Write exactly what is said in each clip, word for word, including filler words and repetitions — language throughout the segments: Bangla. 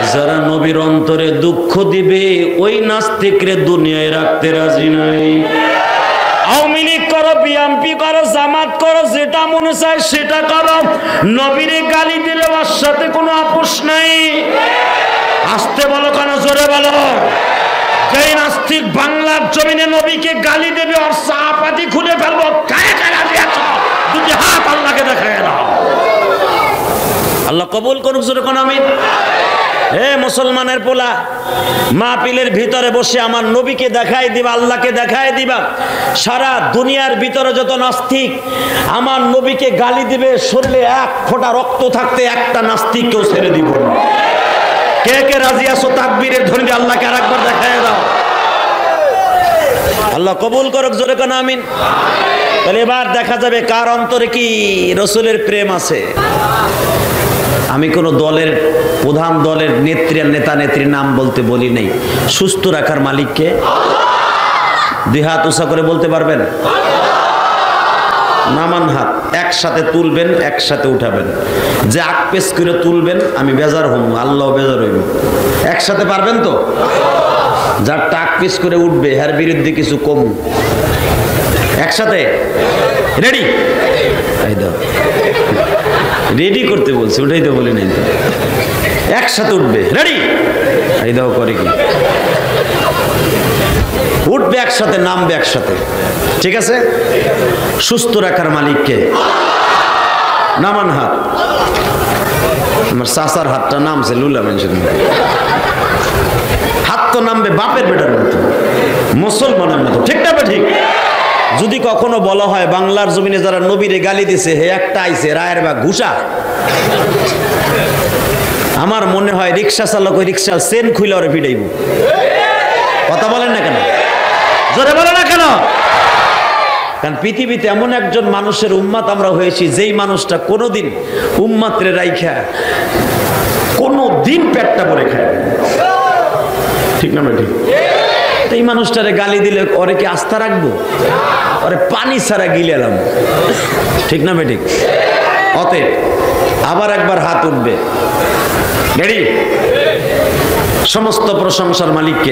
যারা নবীর অন্তরে দুঃখ দিবে ওই নাস্তিকরে দুনিয়ায় রাখতে রাজি নাই। আওয়ামী লীগ করো, বিএনপি করো, জামাত করো, যেটা মনে চায় সেটা করো, নবীরে গালি দিলে ওর সাথে কোনো আপোষ নাই। আসতে বলো কেন, জোরে বলো। যেই নাস্তিক বাংলার জমিনে নবীকে গালি দেবে ওর চাপাতি খুলে ফেলবো। কায় কায় রাজি আছো? দুটি হাত আল্লাহকে দেখায় দাও। আল্লাহ কবুল করুক, জোরে কোন আমিন। হে মুসলমানের পোলা, মাহফিলের ভিতরে বসে আমার নবীকে দেখাই দিবা, আল্লাহকে দেখাই দিবা। সারা দুনিয়ার ভিতরে যত নাস্তিক আমার নবীকে গালি দিবে, শরীরে এক ফোঁটা রক্ত থাকতে একটা নাস্তিককেও ছেড়ে দিব না। কে কে রাজি আছো তাকবীরের ধ্বনি দিয়ে আল্লাহকে আরেকবার দেখাই দাও। আল্লাহ কবুল করুক, জোরে কোন আমিন। তাহলে এবার দেখা যাবে কার অন্তরে কি রাসূলের প্রেম আছে। আমি কোনো দলের প্রধান দলের নেত্রী নেতা নেত্রীর নাম বলতে বলি নাই। সুস্থ রাখার মালিককে দুই হাত উঁচা করে বলতে পারবেন? নামান হাত, একসাথে তুলবেন, একসাথে উঠাবেন। যে আকপেস করে তুলবেন আমি বেজার হব, আল্লাহ বেজার হইব। একসাথে পারবেন তো? যার টাক পিস করে উঠবে এর বিরুদ্ধে কিছু কম। একসাথে রেডি? এই দাও, রেডি করতে বলছি, ওটাই তো বলি নাই তো। একসাথে উঠবে, রেডি? এই দাও, করে কি উঠবে একসাথে, নামবে একসাথে, ঠিক আছে? সুস্থ রাখার মালিককে নামান হাত। আমার চাচার হাতটা নামছে লুলা মেনশন। হাত তো নামবে বাপের বেটার মতো, মুসলমানের মতো, ঠিক না? ঠিক। যদি কখনো বলা হয় বাংলার জমিনে যারা নবীরে গালি দিছে হে একটা আইছে রায়ের বা ঘুষা, আমার মনে হয় রিক্সা চালক ওই রিক্সা চেন খুইলে ওরে পিটাইব। কথা বলেন না কেন? জোরে বলে না কেন? কারণ পৃথিবীতে এমন একজন মানুষের উম্মাত আমরা হয়েছি যেই মানুষটা কোনোদিন উম্মাতরে রাইখা কোনো দিন পেটটা ভরে খায়, ঠিক না? ঠিক। এই মানুষটারে গালি দিলে ওরে কি আস্থা রাখবো? ওরে পানি ছাড়া গিলে এলাম, ঠিক না? ঠিক। অতএব আবার একবার হাত উঠবে, রেডি? সমস্ত প্রশংসার মালিককে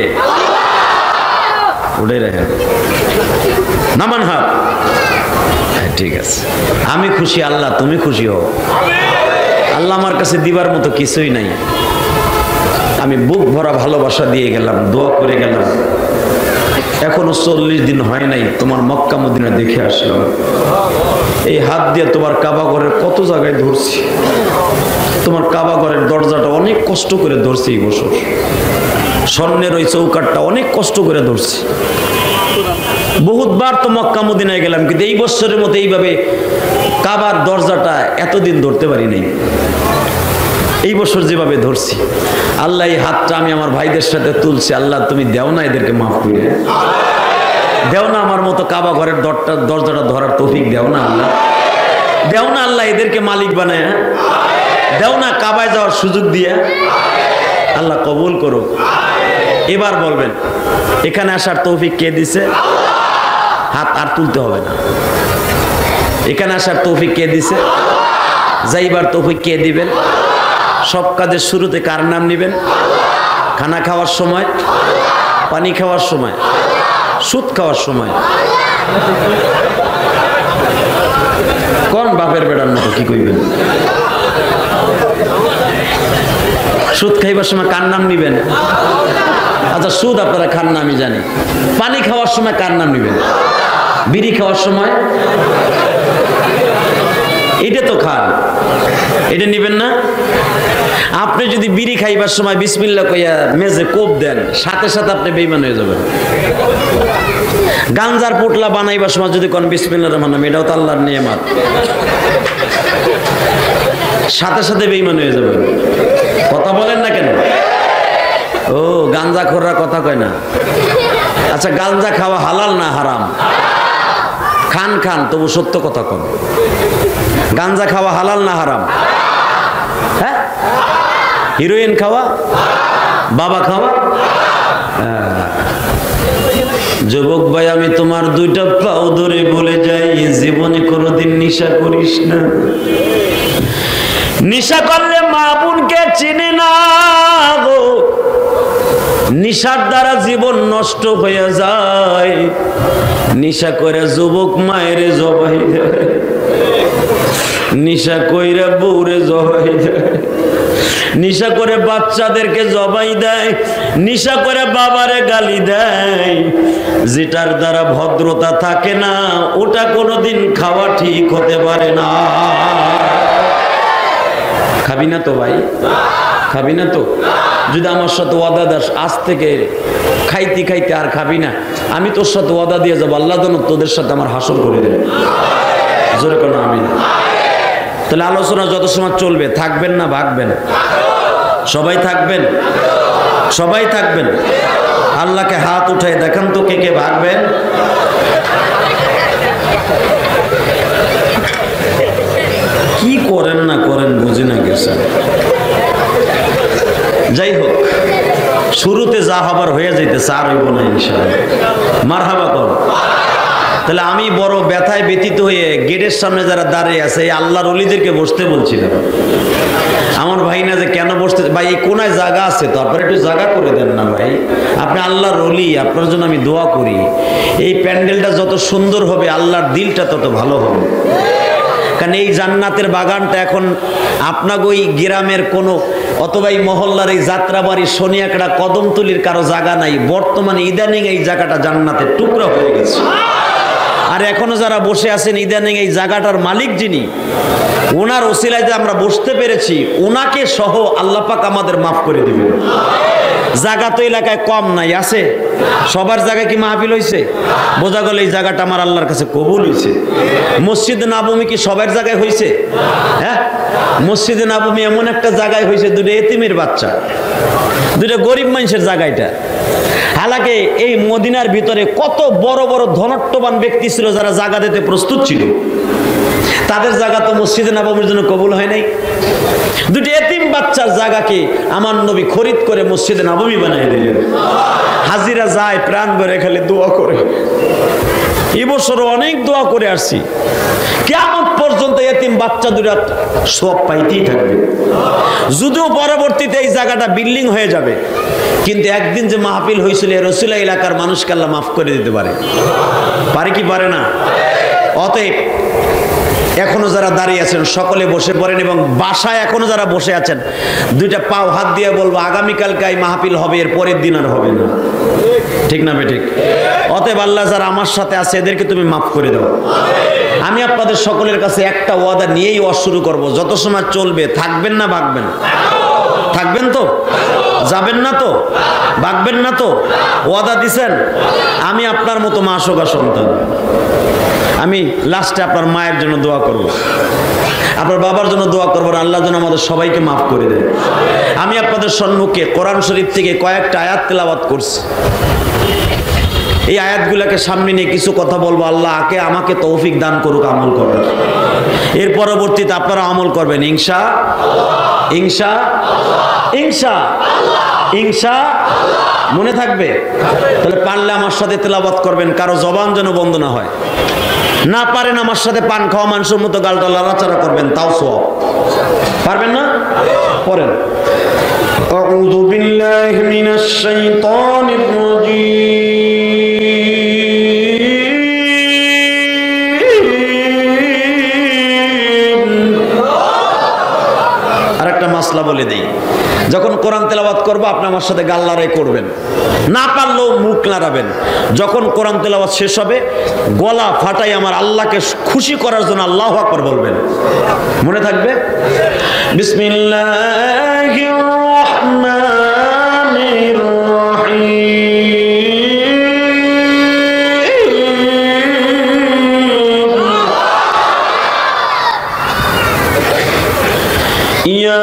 উঠে রেখে নামান হাত। ঠিক আছে, আমি খুশি, আল্লাহ তুমি খুশি হও। আল্লাহ আমার কাছে দিবার মতো কিছুই নাই। আমি বুক ভরা ভালোবাসা দিয়ে গেলাম, দোয়া করে গেলাম। এখনো চল্লিশ দিন হয় নাই, তোমার মক্কা মদিনা দেখে আসলাম। এই হাত দিয়ে তোমার কাবা ঘরের কত জায়গায় ধরছি। তোমার কাবা ঘরের দরজাটা অনেক কষ্ট করে ধরছি এই বছর। স্বর্ণের ওই চৌকাটটা অনেক কষ্ট করে ধরছি। বহুতবার তো মক্কা মদিনায় গেলাম, কিন্তু এই বছরের মতো এইভাবে কাবার দরজাটা এতদিন ধরতে পারি নাই। এই বছর যেভাবে ধরছি, আল্লাহ এই হাতটা আমি আমার ভাইদের সাথে তুলছি। আল্লাহ তুমি দেও না এদেরকে মাফ করে, দেও না আমার মতো কাবা ঘরের দরটা দরজাটা ধরার তৌফিক দেও না আল্লাহ, দেও না আল্লাহ এদেরকে মালিক বানায়, দেও না কাবায় যাওয়ার সুযোগ দিয়ে। আল্লাহ কবুল করো। এবার বলবেন এখানে আসার তৌফিক কে দিছে? হাত আর তুলতে হবে না। এখানে আসার তৌফিক কে দিছে? যাইবার তৌফিক কে দিবেন? সব কাজের শুরুতে কার নাম নেবেন? খানা খাওয়ার সময়, পানি খাওয়ার সময়, সুদ খাওয়ার সময়। কোন বাপের বেড়ার মতো কি কইবেন? সুদ খাইবার সময় কার নাম নিবেন? আচ্ছা, সুদ আপনারা খান না আমি জানি। পানি খাওয়ার সময় কার নাম নিবেন? বিড়ি খাওয়ার সময় এটা তো খান, এটা নিবেন না? আপনি যদি বিড়ি খাইবার সময় বিসমিল্লাহ কইয়া মেজে কোপ দেন, সাথে সাথে আপনি বেঈমান হয়ে যাবেন। গাঞ্জার পোটলা বানাইবার সময় যদি কোন বিসমিল্লাহির রহমানির রহিম, এটাও তো আল্লাহর নিয়ামত, সাথে সাথে বেঈমান হয়ে যাবেন। কথা বলেন না কেন? ও গাঞ্জা খোররা কথা কয় না। আচ্ছা, গাঞ্জা খাওয়া হালাল না হারাম? খান খান, তবু সত্য কথা কন। গাঞ্জা খাওয়া হালাল না হারাম? হ্যাঁ, হিরোইন খাওয়া, বাবা খাওয়া। যুবক ভাই, আমি তোমার দুইটা পাও ধরে বলে যাই, জীবনে কোনোদিন নেশা করিস না। নেশা করলে মা বোনকে চিনে না গো। নিশার দ্বারা জীবন নষ্ট হয়ে যায়। নিশা করে যুবক মায়ের জবাই দেয়, নিশা কইরা বউরে জবাই দেয়, নিশা করে বাচ্চাদেরকে জবাই দেয়, নিশা করে বাবারে গালি দেয়। যেটার দ্বারা ভদ্রতা থাকে না ওটা কোনোদিন খাওয়া ঠিক হতে পারে না। খাবি না তো ভাই? খাবি না তো? যদি আমার সাথে ওয়াদা দাস আজ থেকে খাইতে খাইতে আর খাবি না, আমি তোর সাথে ওয়াদা দিয়ে যাবো, আল্লাহ যেন তোদের সাথে আমার হাসর করে দেবে। জোরে কোনো আমিন। তাহলে আলোচনা যত সময় চলবে, থাকবেন না ভাগবেন? সবাই থাকবেন? সবাই থাকবেন? আল্লাহকে হাত উঠাই দেখান তো কে কে ভাগবেন। কি করেন না করেন বুঝি না গেছে। যাই হোক, শুরুতে যা হবার হয়ে যাইতেছে, আর হইব না ইনশাআল্লাহ। মারহাবা কর। তাহলে আমি বড় ব্যথায় ব্যতীত হয়ে গেটের সামনে যারা দাঁড়িয়ে আছে এই আল্লাহর ওলিদেরকে বসতে বলছিলাম। আমার ভাই না যে কেন বসতে, ভাই এই কোনায় জায়গা আছে তো, আপনার একটু জায়গা করে দেন না ভাই। আপনি আল্লাহর ওলি, আপনার জন্য আমি দোয়া করি। এই প্যান্ডেলটা যত সুন্দর হবে আল্লাহর দিলটা তত ভালো হবে। কারণ এই জান্নাতের বাগানটা এখন আপনার ওই গ্রামের কোনো অথবা এই মহল্লার এই যাত্রাবাড়ি সোনিয়াকড়া কদমতলির কারো জায়গা নাই। বর্তমানে ইদানিং এই জায়গাটা জান্নাতের টুকরা হয়ে গেছে। আর এখনো যারা বসে আছেন ইদানিং এই জায়গাটার মালিক যিনি, ওনার ওসিলায় যে আমরা বসতে পেরেছি, ওনাকে সহ আল্লাহ পাক আমাদের মাফ করে দিবেন। জায়গা তো এলাকায় কম নাই, আছে। সবার জায়গায় কি মাহফিল হয়েছে? বোঝা গেল এই জায়গাটা আমার আল্লাহর কাছে কবুল হয়েছে। মসজিদে নববী কি সবার জায়গায় হয়েছে? হ্যাঁ, মসজিদে নববী এমন একটা জায়গায় হয়েছে, দুটো এতিমের বাচ্চা, দুটো গরিব মানুষের জায়গাটা। হালাকে এই মদিনার ভিতরে কত বড় বড় ধনট্যবান ব্যক্তি ছিল যারা জায়গা দিতে প্রস্তুত ছিল, তাদের জায়গা তো মসজিদে নববীর জন্য কবুল হয় নাই। দুটি এতিম বাচ্চার জায়গাকে আমার নবী খরিদ করে মসজিদে নববী বানিয়ে দিলেন। হাজিরা যায় প্রাণ ভরে খালি দোয়া করে। এবছরও অনেক দোয়া করে আসছি, কিয়ামত পর্যন্ত এতিম বাচ্চা দুটা সব পাইতেই থাকবে। যদিও পরবর্তীতে এই জায়গাটা বিল্ডিং হয়ে যাবে, কিন্তু একদিন যে মাহফিল হয়েছিল রসুলা এলাকার মানুষকে আল্লাহ মাফ করে দিতে পারে। পারে কি পারে না? অতএব এখনো যারা দাঁড়িয়ে আছেন সকলে বসে পড়েন, এবং বাসায় এখনো যারা বসে আছেন দুইটা পাও হাত দিয়ে বলবো আগামীকালকে এই মাহফিল হবে, এর পরের দিন আর হবে না। ঠিক না বেঠিক? অতএব আল্লাহ যারা আমার সাথে আছে এদেরকে তুমি মাফ করে দাও। আমি আপনাদের সকলের কাছে একটা ওয়াদা নিয়েই ওয়াজ শুরু করব, যত সময় চলবে। থাকবেন না ভাগবেন? থাকবেন তো? যাবেন না তো? ভাগবেন না তো? ওয়াদা দিছেন? আমি আপনার মতো মাসোগা সন্তান, আমি লাস্টে আপনার মায়ের জন্য দোয়া করব, আপনার বাবার জন্য দোয়া করবো, আল্লাহ যেন আমাদের সবাইকে মাফ করে দেয়। আমি আপনাদের সম্মুখে কোরআন শরীফ থেকে কয়েকটা আয়াত তেলাওয়াত করছি। এই আয়াতগুলোকে সামনে নিয়ে কিছু কথা বলবো। আল্লাহ আকে আমাকে তৌফিক দান করুক আমল করার। এর পরবর্তীতে আপনারা আমল করবেন ইনশা ইনশা ইনশা ইনশা মনে থাকবে? তাহলে পারলে আমার সাথে তেলাওয়াত করবেন, কারো জবান যেন বন্ধ না হয়। না পারেন আমার সাথে পান খাওয়া মানুষের মতো গালটা লড়াচড়া করবেন, তাও সওয়াব। পারবেন না? পড়েন। আউযু বিল্লাহি মিনাশ শাইতানির রাজীম। আরেকটা মাসলা বলে দেই, যখন কোরআন তেলাওয়াত করবো আপনি আমার সাথে গাল লড়াই করবেন, না পারলেও মুখ নাড়াবেন। যখন কোরআন তেলাওয়াত শেষ হবে গলা ফাটাই আমার আল্লাহকে খুশি করার জন্য আল্লাহু আকবার বলবেন। মনে থাকবে? বিসমিল্লাহির রহমানির রহিম। ইয়া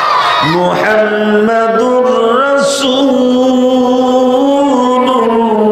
মুহাম্মাদুর রাসূলুল্লাহ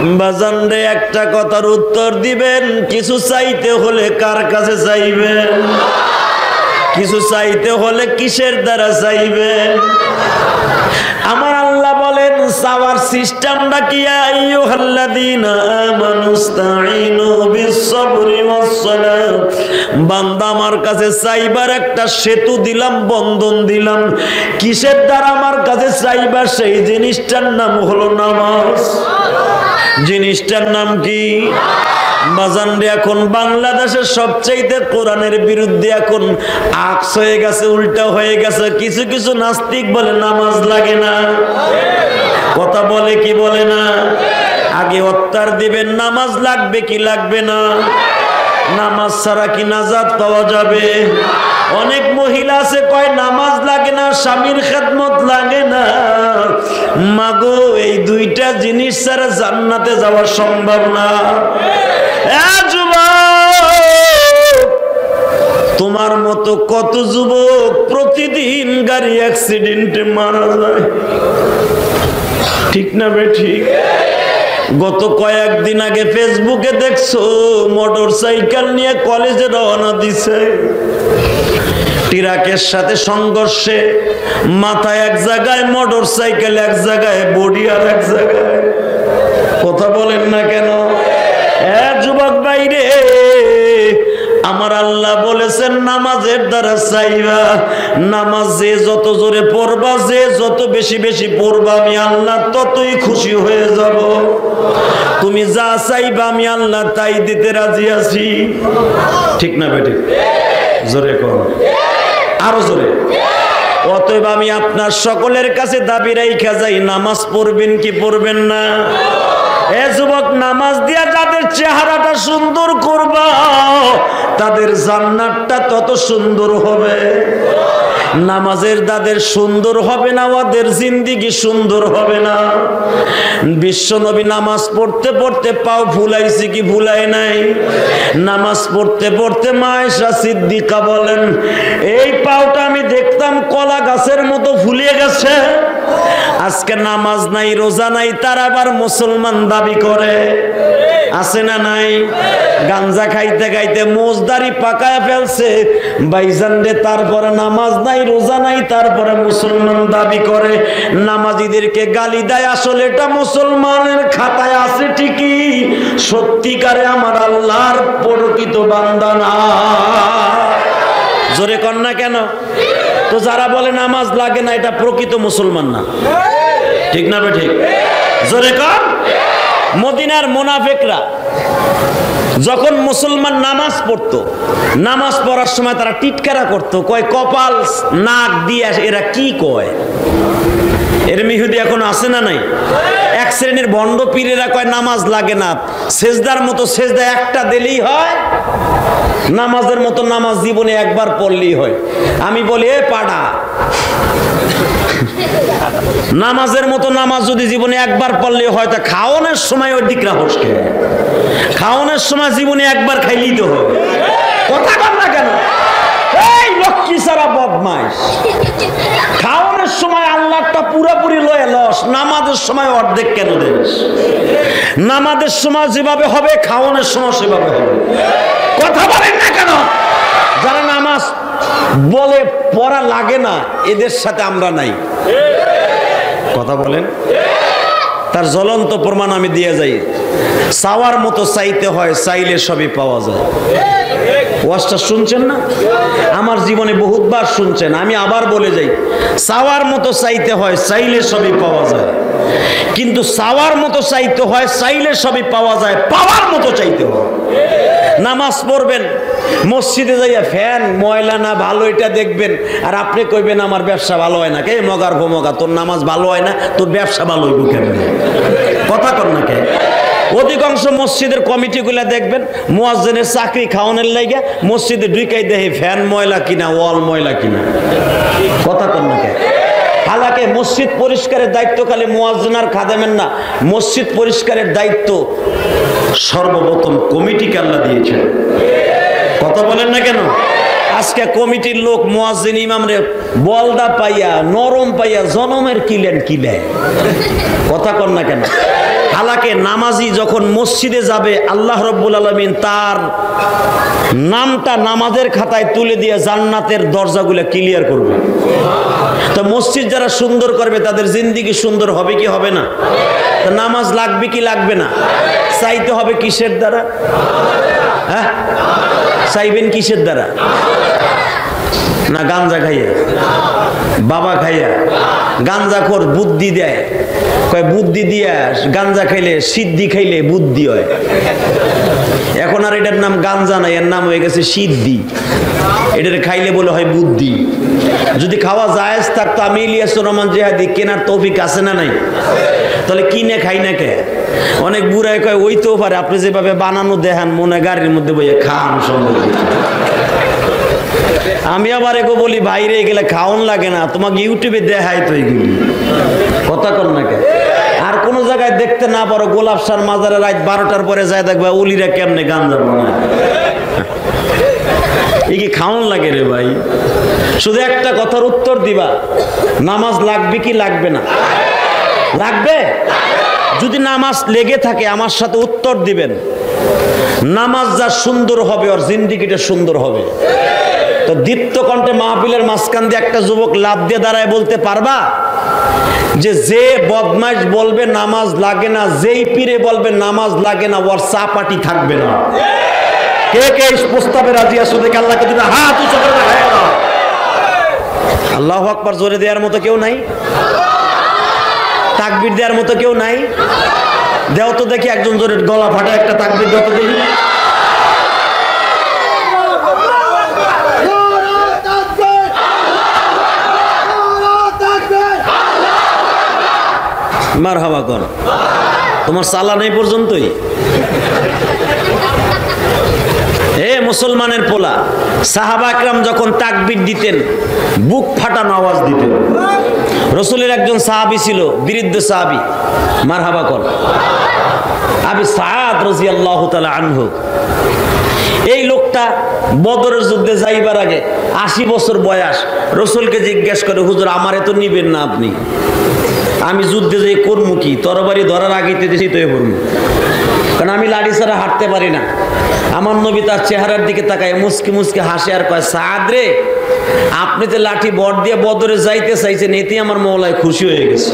বাজান রে একটা কথার উত্তর দিবেন, কিছু চাইতে হলে কার কাছে চাইবেন? কিছু চাইতে হলে কিসের দ্বারা চাইবেন? আমার আল্লাহ বলেন চাওয়ার সিস্টেমটা কি? আইয়ুহাল্লাযীনা আমানুস্তাঈনু বিস-সাবরি ওয়াস-সালাহ। বান্দা আমার কাছে চাইবার একটা সেতু দিলাম, বন্ধন দিলাম। কিসের দ্বারা আমার কাছে চাইবার? সেই জিনিসটার নাম হলো নামাজ। জিনিসটার নাম কি? বাজান রে এখন বাংলাদেশের সবচাইতে কোরআনের বিরুদ্ধে এখন আক্স হয়ে গেছে, উল্টা হয়ে গেছে। কিছু কিছু নাস্তিক বলে নামাজ লাগে না, কথা বলে কি বলে না? আগে উত্তর দিবেন নামাজ লাগবে কি লাগবে না? নামাজ ছাড়া কি নাজাত পাওয়া যাবে? অনেক মহিলা আছে কয় নামাজ লাগে না, স্বামীর খেদমত লাগে না। মাগো এই দুইটা জিনিস ছাড়া জান্নাতে যাওয়া সম্ভব না। তোমার মতো কত যুবক প্রতিদিন গাড়ি অ্যাক্সিডেন্টে মারা যায়, ঠিক না বে ঠিক? গত কয়েকদিন আগে ফেসবুকে দেখছো মোটর সাইকেল নিয়ে কলেজে রওনা দিছে, ট্রাকের সাথে সংঘর্ষে মাথা এক জায়গায়, মোটর সাইকেল এক জায়গায়, বডি আর এক জায়গায়। কথা বলেন না কেন? এ যুবক বাইরে, আমার আল্লাহ বলেছেন নামাজের দ্বারা চাইবা। নামাজ যে যত জোরে পড়বা, যে যত বেশি বেশি পড়বা, আমি আল্লাহ ততই খুশি হয়ে যাব। তুমি যা চাইবা আমি আল্লাহ তাই দিতে রাজি আছি, ঠিক না বেটি? জোরে কর, আরো জোরে। অতএব আমি আপনার সকলের কাছে দাবি রাইখা যাই, নামাজ পড়বেন কি পড়বেন না? এ যুবক, নামাজ দিয়া যাদের চেহারাটা সুন্দর করবা, তাদের জান্নাতটা তত সুন্দর হবে। নামাজের দাদের সুন্দর হবে না, ওদের জিন্দেগি সুন্দর হবে না। বিশ্ব নবী নামাজ পড়তে পড়তে পাও ভুলাইছে কি ভুলাই নাই? নামাজ পড়তে পড়তে মা আয়েশা সিদ্দিকা বলেন, এই পাওটা আমি দেখতাম কলা গাছের মতো ফুলিয়ে গেছে। আজকে নামাজ নাই, রোজা নাই, তার আবার মুসলমান দাবি করে। আছে না নাই? গাঞ্জা খাইতে খাইতে মোজদারি পাকায় ফেলছে ভাইজান রে, তারপরে নামাজ নাই, রোজা নাই, তারপরে মুসলমান দাবি করে। নামাজিদেরকে গালি দেয়, আসলে এটা মুসলমানের খাতায় আছে ঠিকই, সত্যিকারে আমার আল্লাহর প্রকৃত বান্দা না। জোরে কর না কেন? তো যারা বলে নামাজ লাগে না, এটা প্রকৃত মুসলমান না, ঠিক না বে ঠিক? জোরে কর। মদিনার মুনাফিকরা যখন মুসলমান নামাজ পড়তো, নামাজ পড়ার সময় তারা টিটকারা করতো, কয় কপাল নাক দিয়ে, এরা কি কয়? এর মিহুদি এখন আছে না নাই? এক শ্রেণীর ভণ্ড পীরেরা কয় নামাজ লাগে না, সেজদার মতো সেজদা একটা দিলেই হয়, নামাজের মতো নামাজ জীবনে একবার পড়লেই হয়। আমি বলি এ পাড়া, নামাজের মতো নামাজ যদি জীবনে একবার পড়লে হয়, তা খাওয়ানোর সময় ওই দিকরা হসকে, খাওয়ানোর সময় জীবনে একবার খাইলেই তো হবে। কথা কর না কেন? এই লক্ষ্মী সারা বদমাইশ, খাওয়ানোর সময় আল্লাহটা পুরোপুরি লয়ে লস, নামাজের সময় অর্ধেক কেন দেস? নামাজের সময় যেভাবে হবে, খাওয়ানোর সময় সেভাবে হবে। কথা বলেন না কেন? যারা নামাজ বলে পড়া লাগে না, এদের সাথে আমরা নাই। কথা বলেন। তার জ্বলন্ত প্রমাণ আমি দিয়ে যাই, চাওয়ার মতো চাইতে হয়, চাইলে সবই পাওয়া যায়। ওয়াজটা শুনছেন না? আমার জীবনে বহুতবার শুনছেন, আমি আবার বলে যাই, চাওয়ার মতো চাইতে হয়, চাইলে সবই পাওয়া যায়। কিন্তু চাওয়ার মতো চাইতে হয়, চাইলে সবই পাওয়া যায়, পাওয়ার মতো চাইতে হয়। নামাজ পড়বেন, মসজিদে যাইয়া ফ্যান ময়লা না ভালো এটা দেখবেন, আর আপনি কইবেন আমার ব্যবসা ভালো হয় না। কে মগার ভমগা, তোর নামাজ ভালো হয় না, তোর ব্যবসা ভালো হইব কেন? কথা কর না কে? অধিকাংশ মসজিদের কমিটিগুলা দেখবেন মুয়াজ্জিনের চাকরি খাওয়ানোর লাইগা মসজিদে ঢুকাই দেয় ফ্যান ময়লা কিনা, ওয়াল ময়লা কিনা। কথা কর না কে? হালাকে মসজিদ পরিষ্কারের দায়িত্ব খালি মুয়াজ্জিন আর খাদেমের না, মসজিদ পরিষ্কারের দায়িত্ব সর্বপ্রথম কমিটিকে আল্লাহ দিয়েছেন। কথা বলেন না কেন? আজকে কমিটির লোক মুয়াজ্জিন ইমামরে বলদা পাইয়া, নরম পাইয়া জনমের কিলেন কিলে। কথা কর না কেন? হালাকে নামাজি যখন মসজিদে যাবে আল্লাহ রাব্বুল আলামিন তার নামটা নামাজের খাতায় তুলে দিয়ে জান্নাতের দরজাগুলো ক্লিয়ার করবে। তো মসজিদ যারা সুন্দর করবে তাদের জিন্দেগি সুন্দর হবে কি হবে না? তো নামাজ লাগবে কি লাগবে না? চাইতে হবে কিসের দ্বারা? হ্যাঁ, চাইবেন কিসের দ্বারা? না গাঞ্জা খাইয়া, বাবা খাইয়া। গাঞ্জাখোর বুদ্ধি দেয়, কয় বুদ্ধি দিয়া গাঞ্জা খাইলে সিদ্ধি খাইলে বুদ্ধি হয়। এখন আর এটার নাম গাঞ্জা নাই, এর নাম হয়ে গেছে সিদ্ধি। এটার খাইলে বলে হয় বুদ্ধি। যদি খাওয়া জায়েজ থাকতো আমি ইলিয়াসুর রহমান জিহাদি কেনার তৌফিক আছে না নাই? তাহলে কিনে খাই না কে? অনেক বুড়ায় কয় ওইতেও পারে, আপনি যেভাবে বানানো দেখান মনে গাড়ির মধ্যে বইয়ে খান সম্ভব। আমি আবার এগো বলি বাইরে গেলে খাওন লাগে না, তোমাকে ইউটিউবে দেখাই তো এগুলি কথা কর না কে? আর কোন জায়গায় দেখতে না পারো গোলাপ শাহ মাজারে রাত বারোটার পরে যায় দেখবা উলিরা কেমনে গাঞ্জা বানায়। এই কি খাওন লাগে রে ভাই? শুধু একটা কথার উত্তর দিবা, নামাজ লাগবে কি লাগবে না? লাগবে। যদি নামাজ লেগে থাকে আমার সাথে উত্তর দিবেন। নামাজ যা সুন্দর হবে ওর জিন্দেগিটা সুন্দর হবে। তো দীপ্ত কণ্ঠে মাহফিলের মাঝখান দিয়ে একটা যুবক লাভ দিয়ে দাঁড়ায় বলতে পারবা যে যে বদমাইশ বলবে নামাজ লাগে না, যেই পীরে বলবে নামাজ লাগে না, ওর চাপাটি থাকবে না? কে কে এই প্রস্তাবে রাজি আছো? দেখে আল্লাহকে দুটো হাত উঁচু করে দেখায় দাও। আল্লাহু আকবার জোরে দেওয়ার মতো কেউ নাই? তাকবীর দেওয়ার মতো কেউ নাই? দেও তো দেখি একজন জোরে গলা ফাটা একটা তাকবীর দাও তো দেখি। মারহাবা কর। তোমার সালা নেই পর্যন্তই। হে মুসলমানের পোলা, সাহাবা একরাম যখন তাকবীর দিতেন বুক ফাটানো আওয়াজ দিতেন। রাসূলের একজন সাহাবী ছিল, বৃদ্ধ সাহাবী, মারহাবা কর, আবু সাঈদ রাদিয়াল্লাহু তাআলা আনহু। এই লোকটা বদরের যুদ্ধে যাইবার আগে আশি বছর বয়স, রাসূলকে জিজ্ঞেস করে হুজুর আমারে তো নিবেন না আপনি, আমি যুদ্ধে যাই করবো কি? তরবারি ধরার আগে দিয়েছি তো করবো, কারণ আমি লাঠি ছাড়া হাঁটতে পারি না। আমার নবী তার চেহারার দিকে তাকায় মুসকি মুসকি হাসে আর কয় সাদ রে, আপনি তো লাঠি বট দিয়ে বদরে যাইতে চাইছেন, এতে আমার মওলায় খুশি হয়ে গেছে।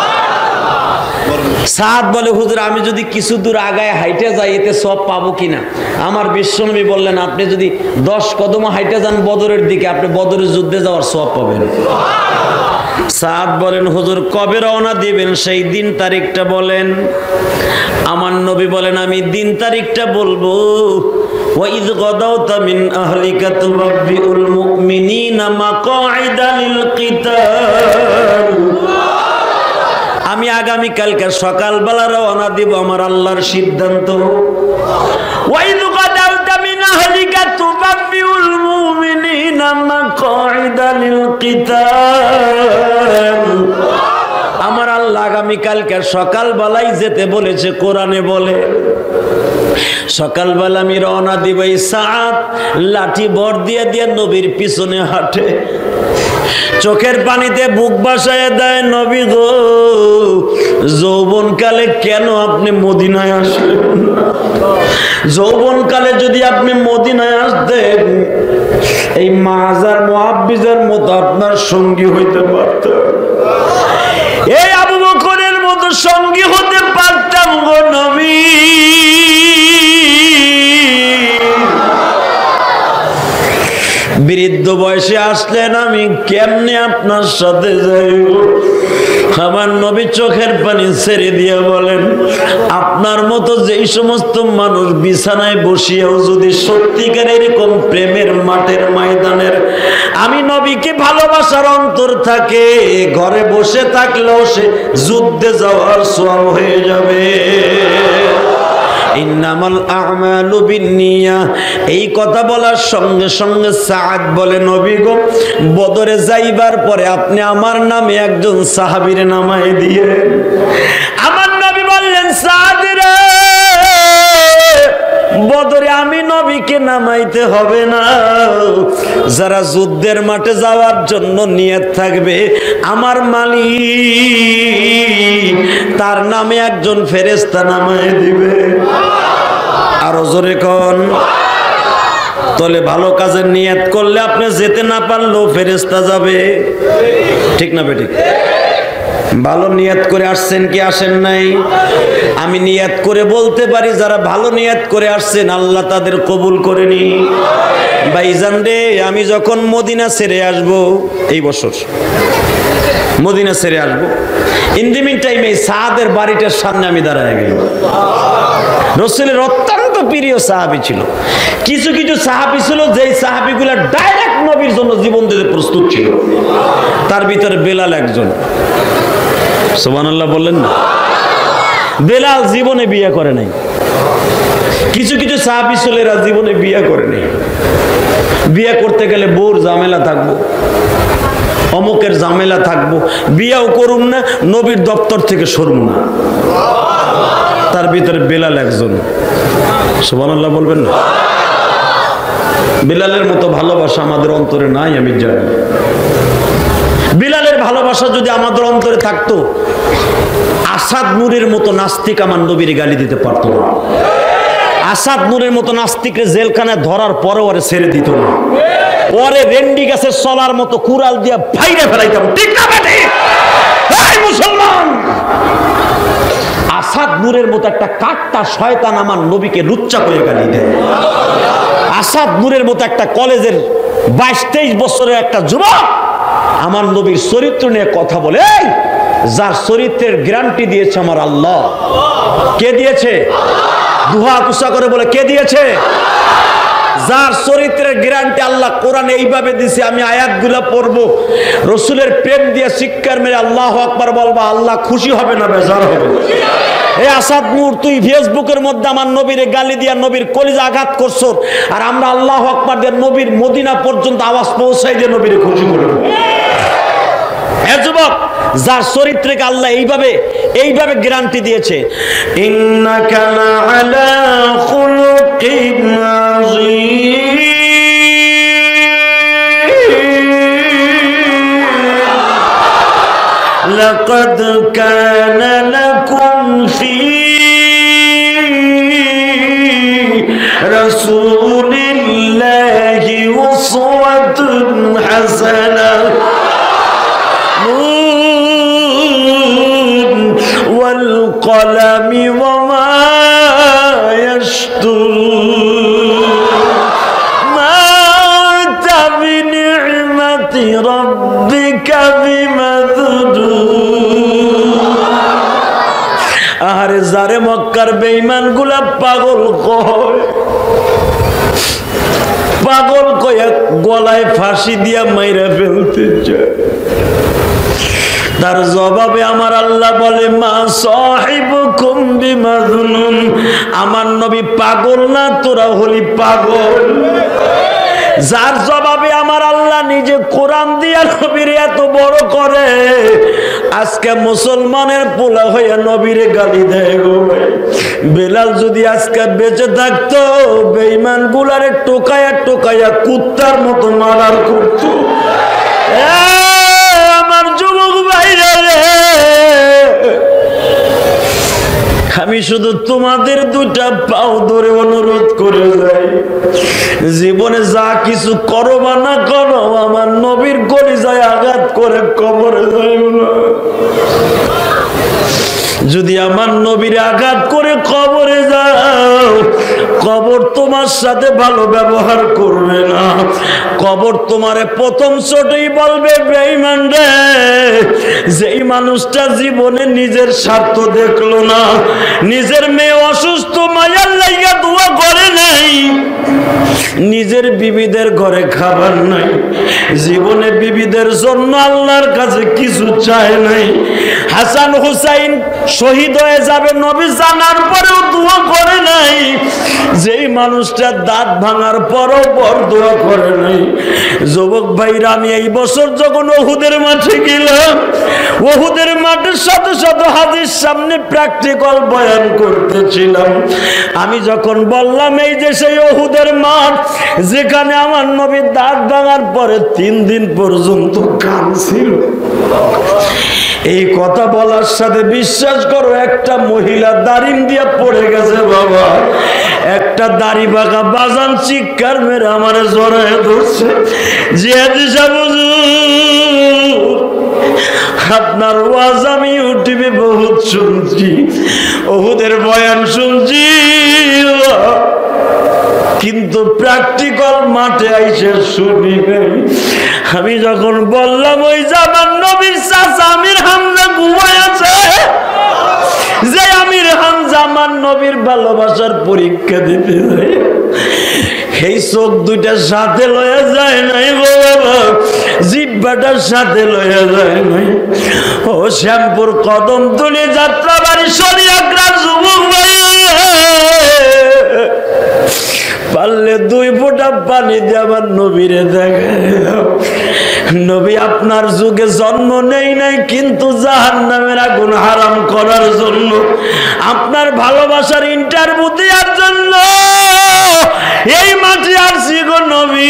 সাদ বলে হুজুর আমি যদি কিছু দূর আগায় হাইটে যাই এতে সব পাবো কিনা? আমার বিশ্বনবী বললেন আপনি যদি দশ কদম হাইটে যান বদরের দিকে আপনি বদরের যুদ্ধে যাওয়ার সব পাবেন। সাদ বলেন হুজুর কবে রওনা দিবেন সেই দিন তারিখটা বলেন। আমার নবী বলেন আমি দিন তারিখটা বলবো। ওয়াইদ গাদাওতা মিন আহলিকা তুবাবিউল মুমিনিনা মাকআইদা লিল কিতাল। আমি আগামী কালকে সকালবেলা রওনা দিব, আমার আল্লাহর সিদ্ধান্ত। ওয়াইদ গাদাওতা মিন আহলিকা তুবাবিউল মুমিনিনা মাকআইদা লিল কিতাল। আমার আল্লাহ আগামী কালকে সকালবেলায় যেতে বলেছে, কোরআনে বলে সকালবেলা আমি রওনা দিব। এই সাদ লাঠি বর দিয়ে দিয়ে নবীর পিছনে হাঁটে, চোখের পানিতে বুক ভাসায় দেয়, নবী গো যৌবনকালে কেন আপনি মদিনায় আসলেন? যৌবনকালে যদি আপনি মদিনায় আসতেন এই মাজার মুআব্বিজের মতো আপনার সঙ্গী হইতে পারতেন, এই আবু বকরের মতো সঙ্গী হতে পারতাম গো নবী। বৃদ্ধ বয়সে আসলেন আমি কেমনে আপনার সাথে যাইব? আমার নবী চোখের পানি ছেড়ে দিয়ে বলেন আপনার মতো যেই সমস্ত মানুষ বিছানায় বসিয়াও যদি সত্যিকার এরকম প্রেমের মাঠের ময়দানের আমি নবীকে ভালোবাসার অন্তর থাকে, ঘরে বসে থাকলেও সে যুদ্ধে যাওয়ার সওয়াব হয়ে যাবে। ইন্নামাল আমালু বিন্নিয়াহ। এই কথা বলার সঙ্গে সঙ্গে সাদ বলে নবী গো বদরে যাইবার পরে আপনি আমার নামে একজন সাহাবীর নামায় দিয়ে। আমার নবী বললেন সাদ রে বদরে আমি নবীকে নামাইতে হবে না, যারা যুদ্ধের মাঠে যাওয়ার জন্য নিয়ত থাকবে আমার মালিক তার নামে একজন ফেরেশতা নামায় দিবে। আরো জোরে কোন। তাহলে ভালো কাজের নিয়ত করলে আপনি যেতে না পারলেও ফেরেশতা যাবে, ঠিক না বেঠিক? ভালো নিয়ত করে আসছেন কি আসেন নাই? আমি নিয়ত করে বলতে পারি যারা ভালো নিয়ত করে আসছেন আল্লাহ তাদের কবুল করেনি। ভাইজান রে, আমি যখন মদিনা ছেড়ে আসব এই বছর, মদিনা ছেড়ে আসবো, ইন দি মিন টাইমে সাদের বাড়িটার সামনে আমি দাঁড়ায় গেলাম। রাসূলের অত্যন্ত প্রিয় সাহাবী ছিল। কিছু কিছু সাহাবী ছিল যেই সাহাবীগুলো ডাইরেক্ট নবীর জন্য জীবন দিতে প্রস্তুত ছিল। তার ভিতরে বেলাল একজন। সুবহানাল্লাহ বললেন না? বেলাল জীবনে বিয়ে করে নাই। কিছু কিছু সাহাবী ছিল এরা জীবনে বিয়ে করে নাই। বিয়ে করতে গেলে বউর ঝামেলা থাকবো, অমুকের ঝামেলা থাকবো, বিয়েও করুম না, নবীর দপ্তর থেকে সরুম না। তার ভিতরে বেলাল একজন। সুবহানাল্লাহ বলবেন না? বেলালের মতো ভালোবাসা আমাদের অন্তরে নাই, আমি জানি। বিলালের ভালোবাসা যদি আমাদের অন্তরে থাকতো, আসাদ নূরের মতো নাস্তিক আমার নবীর গালি দিতে পারতো না। আসাদ নূরের মতো নাস্তিককে জেলখানায় ধরার পরে ওরে ছেড়ে দিত না। ওরে রেন্ডি গাছের চলার মতো কুড়াল দিয়া ভাইরে ফেলাইতাম, ঠিক না বেটি? এই মুসলমান, আসাদ নূরের মতো একটা কাট্টা শয়তান আমার নবীকে লুচ্চা করে গালি দেয়। আসাদ নূরের মতো একটা কলেজের বাইশ তেইশ বছরের একটা যুবক আমার নবীর চরিত্র নিয়ে কথা বলে, যার চরিত্রের গ্যারান্টি দিয়েছে আমার আল্লাহ। কে দিয়েছে? দুহা কুসা করে বলে কে দিয়েছে? যার চরিত্রের গ্যারান্টি আল্লাহ কোরআনে এইভাবে দিছে, আমি আয়াতগুলো পড়বো, রসুলের প্রেম দিয়ে শিক্ষার মেরে আল্লাহু আকবার বলবা, আল্লাহ খুশি হবে না বেজার হবে? এই আসাদ নূর, তুই ফেসবুকের মধ্যে আমার নবীর গালি দিয়া নবীর কলিজা আঘাত করছো, আর আমরা আল্লাহু আকবার দিয়ে নবীর মদিনা পর্যন্ত আওয়াজ পৌঁছাই দিয়ে নবীর খুশি করব। হে যুবক, যার চরিত্রকে আল্লাহ এইভাবে এইভাবে গ্যারান্টি দিয়েছে, ইন্নাকা লাআলা খুলুকিন আযীম, লাকাদ কানা লাকুম ফি রাসূলিল্লাহি উসওয়াতুন হাসানাহ والقلم وما يسطرون ما أنت بنعمة ربك بمجنون। আরে যারে মক্কার বেঈমান গুলা পাগল কয়, পাগল কয়ে গলায় ফাঁসি দিয়া মাইরা ফেলতে চায়, তার জবাবে আমার আল্লাহ বলে, মা সাহিবুকুম বিমাজনুন, আমার নবী পাগল না, তোরা হলি পাগল। যার জবাবে আমার আল্লাহ নিজে কোরআন দিয়া নবীর এত বড় করে, আজকে মুসলমানের পোলা হয়ে নবীর গালি দেয় গো। বেলাল যদি আজকে বেঁচে থাকতো, বেঈমান গুলারে টোকায়া টোকায়া কুত্তার মতো মারার করতো। আমার যুবক ভাইরা রে, আমি শুধু তোমাদের দুটা পাও ধরে অনুরোধ করে যাই, জীবনে যা কিছু করো বা না করো, আমার নবীর কলিজায় আঘাত করে কবরে যাইও না। যদি আমার নবীর আঘাত করে কবরে যাও, কবর তোমার সাথে ভালো ব্যবহার করবে না। কবর তোমারে প্রথম ছোটই বলবে, বেঈমান রে, যেই মানুষটা জীবনে নিজের স্বার্থ দেখলো না, নিজের মেয়ে অসুস্থ মায়ার লাইগা দোয়া করে নাই, নিজের বিবিদের ঘরে খাবার নাই, জীবনে বিবিদের জন্য আল্লাহর কাছে কিছু চায় নাই, হাসান হুসাইন শহীদ হয়ে যাবে নবী জানার পরেও দোয়া করে নাই, যেই মানুষটা দাঁত ভাঙার পরও বড় দোয়া করে নাই। যুবক ভাইরা, আমি এই বছর যখন উহুদের মাঠে গেলাম, উহুদের মাঠে শত শত হাদিস সামনে প্র্যাকটিক্যাল বয়ান করতেছিলাম। আমি যখন বললাম এই যে সেই উহুদের মাঠ যেখানে আমার নবী দাঁত ভাঙার পরে তিন দিন পর্যন্ত কাঁদছিল, এই কথা বলার সাথে বিশ্বাস করো একটা মহিলা দাড়িম দিয়া পড়ে গেছে বাবা। একটা দাড়ি বাঁকা বাজান চিৎকার মেরে আমার জড়ায় ধরছে, জিয়াদি সাহেব হুজুর আপনার ওয়াজ আমি ইউটিউবে বহুত শুনছি, উহুদের বয়ান শুনছি, কিন্তু প্র্যাকটিক্যাল মাঠে আইসে শুনি নাই। আমি যখন বললাম ওই জামান নবীর চাচা আমির হামজা ঘুমায় আছে, যে আমির হামজা আমার নবীর ভালোবাসার পরীক্ষা দিতে যায়, এই চোখ দুইটা সাথে লয়ে যায় নাই গো বাবা, জিব্বাটার সাথে লয়ে যায় নাই। ও শ্যামপুর কদমতলী যাত্রাবাড়ি শরিয়াগ্রাম যুবক ভাই, পারলে দুই ফোঁটা পানি দিয়ে আমার নবীরে দেখায় দাও। নবী আপনার যুগে জন্ম নেই নাই, কিন্তু জাহান্নামের আগুন হারাম করার জন্য, আপনার ভালোবাসার ইন্টারভিউ দেওয়ার জন্য এই মাঠে আসছি গো নবী।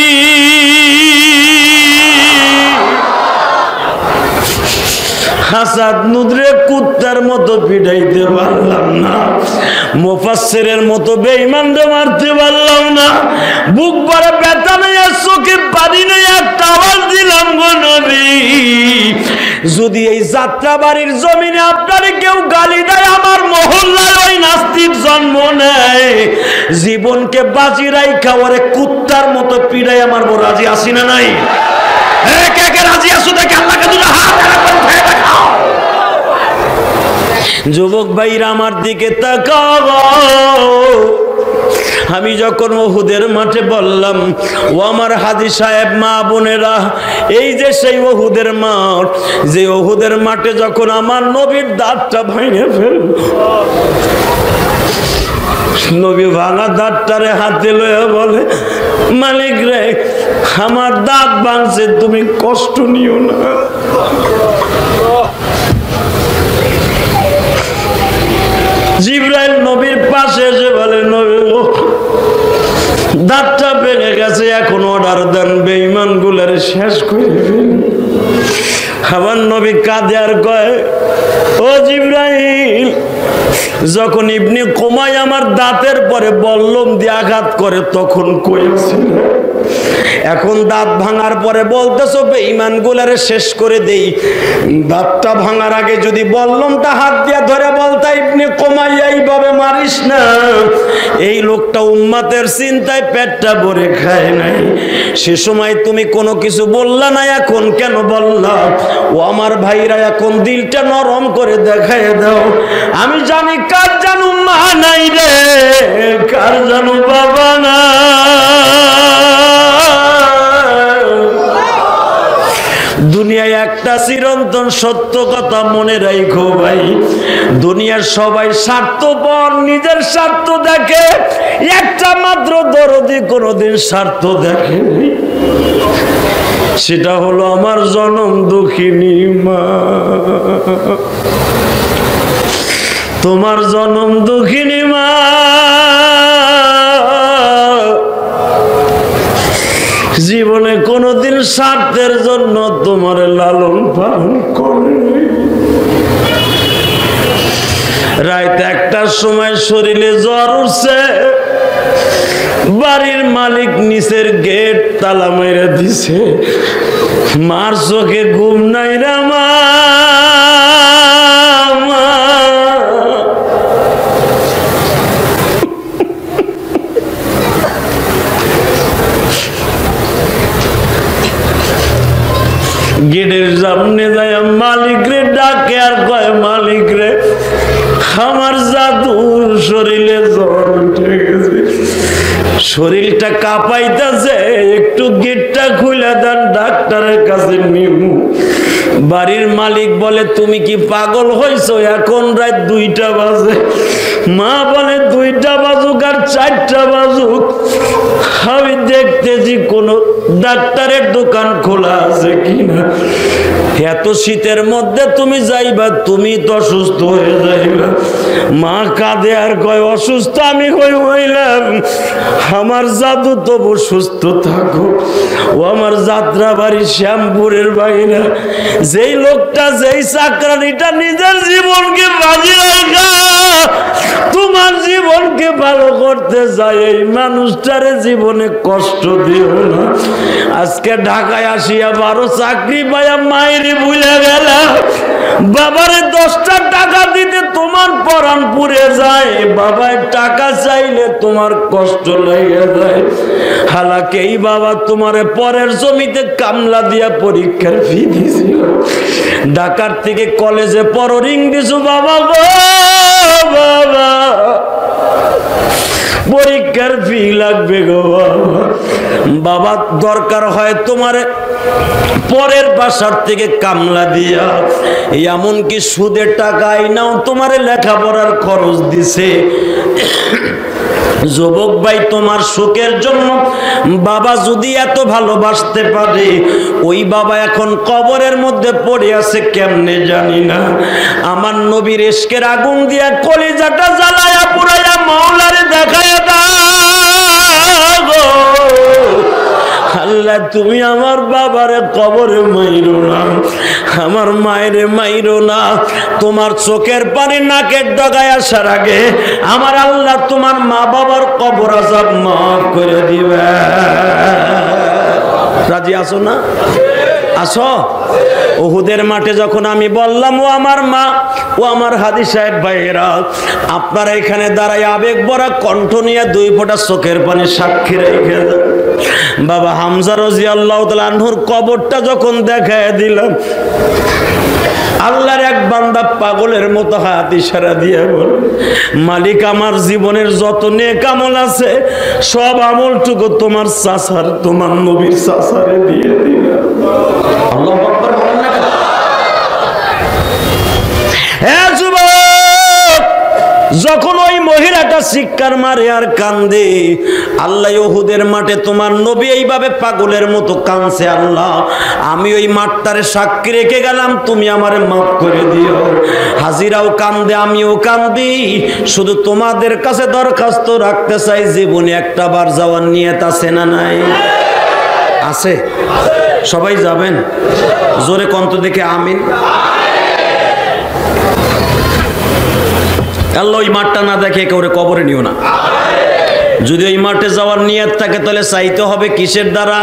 হাসাদ নুদরে কুত্তার মতো পিটাইতে পারলাম না, মুফাসসিরের মতো বেঈমানরে মারতে পারলাম না, বুক ভরে ব্যথা নিয়ে চোখে পানি নিয়ে একটা আওয়াজ দিলাম গো নবী। যদি এই যাত্রাবাড়ির জমিনে আপনারে কেউ গালি দেয়, আমার মহল্লায় ওই নাস্তিক জন্ম নেয়, জীবনকে বাজি রাইখা ওরে কুত্তার মতো পিটাই আমার বড় রাজি আসি না নাই? কে কে রাজি আছো দেখে আল্লাহকে দুটো হাত দেখাও। যুবক ভাইরা আমার দিকে তাকাও। আমি যখন উহুদের মাঠে বললাম, ও আমার হাজী সাহেব মা বোনেরা, এই যে সেই উহুদের মাঠ, যে উহুদের মাঠে যখন আমার নবীর দাঁতটা ভেঙে ফেলল, নবী ভাঙা দাঁতটারে হাতে লয়ে বলে, মালিক রে আমার দাঁত ভাঙছে, তুমি কষ্ট নিও না। জিবরাইল নবীর পাশে এসে বলে, নবী দাঁতটা ভেঙে গেছে, এখন অর্ডার দেন বেঈমান গুলারে শেষ করে ফেলেন। আমার নবী কাঁদে আর কয়, ও জিবরাইল, যখন ইবনে কুমাই আমার দাঁতের পরে বল্লম দিয়ে আঘাত করে তখন কই ছিল, এখন দাঁত ভাঙার পরে বলতেছো বেঈমান গুলারে শেষ করে দেই। দাঁতটা ভাঙার আগে যদি বল্লমটা হাত দিয়ে ধরে বলতা ইবনে কুমাই এইভাবে মারিস না, এই লোকটা উম্মতের চিন্তায় পেটটা ভরে খায় নাই, সে সময় তুমি কোনো কিছু বললা না, এখন কেন বললা? ও আমার ভাইরা, এখন দিলটা নরম করে দেখায় দাও। আমি জানি কার জানু মা নাই রে, কার জানু বাবা না, দুনিয়ায় একটা চিরন্তন সত্য কথা মনে রাখো ভাই, দুনিয়ার সবাই স্বার্থপর, নিজের স্বার্থ দেখে, একটা মাত্র দরদি কোনোদিন স্বার্থ দেখে, সেটা হলো আমার জনম দুঃখিনী মা। তোমার জনম দুঃখিনী মা জীবনে কোনোদিন স্বার্থের জন্য তোমার লালন পালন করে। রাত একটার সময় শরীরে জ্বর উঠছে, বাড়ির মালিক নিচের গেট তালা মেরে দিছে, মার চোখে ঘুম নাই রে মা। গেটের সামনে যায় মালিক রে ডাকে আর কয়, মালিক রে আমার জাদুর শরীরে জ্বর উঠে গেছে, শরীরটা কাঁপাইতেছে, একটু গেটটা খুলে দেন, ডাক্তারের কাছে নিমু। বাড়ির মালিক বলে, তুমি কি পাগল হইছো? এখন রাত দুইটা বাজে। মা চারটা বাজুক আমি দেখতেছি কোন ডাক্তারের দোকান খোলা আছে কিনা। এত শীতের মধ্যে তুমি যাইবা, তুমি তো অসুস্থ হয়ে যাইবা। মা কাঁদে আর কয় অসুস্থ আমি কই হইলাম, আমার জাদু তবু সুস্থ থাকো। ও আমার যাত্রা বাড়ি শ্যামপুরের বাইরে যেই লোকটা, যেই চাকরানিটা নিজের জীবনকে বাজি রাখা তোমার জীবনকে ভালো করতে যায়, এই মানুষটারে জীবনে কষ্ট দিও না। আজকে ঢাকায় আসিয়া বারো চাকরি পাইয়া মায়েরে ভুলে গেল, বাবারে দশটা টাকা দিতে তোমার পরাণ পুড়ে যায়, বাবার টাকা চাইলে তোমার কষ্ট লেগে যায়। হালাকে এই বাবা তোমারে পরের জমিতে কামলা দিয়া পরীক্ষার ফি দিয়েছিল, ঢাকার থেকে কলেজে পড়ো রিং দিছো বাবা গো বাবা, পরীক্ষার ফি লাগবে গো বাবা। বাবা দরকার হয় তোমার পরের বাসার থেকে কামলা দিয়া, এমনকি সুদের টাকা আইনাও তোমার লেখাপড়ার খরচ দিছে। যুবক ভাই, তোমার সুখের জন্য বাবা যদি এত ভালোবাসতে পারে, ওই বাবা এখন কবরের মধ্যে পড়ে আছে কেমনে জানি না। আমার নবীর ইশকের আগুন দিয়া কলিজাটা জ্বালায়া পুরাইয়া মাওলারে দেখায়া দাও। আল্লাহ তুমি আমার বাবারে কবরে মাইরো না, আমার মায়েরে মাইরো না। তোমার চোখের পানি নাকের ডগায় আসার আগে আমার আল্লাহ তোমার মা বাবার কবর আযাব মাফ করে দিবে। রাজি আছো না? আসো। উহুদের মাঠে যখন আমি বললাম ও আমার মা, ও আমার হাদি সাহেব ভাইয়েরা, আপনারা এখানে দাঁড়ায় আবেগ ভরা কণ্ঠ নিয়ে দুই ফোঁটা চোখের পানি সাক্ষী রেখে দেন। বাবা হামজা রাদিয়াল্লাহু তাআলা আনহুর কবরটা যখন দেখায় দিলাম, আল্লাহর এক বান্দা পাগলের মতো হাত ইশারা দিয়ে বলে, মালিক আমার জীবনের যত নেক আমল আছে সব আমলটুকু তোমার চাচার, তোমার নবীর চাচারে দিয়ে দিলাম। আল্লাহু আকবার বলেন না কেন? হে যুবক, যখন ওই মহিলাটা চিৎকার মারে আর কান্দে, আল্লাহ উহুদের মাঠে তোমার নবী এইভাবে পাগলের মতো কাঁদছে, আল্লাহ আমি ওই মাঠটারে সাক্ষী রেখে গেলাম, তুমি আমারে মাফ করে দিও। হাজিরাও কান্দে, আমিও কান্দি, শুধু তোমাদের কাছে দরখাস্ত রাখতে চাই, জীবনে একটা বার যাওয়ার নিয়ত আছে না নাই? আছে? সবাই যাবেন? জোরে কন্ত দেখে আমিন। আল্লাহ ওই মাঠটা না দেখে কেউ কবরে নিও না। যদি ওই মাঠে যাওয়ার নিয়ত থাকে তাহলে চাইতে হবে কিসের দ্বারা?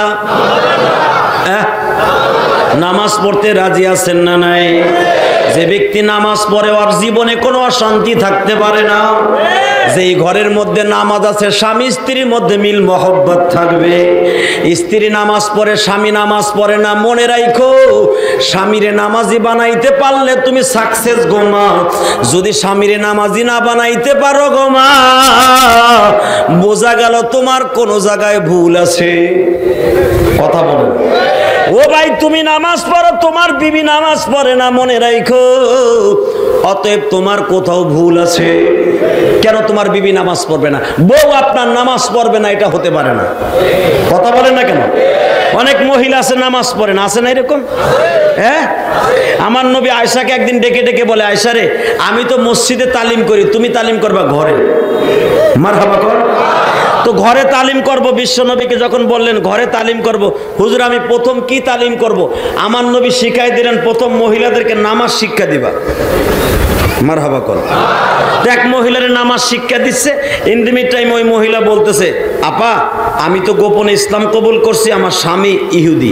নামাজ পড়তে রাজি আছেন না নাই? যে ব্যক্তি নামাজ পড়ে ওর জীবনে কোনো অশান্তি থাকতে পারে না। যেই ঘরের মধ্যে নামাজ আছে স্বামী স্ত্রীর মধ্যে মিল মহব্বত থাকবে। স্ত্রী নামাজ পড়ে, স্বামী নামাজ পড়ে না, মনে রাখো স্বামীরে নামাজি বানাইতে পারলে তুমি সাকসেস গোমা। যদি স্বামীরে নামাজি না বানাইতে পারো গোমা, বোঝা গেল তোমার কোন জায়গায় ভুল আছে। কথা বলো। ও ভাই, তুমি নামাজ পড়ো, তোমার বিবি নামাজ পড়ে না, মনে রাখো অতএব তোমার কোথাও ভুল আছে। কেন তোমার বিবি নামাজ পড়বে না? বউ আপনার নামাজ পড়বে না, এটা হতে পারে না। কথা বলেন না কেন? অনেক মহিলা আছে নামাজ পড়ে না, আছে না এরকম? হ্যাঁ, আমার নবী আয়েশাকে একদিন ডেকে ডেকে বলে, আয়েশা রে, আমি তো মসজিদে তালিম করি, তুমি তালিম করবা ঘরে। মারহাবা কর। তো ঘরে তালিম করব, বিশ্ব নবীকে যখন বললেন ঘরে তালিম করব, হুজুর আমি প্রথম কি তালিম করব? আমার নবী শিখাই দিলেন প্রথম মহিলাদেরকে নামাজ শিক্ষা দিবা। মারহাবা কর। এক মহিলার নামাজ শিক্ষা দিচ্ছে, ইন দি মিড টাইম ওই মহিলা বলতেছে, আপা আমি তো গোপনে ইসলাম কবুল করছি, আমার স্বামী ইহুদি।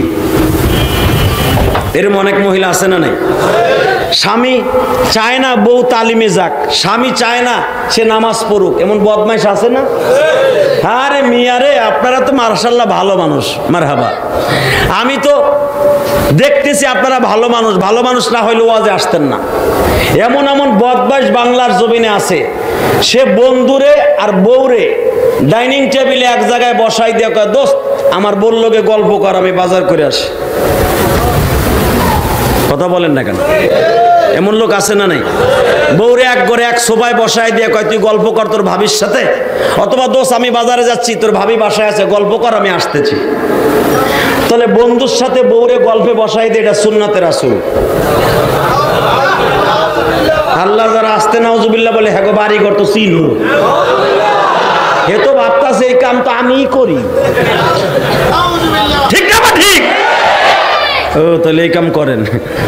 এরকম অনেক মহিলা আছে না নাই? স্বামী চায় না বউ তালিমে যাক, স্বামী চায় না সে নামাজ পড়ুক, এমন বদমাইশ আছে না? আরে মিয়া রে, আপনারা তো মাশাআল্লাহ ভালো মানুষ, মারহাবা। আমি তো দেখতেছি আপনারা ভালো মানুষ, ভালো মানুষ না হইলে ওয়াজে আসতেন না। এমন এমন বদমাইশ বাংলার জমিনে আছে, সে বন্ধুরে আর বউরে ডাইনিং টেবিলে এক জায়গায় বসাই দিয়ে কয়, দোস্ত আমার বললোকে গল্প কর, আমি বাজার করে আসি। কথা বলেন না কেন? এমন বদমাইশ আছে। কথা বলেন না কেন? কথা বলেন না কেন? এমন বদমাইশ আছে, সে বন্ধুরে আর বউরে ডাইনিং টেবিলে এক জায়গায় বসাই দিয়ে কয়, দোস্ত আমার বললোকে গল্প কর, আমি বাজার করে আসি। কথা বলেন না কেন? এমন লোক আছে না নাই? বউরে এক ঘরে এক সোফায় বসায় দিয়ে কয় তুই গল্প কর তোর ভাবির সাথে, অথবা দোষ আমি বাজারে যাচ্ছি তোর ভাবি বাসায় আছে গল্প কর আমি আসতেছি। তাহলে বন্ধুর সাথে বউরে গল্পে বসাই দিয়ে এটা সুন্নাতে রাসূল। আল্লাহ যারা আসতে নাউজুবিল্লাহ বলে হ্যাঁ গো বাড়ি ঘর তো চিনো, হে তো ভাবতাছে এই কাম তো আমিই করি, ঠিক না? ঠিক। ও তাহলে এই কাম করেন।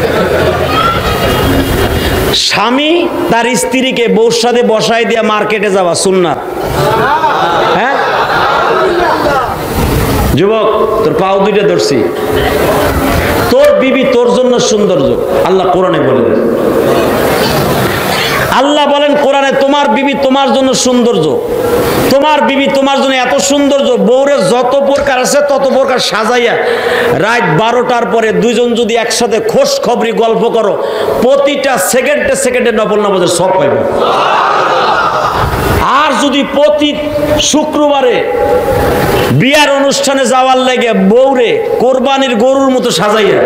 স্বামী তার স্ত্রীকে বউর সাথে বসাই দিয়া মার্কেটে যাওয়া সুন্নাত। হ্যাঁ যুবক, তোর পাও দুইটা ধরছি, তোর বিবি তোর জন্য সৌন্দর্য, আল্লাহ কোরআনে বলেন। আল্লাহ বলেন কোরআনে তোমার বিবি তোমার জন্য সৌন্দর্য, তোমার বিবি তোমার জন্য এত সৌন্দর্য, বউরে যত প্রকার আছে তত প্রকার সাজাইয়া রাত বারোটার পরে দুইজন যদি একসাথে খোঁজ খবরি গল্প করো, প্রতিটা সেকেন্ডে সেকেন্ডে নফল নামাজের সব পাইবে। আর যদি প্রতি শুক্রবারে বিয়ার অনুষ্ঠানে যাওয়ার লাগে বউরে কোরবানির গরুর মতো সাজাইয়া,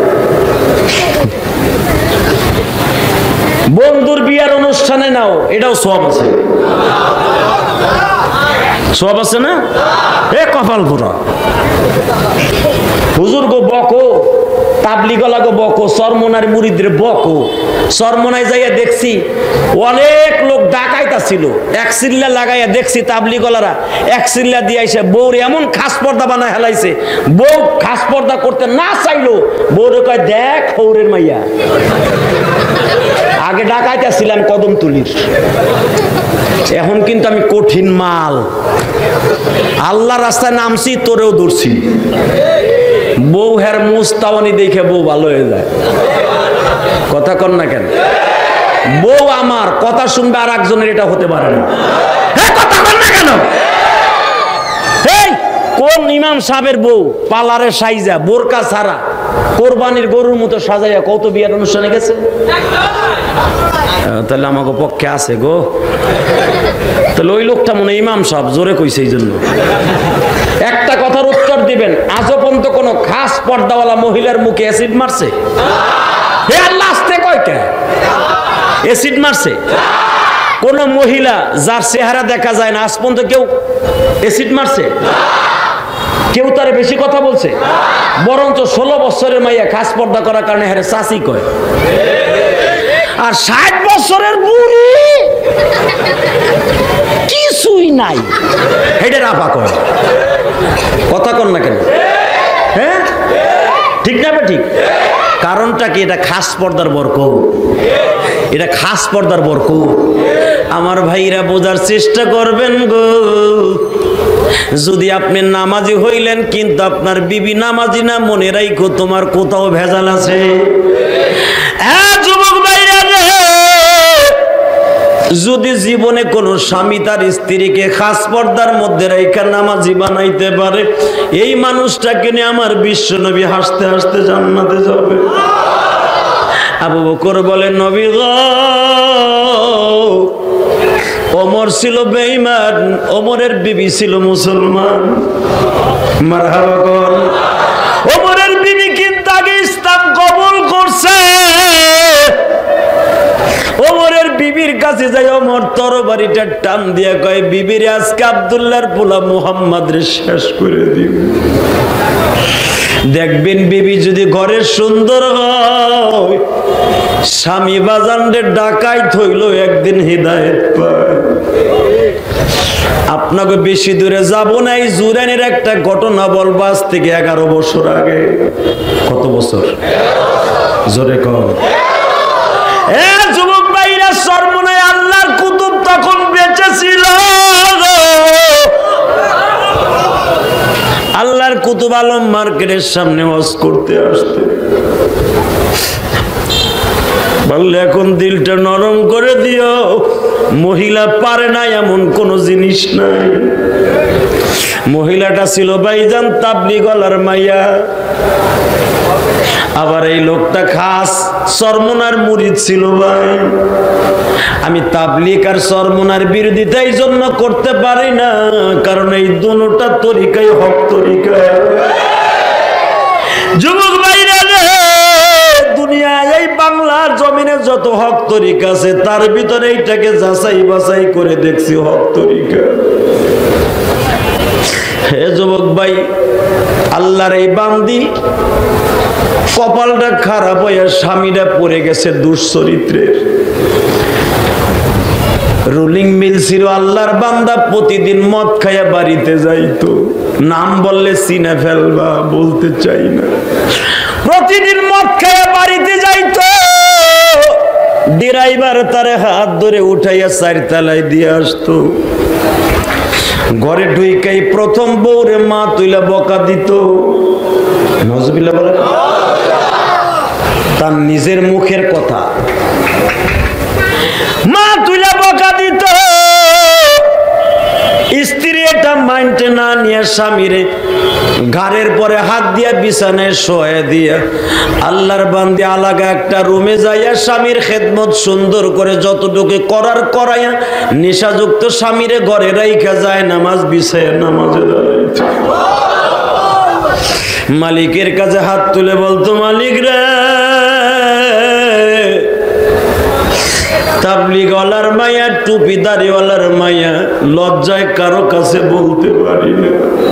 বন্ধুর বিয়ার অনুষ্ঠানে নাও, এটাও সওয়াব আছে। সওয়াব আছে না? এ কপাল পুরা হুজুর গো বকো, তাবলিগলা গো বকো, চরমনার মুরিদরে বকো। চরমনায় যাইয়া দেখছি অনেক লোক ডাকাইতা ছিল, এক চিল্লা লাগাইয়া দেখছি তাবলিগলারা এক চিল্লা দিয়ে আইসে বউরে এমন খাস পর্দা বানায় হেলাইছে, বউ খাস পর্দা করতে না চাইলো, বউরে কয় দেখ হৌরের মাইয়া। আগে ডাকাইতা ছিলাম কদম তুলির, এখন কিন্তু আমি কঠিন মাল, আল্লাহ রাস্তায় নামছি তোরেও ধরছি। বউ হের মুস্তাওয়ানি দেখে বউ ভালো হয়ে যায়, কথা কর না কেন? বউ আমার কথা শুনবে আর একজনের, এটা হতে পারে না। কথা কর না কেন? এই কোন ইমাম সাহেবের বউ পালারে সাইজা বোরকা ছাড়া কোরবানির গরুর মতো সাজাইয়া কত বিয়ার অনুষ্ঠানে গেছে? তাহলে আমাকে পক্ষে আছে গো। তাহলে ওই লোকটা মনে ইমাম সাহেব, জোরে কইছে এই জন্য। একটা কথার উত্তর দিবেন, আজও পর্যন্ত কোন খাস পর্দাওয়ালা মহিলার মুখে অ্যাসিড মারছে? হে আল্লাহ, আসতে কয়টা অ্যাসিড মারছে? কোন মহিলা যার চেহারা দেখা যায় না আজ পর্যন্ত কেউ অ্যাসিড মারছে? কেউ তারে বেশি কথা বলছে? বরঞ্চ ষোলো বছরের মাইয়া খাস পর্দা করার কারণে হারে চাষি কয়, আর ষাট বছরের বুড়ি কিছুই নাই হেডে রাপা কয়। কথা কন না কেন? হ্যাঁ ঠিক না? ঠিক। কারণটা কি? এটা খাস পর্দার বরকত, এটা খাস পর্দার বরকত। আমার ভাইরা বোঝার চেষ্টা করবেন গো। যদি আপনি নামাজি হইলেন কিন্তু আপনার বিবি নামাজি না, মনে রাখো তোমার কোথাও ভেজাল আছে। হ্যাঁ যুবক ভাইরা, যদি জীবনে কোন স্বামী তার স্ত্রীকে খাস পর্দার মধ্যে রেখে নামাজি বানাইতে পারে, এই মানুষটাকে নিয়ে আমার বিশ্ব নবী হাসতে হাসতে জান্নাতে যাবে। আবু বকর বলে, নবী গো, ওমর ছিল বেঈমান, ওমরের বিবি ছিল মুসলমান। মারহাবা কর। ওমরের বিবি কিন্তু আগে ইসলাম কবুল করছে। ওমরের বিবির কাছে যাই ওমর তরবারিটা টান দিয়া কয়, বিবির আজকে আব্দুল্লাহর পোলা মুহাম্মদ রে শেষ করে দিও। দেখবেন বিবি যদি ঘরের সুন্দর হয়, স্বামী বাজানরে ডাকাইত হইল একদিন হিদায়েত পায়। আপনাকে বেশি দূরে যাব না, এই জুরাইনের একটা ঘটনা বলবো আজ থেকে এগারো বছর আগে। কত বছর? জোরে কর। এ যুবক ভাইরা, সর্বনায় আল্লাহর কুতুব তখন বেঁচে ছিল। আল্লাহর কুতুব আলম মার্কেটের সামনে ওয়াজ করতে আসতে বললে, এখন দিলটা নরম করে দিও, মহিলা পারে না এমন কোন জিনিস নাই। মহিলাটা ছিল ভাইজান তাবলিগলার মাইয়া, আবার এই লোকটা খাস চরমনার মুরিদ ছিল। ভাই, আমি তাবলিগ আর চরমনার বিরোধিতা এই জন্য করতে পারি না, কারণ এই দুটোটা তরিকাই হক তরিকা। যুবক ভাইরা, দুনিয়ায় এই বাংলা আল্লাহর জমিনে যত হক তরিকা আছে তার ভিতরে এইটাকে যাচাই বাছাই করে দেখছি হক তরিকা। হে যুবক ভাই, আল্লাহর এই বান্দি কপালটা খারাপ হয়ে স্বামীরা পড়ে গেছে দুশ্চরিত্রের। রুলিং মিল ছিল, আল্লাহর বান্দা প্রতিদিন মদ খাইয়া বাড়িতে যাইতো, নাম বললে চিনে ফেলবা, বলতে চাই না। প্রতিদিন মদ খাইয়া বাড়িতে যাইতো, ড্রাইভার তারে হাত ধরে উঠাইয়া চারতলায় দিয়ে আসতো। ঘরে ঢুইকাই প্রথম বউরে মা তুইলা বকা দিত, নজবিল্লাহ বলে, তার নিজের মুখের কথা, মা তুইলা বকা দিত। স্ত্রী এটা মাইন্ডে না নিয়ে স্বামীরে ঘাড়ের পরে হাত দিয়া বিছানায় শোয়া দিয়া আল্লাহর বান্দি আলাদা একটা রুমে যাইয়া স্বামীর খেদমত সুন্দর করে যতটুকু করার করাইয়া নেশাযুক্ত স্বামীরে ঘরে রাইখা যায় নামাজ বিছায়া নামাজে দাঁড়াইতে। মালিকের কাছে হাত তুলে বলতো, মালিক রে, তাবলিগওয়ালার মায়া, টুপিদারিওয়ালার মায়া, লজ্জায় কারো কাছে বলতে পারি না,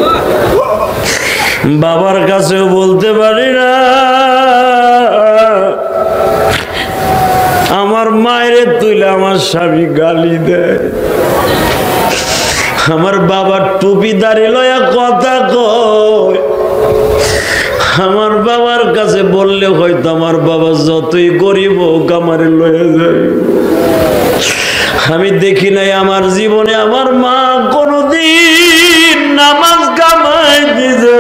বাবার কাছেও বলতে পারি না। আমার মায়ের তুইলে আমার স্বামী গালি দেয়, আমার বাবার টুপিদারি লয়া কথা কয়। আমার বাবার কাছে বললে হয়তো আমার বাবা যতই গরিব হোক আমারে লয়ে যায়। আমি দেখি নাই আমার জীবনে আমার মা কোনদিন নামাজ কামাই দিছে।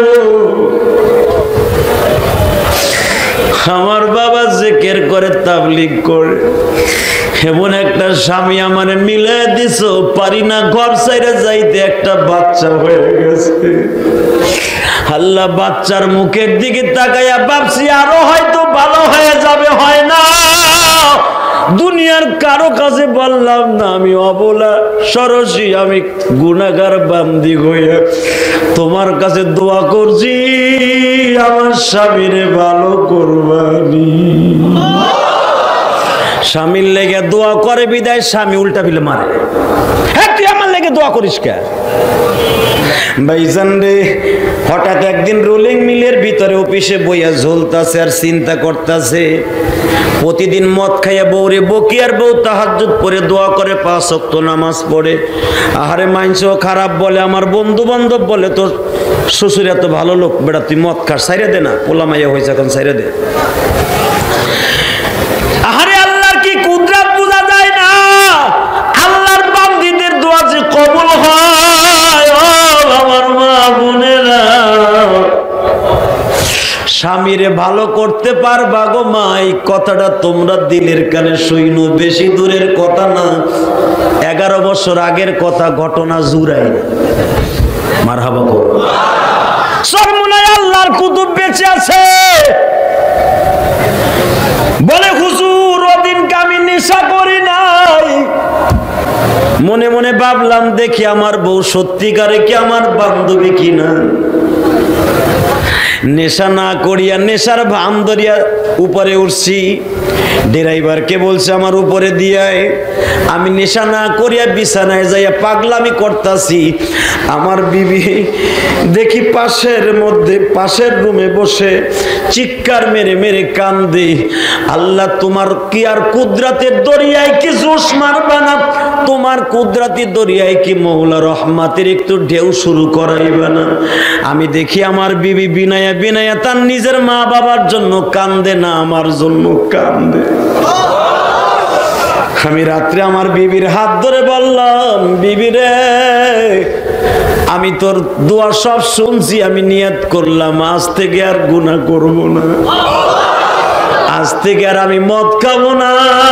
আমার বাবা জিকির করে, তাবলীগ করে, এমন একটা স্বামী আমারে মিলে দিছ, পারি না ঘর ছাইরে যাইতে, একটা বাচ্চা হয়ে গেছে। আল্লাহ বাচ্চার মুখের দিকে তাকাইয়া ভাবছি আরো হয়তো ভালো হয়ে যাবে, হয় না। দুনিয়ার কারো কাছে বললাম না, আমি অবলা সরসী, আমি গুনাহগার বান্দি হইয়া তোমার কাছে দোয়া করছি, আমার স্বামীরে ভালো করবানি। স্বামীর লেগে দোয়া করে বিদায় স্বামী উল্টা বিলে মারে, হ্যাঁ তুই আমার লেগে দোয়া করিস কে? ভাইজান রে, হঠাৎ একদিন রোলিং মিলের ভিতরে অফিসে বইয়া ঝুলতাছে আর চিন্তা করতেছে, প্রতিদিন মদ খাইয়া বউরে বকি আর বউ তাহাজ্জুদ পড়ে দোয়া করে, পাঁচ ওয়াক্ত নামাজ পড়ে। আহারে মাইনসও খারাপ বলে, আমার বন্ধু বান্ধব বলে তোর শ্বশুর এত ভালো লোক, বেটা তুই মদ খাস, সাইরে দে না, পোলা মাইয়া হয়েছে এখন সাইরে দে। আহারে আল্লাহর কি কুদরত বোঝা যায় না, আল্লাহর বান্দীদের দোয়া যে কবুল হয়। ও আমার মা বোনেরা, স্বামীরে ভালো করতে পারবা গো মা, এই কথাটা তোমরা দিলের কানে শুইনো, বেশি দূরের কথা না, এগারো বছর আগের কথা, ঘটনা জুড়াই। মারহাবা গো, সরমুনায় আল্লাহর কুতুব বেঁচে আছে। বলে হুজুর ওদিনকে আমি নেশা করি নাই, মনে মনে ভাবলাম দেখি আমার বউ সত্যিকারে কি আমার বান্ধবী কিনা। নেশা না করিয়া নেশার ভান ধরিয়া উপরে উঠছি, ড্রাইভারকে বলছে আমার উপরে দিয়ায়। আমি নেশা না করিয়া বিছানায় যাইয়া পাগলামি করতাছি, আমার বিবি দেখি পাশের মধ্যে পাশের রুমে বসে চিৎকার মেরে মেরে কান্দে। আল্লাহ তোমার কি আর কুদরতের দরিয়ায় কি জোশ মারবা না? তোমার কুদরতি দরিয়ায় কি মৌলা রহমাতের একটু ঢেউ শুরু করাইবা না? আমি দেখি আমার বিবি বিনায়া বিনায়া তার নিজের মা বাবার জন্য কান্দে না, আমার জন্য কান্দে। আমি রাত্রে আমার বিবির হাত ধরে বললাম, বিবি রে, আমি তোর দোয়া সব শুনছি, আমি নিয়ত করলাম আজ থেকে আর গুনাহ করব না, আজ থেকে আর আমি মদ খাবো না।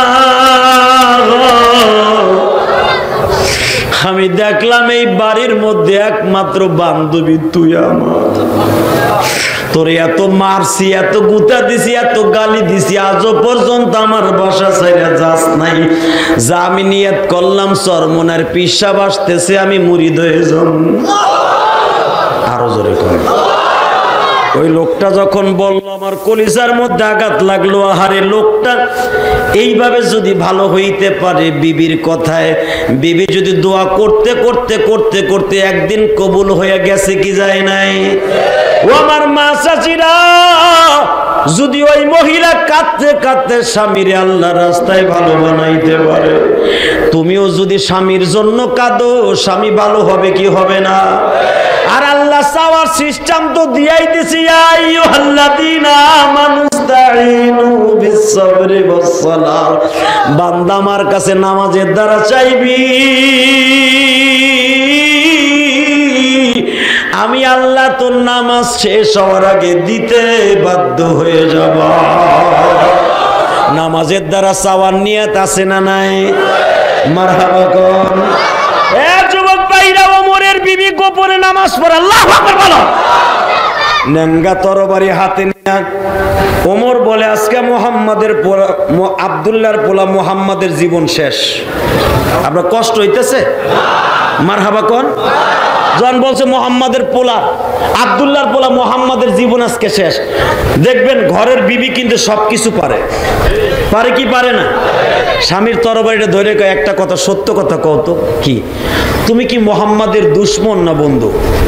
আমি দেখলাম এই বাড়ির মধ্যে একমাত্র বান্ধবী তুই আমার। তোরে এত মারছি, এত গুতা দিছি, এত গালি দিছি, আজও পর্যন্ত আমার বাসা ছাইরা যাস নাই। যা আমি নিয়ত করলাম চরমনার পিসাব আসতেছে, আমি মুরিদ হয়ে যাব। আরো জোরে কর। ওই লোকটা যখন বলল আমার কলিজার মধ্যে আঘাত লাগলো, আহারে লোকটা এইভাবে যদি ভালো হইতে পারে বিবির কথায়, বিবি যদি দোয়া করতে করতে করতে করতে একদিন কবুল হয়ে গেছে কি যায় নাই? ও আমার মা চাচিরা, যদি ওই মহিলা কাঁদতে কাঁদতে স্বামীরে আল্লাহ রাস্তায় ভালো বানাইতে পারে, তুমিও যদি স্বামীর জন্য কাঁদো, স্বামী ভালো হবে কি হবে না? আর আল্লাহ চাওয়ার সিস্টেম তো দিয়াই দিছি, আইয়ুহাল্লাযীনা আমানুস্তাঈনু বিস-সাবরি ওয়াস-সালাহ, বান্দা আমার কাছে নামাজের দ্বারা চাইবি, আমি আল্লাহ তোর নামাজ শেষ হওয়ার আগে দিতে বাধ্য হয়ে যাব। নামাজের দ্বারা চাওয়ার নিয়ত আছে না নাই? মারহাবা কোন। এ যুবক ভাইরা, ওমরের বিবি গোপনে নামাজ পড়ে, আল্লাহু আকবার বলো। নেঙ্গা তরবারি হাতে নিয়ে ওমর বলে, আজকে মুহাম্মাদের পোলা, আব্দুল্লাহর পোলা মুহাম্মাদের জীবন শেষ। আপনার কষ্ট হইতেছে? মারহাবা কোন। জন বলছে মুহাম্মাদের পোলা, আব্দুল্লাহর পোলা মুহাম্মাদের জীবন আজকে শেষ। দেখবেন ঘরের বিবি কিন্তু সবকিছু পারে, পারে কি পারে না? স্বামীর তরবারিটা ধরে কয়, একটা কথা, সত্য কথা কও তো, কি তুমি কি মুহাম্মাদের দুশমন না বন্ধু?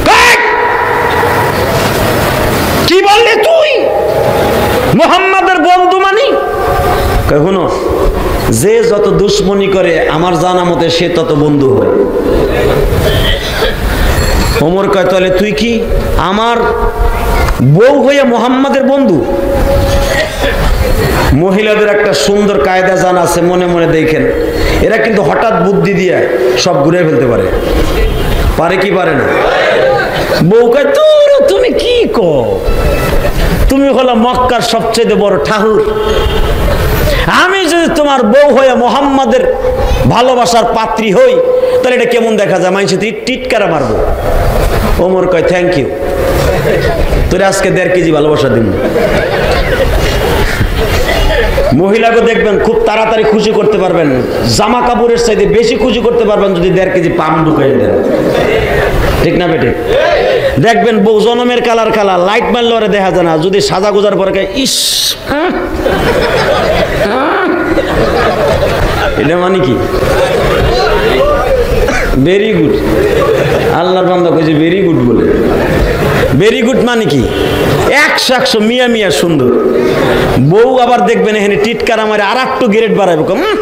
কি বললি তুই? মুহাম্মাদের বন্ধু মানি? কখনো যে যত দুশমনি করে আমার জানা মতে সে তত বন্ধু হয়। ওমর কয়, তাহলে তুই কি আমার বউ হইয়া মুহাম্মাদের বন্ধু? মহিলাদের একটা সুন্দর কায়দা জানা আছে, মনে মনে দেখেন, এরা কিন্তু হঠাৎ বুদ্ধি দিয়ে সব ঘুরে ফেলতে পারে, পারে কি পারে না? বউ কয়, তোর তুমি কি কও, তুমি হলো মক্কার সবচেয়ে বড় ঠাকুর, আমি যদি তোমার বউ হয়ে মুহাম্মাদের ভালোবাসার পাত্রী হই, তাহলে এটা কেমন দেখা যায়? মানুষ টিটকারা মারবো। ওমর কয়, থ্যাংক ইউ, তোর আজকে দেড় কেজি ভালোবাসা দিন। মহিলাকে দেখবেন খুব তাড়াতাড়ি খুশি করতে পারবেন, জামা কাপড়ের চাইতে বেশি খুশি করতে পারবেন যদি দেড় কেজি পাম ঢুকাই দেন, ঠিক না বেটে? দেখবেন বউ জনমের কালার কালার, লাইট মারলে ওরে দেখা যায় না, যদি সাজা গুজার পরে ইস, এটা মানে কি? Very good. আল্লাহর বান্দা কইছে ভেরি গুড বলে। ভেরি গুড মানে কি? একশো একশো মিয়া মিয়া সুন্দর। বউ আবার দেখবেন এখানে টিটকার আমার আর একটু গ্রেড বাড়াবে,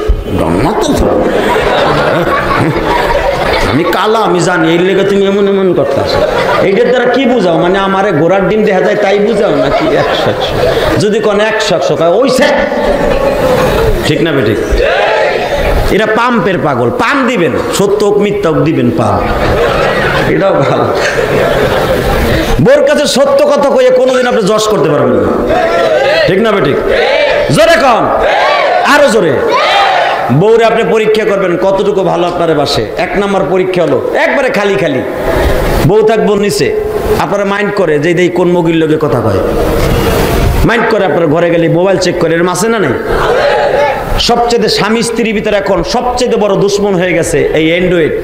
আমি কালা, আমি জানি, এই লেগে তুমি এমন এমন করতেছ। এইটার দ্বারা কি বুঝাও? মানে আমারে ঘোড়ার ডিম দেখা যায় তাই বুঝাও নাকি? একশো একশো যদি কোন একশো একশো কয় ওই সে, ঠিক না বেঠিক? এরা পাম্পের পাগল, পাম দিবেন, সত্য হোক মিথ্যা হোক দিবেন পাম, এটাও ভালো। বোর কাছে সত্য কথা কইয়ে কোনোদিন আপনি যশ করতে পারবেন না, ঠিক না বেঠিক? জোরে কন, আরো জোরে। বউরে আপনি পরীক্ষা করবেন কতটুকু ভালো আপনার বাসে। এক নম্বর পরীক্ষা হলো একবারে খালি খালি বউ থাকবো নিচে, আপনারা মাইন্ড করে যে এই কোন মগির লোকে কথা কয়, মাইন্ড করে আপনার ঘরে গেলে মোবাইল চেক করে, এর মাসে না নেই? সবচেয়ে স্বামী স্ত্রীর ভিতরে এখন সবচেয়ে বড় দুশ্মন হয়ে গেছে এই অ্যান্ড্রয়েড,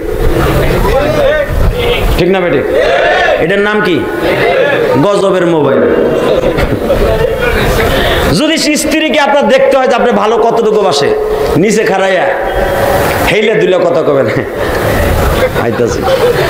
ঠিক না বেটে? এটার নাম কি? গজবের মোবাইল। যদি স্ত্রীকে আপনার দেখতে হয় যে আপনি ভালো কতটুকু বাসে, নিচে খাড়াইয়া হেইলে দুলে কথা কবেন, আইতাছি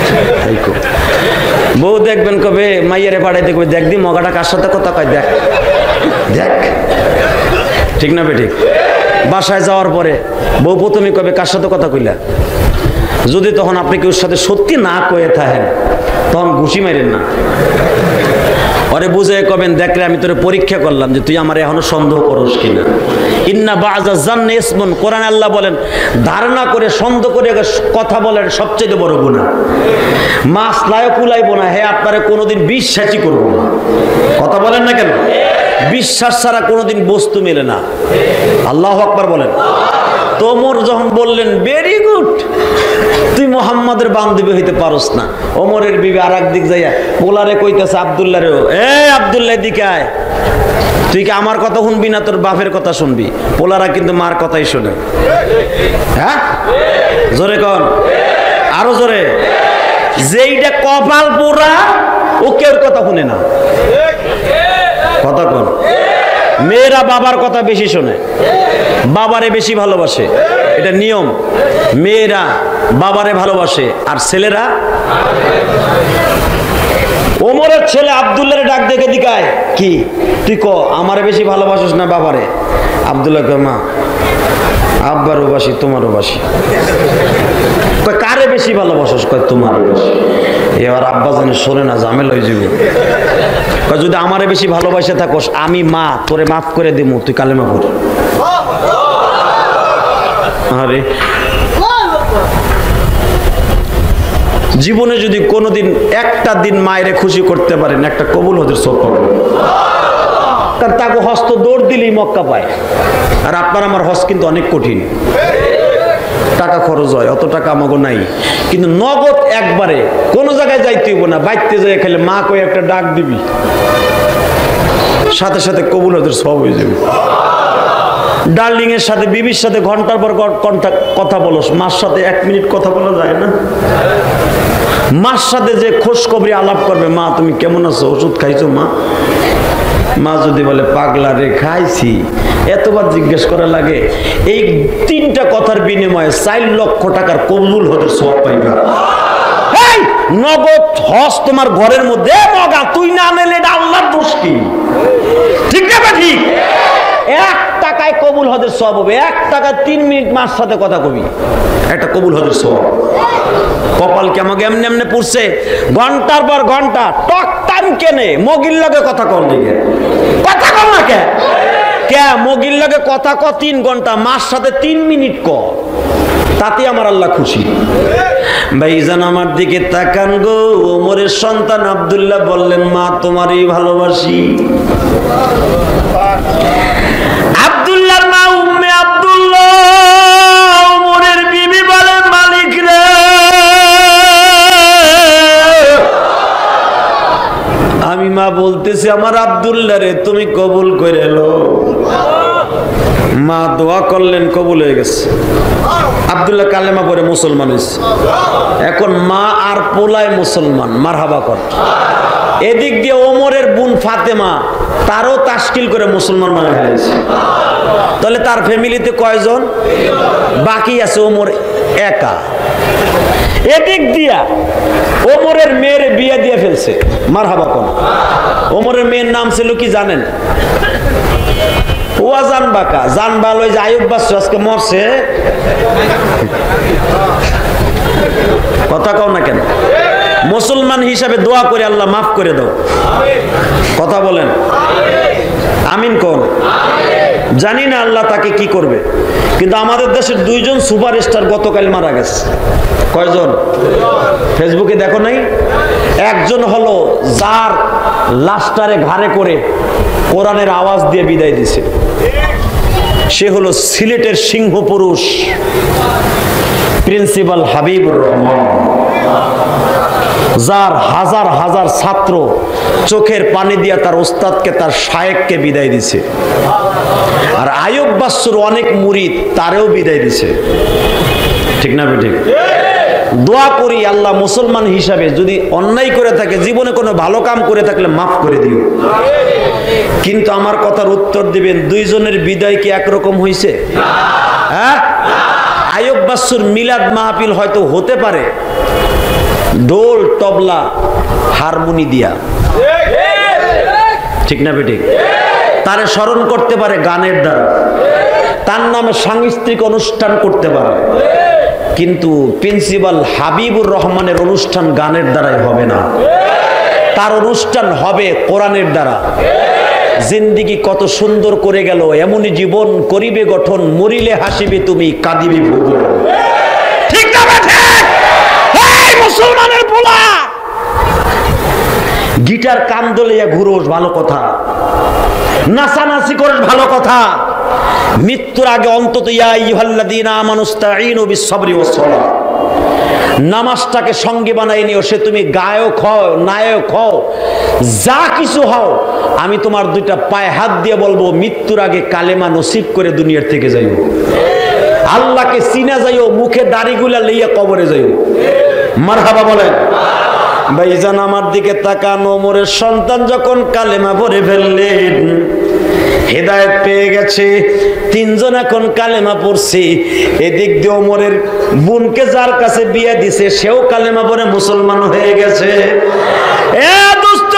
বউ দেখবেন কবে মাইয়ারে পাঠাইতে কবে, দেখ দি মগাটা কার সাথে কথা কয়, দেখ দেখ, ঠিক না বেঠিক? বাসায় যাওয়ার পরে বউ প্রথমে কবে কার সাথে কথা কইলা। যদি তখন আপনি কেউ সাথে সত্যি না কয়ে থাকেন তখন ঘুষি মারেন না, ওরে বুঝে কবেন, দেখলে আমি তোরে পরীক্ষা করলাম যে তুই আমার এখনো সন্দেহ করস কিনা। ইন্না বাযা জান্নি ইসমুন, কোরআন আল্লাহ বলেন ধারণা করে সন্দেহ করে কথা বলেন সবচেয়ে বড় গুনাহ। মাছ লায় কুলাইব না, হে আপনারে কোনোদিন বিশ্বাসই করব না। কথা বলেন না কেন? বিশ্বাস ছাড়া কোনোদিন বস্তু মেলে না। আল্লাহু আকবার বলেন। তোমর যখন বললেন ভেরি গুড, তুই মুহাম্মাদের বান্ধবী হইতে পারস না, ওমরের বিবি আর একদিক যাইয়া পোলারে কইতেছে আব্দুল্লাহ রে, এ আব্দুল্লাহ দিকে আয়, তুই কি আমার কথা শুনবি না তোর বাপের কথা শুনবি? পোলারা কিন্তু মার কথাই শোনে। হ্যাঁ জোরে কন, আরো জোরে। যেইটা কপাল পোড়া ও কেউ কথা শুনে না। কথা কোন? মেয়েরা বাবার কথা বেশি শোনে, বাবারে বেশি ভালোবাসে, এটা নিয়ম। মেয়েরা বাবারে ভালোবাসে আর ছেলেরা। ওমরের ছেলে আব্দুল্লাহরে ডাক দেখে দিকায় কি তুই ক আমারে বেশি ভালোবাসিস না বাবারে? আব্দুল্লাহ কয় মা আব্বারও বাসি তোমারও বাসি। কয় কারে বেশি ভালোবাসিস? কয় তোমারও বাসি। এবার আব্বা জানে শোনে না, ঝামেলা হয়ে যাবে। কয় যদি আমারে বেশি ভালোবাসে থাকোস আমি মা তোরে মাফ করে দেবো, তুই কালেমা পড়। আরে জীবনে যদি কোনোদিন একটা দিন মায়েরে খুশি করতে পারেন একটা কবুল হজের সব পাবেন। কারণ তাকে হস্ত দৌড় দিলেই মক্কা পায়। আর আপনার আমার হজ কিন্তু অনেক কঠিন, টাকা খরচ হয়, অত টাকা আমাকে নাই। কিন্তু নগদ একবারে কোনো জায়গায় যাইতে হইব না, বাইতে যাই খেলে মা কই একটা ডাক দিবি, সাথে সাথে কবুল হজের সব হয়ে যাবে। ডার্লিং এর সাথে বিবির সাথে ঘন্টার পর ঘন্টা কথা বলো, মার সাথে এক মিনিট কথা বলা যায় না? মার সাথে যে খোঁজ খবরি আলাপ করবে, মা তুমি কেমন আছো, ওষুধ খাইছো মা? মা যদি বলে পাগলা রে খাইছি, এতবার জিজ্ঞেস করা লাগে। এই তিনটা কথার বিনিময়ে চার লক্ষ টাকার কবুল হজের সওয়াব পাইবা। এই নগদ হজ তোমার ঘরের মধ্যে, মগা তুই না নিলে এটা আল্লাহর দোষ কি? ঠিক না বা ঠিক? এক টাকায় কবুল হজের সওয়াব হবে, এক টাকায় তিন মিনিট মার সাথে কথা কবি, একটা কবুল হজের সওয়াব। কপাল কে আমাকে এমনি এমনি পড়ছে, ঘন্টার পর ঘন্টা টক টাইম কেনে মগির লগে কথা কর দিকে কথা কর না কে কে মগির লগে কথা ক তিন ঘন্টা, মার সাথে তিন মিনিট ক, তাতে আমার আল্লাহ খুশি। ভাইজান আমার দিকে তাকান গো। ওমরের সন্তান আব্দুল্লাহ বললেন মা তোমারই ভালোবাসি। আব্দুল্লাহর মা উম্মে আব্দুল্লাহ ওমরের বিবি বলেন মালিক রে আমি মা বলতেছি আমার আব্দুল্লাহ রে তুমি কবুল করে লো। মা দোয়া করলেন, কবুল হয়ে গেছে। আব্দুল্লাহ কালেমা পড়ে মুসলমান হয়েছে। এখন মা আর পোলায় মুসলমান, মারহাবা কর। এদিক দিয়ে ওমরের বোন ফাতেমা তারও তাশকিল করে মুসলমান মানে ফেলেছে। তাহলে তার ফ্যামিলিতে কয়জন? বাকি আছে ওমর একা। এদিক দিয়া ওমরের মেয়ের বিয়ে দিয়ে ফেলছে, মারহাবা কর। ওমরের মেয়ের নাম ছিল কি জানেন? ওয়াজান বাকা জান ভালো যে আয়ুব বাচ্চু আজকে মরছে, কথা কও না কেন? মুসলমান হিসাবে দোয়া করে আল্লাহ মাফ করে দাও, কথা বলেন আমিন কোন? জানি না আল্লাহ তাকে কি করবে, কিন্তু আমাদের দেশের দুইজন সুপারস্টার গতকাল মারা গেছে। কয়জন? ফেসবুকে দেখো নাই? একজন হলো যার লাস্টারে ঘাড়ে করে কোরআনের আওয়াজ দিয়ে বিদায় দিছে, সে হলো সিলেটের সিংহ পুরুষ প্রিন্সিপাল হাবিবুর রহমান, যার হাজার হাজার ছাত্র চোখের পানি দিয়া তার ওস্তাদকে তার শায়েককে বিদায় দিছে। আর আয়ুব বাচ্চুর অনেক মুরিদ তারেও বিদায় দিছে, ঠিক না ঠিক? দোয়া করি আল্লাহ মুসলমান হিসাবে যদি অন্যায় করে থাকে, জীবনে কোনো ভালো কাম করে থাকলে মাফ করে দিও। কিন্তু আমার কথার উত্তর দিবেন, দুইজনের বিদায় কি একরকম হয়েছে? হ্যাঁ, আয়ুব বাচ্চুর মিলাদ মাহফিল হয়তো হতে পারে ঢোল তবলা হারমোনি দিয়া, ঠিক না বেঠিক? তারে স্মরণ করতে পারে গানের দ্বারা, তার নামে সাংস্কৃতিক অনুষ্ঠান করতে পারে, কিন্তু প্রিন্সিপাল হাবিবুর রহমানের অনুষ্ঠান গানের দ্বারাই হবে না, তার অনুষ্ঠান হবে কোরআনের দ্বারা। জিন্দিগি কত সুন্দর করে গেল, এমনই জীবন করিবে গঠন, মরিলে হাসিবে তুমি কাঁদিবে ভুবন, ঠিক না বেঠিক? এই মুসলমানের পোলা গিটার কান দলিয়া ঘুরোস ভালো কথা, নাচানাচি করিস ভালো কথা, মৃত্যুর আগে অন্তত ইয়া আইয়ুহাল্লাযীনা আমানুস্তাঈনু বিস-সাবরি ওয়াস-সালাহ নামাজটাকে সঙ্গে বানাই নিও। সে তুমি গায়ক হও, নায়ক হও, যা কিছু হও, আমি তোমার দুইটা পায়ে হাত দিয়ে বলবো মৃত্যুর আগে কালেমা নসিব করে দুনিয়ার থেকে যাইও, আল্লাহকে চিনা যাইও, মুখে দাড়িগুলা লইয়া কবরে যাইও। মারহাবা বলেন। ভাইজান আমার দিকে তাকান, ওমরের সন্তান যখন কালেমা পড়ে ফেললেন, হেদায়েত পেয়ে গেছে, তিনজন এখন কালেমা পড়ছে। এদিক দিয়ে ওমরের বোনকে যার কাছে বিয়ে দিছে সেও কালেমা পড়ে মুসলমান হয়ে গেছে। এ দোস্ত,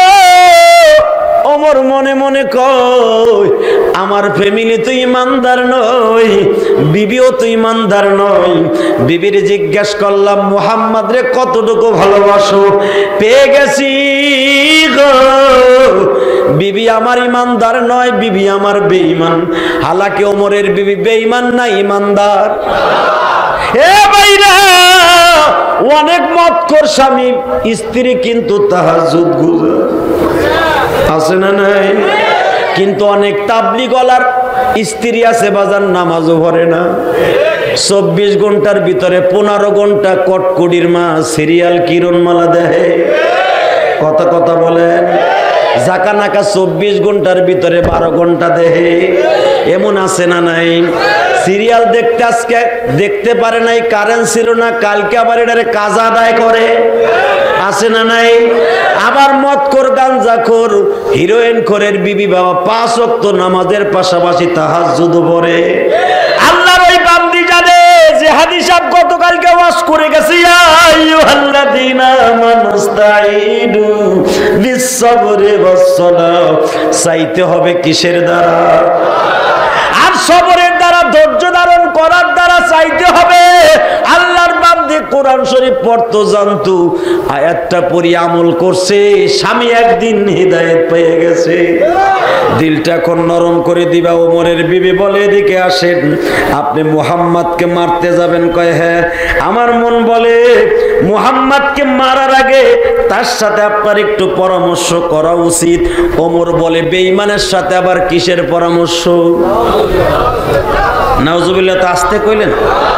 ওমর মনে মনে কয় আমার ফ্যামিলি তো ইমানদার নয়, বিবিও তো ইমানদার নয়। বিবির জিজ্ঞেস করলাম মুহাম্মদ রে কতটুকু ভালোবাসো? পেয়ে গেছি গো, বিবি আমার ইমানদার নয়, বিবি আমার বেঈমান। হালাকি ওমরের বিবি বেঈমান না ইমানদার? এ ভাইরা, অনেক মতখোর স্বামী স্ত্রী কিন্তু তাহাজ্জুদ গুজার আছে না নাই? কিন্তু অনেক তাবলীগওয়ালার স্ত্রী আছে বাজার, নামাজও পড়ে না। চব্বিশ ঘন্টার ভিতরে পনেরো ঘন্টা কটকুড়ির মা সিরিয়াল কিরণমালা দেয়। কথা কথা বলেন, জাকা নাকা চব্বিশ ঘন্টার ভিতরে বারো ঘন্টা দেহে। এমন আছে না নাই? সিরিয়াল দেখতে আজকে দেখতে পারে নাই, কারেন্ট ছিল না, কালকে আবার এটারে কাজা আদায় করে। আছে না নাই? আবার মদখোর, গাঞ্জাখোর, হিরোইন খোরের বিবি বাবা পাঁচ ওয়াক্ত নামাজের পাশাপাশি তাহাজ্জুদ পড়ে। আল্লাহর ওই বান্দি জানে যে হাদিস সাহেব গতকালকে ওয়াজ করে গেছে, ইয়া আইয়ুহাল্লাযীনা আমানুস্তাঈনু বিস-সাবরি ওয়াস-সালাহ। চাইতে হবে কিসের দ্বারা? আর সবরের দ্বারা, ধৈর্য ধারণ করার দ্বারা চাইতে হবে। আল্লাহর বান্দে কোরআন শরীফ পড়তো, জানতো, আয়াতটা পড়ি আমল করছে, স্বামী একদিন হিদায়াত পেয়ে গেছে। দিলটা এখন নরম করে দিবা। ওমরের বিবি বলে এদিকে আসেন, আপনি মুহাম্মদকে মারতে যাবেন? কয় হ্যাঁ। আমার মন বলে মুহাম্মদকে মারার আগে তার সাথে আপনার একটু পরামর্শ করা উচিত। ওমর বলে বেঈমানের সাথে আবার কিসের পরামর্শ? নাউজুবিল্লাহ। তো আসতে কইলেন,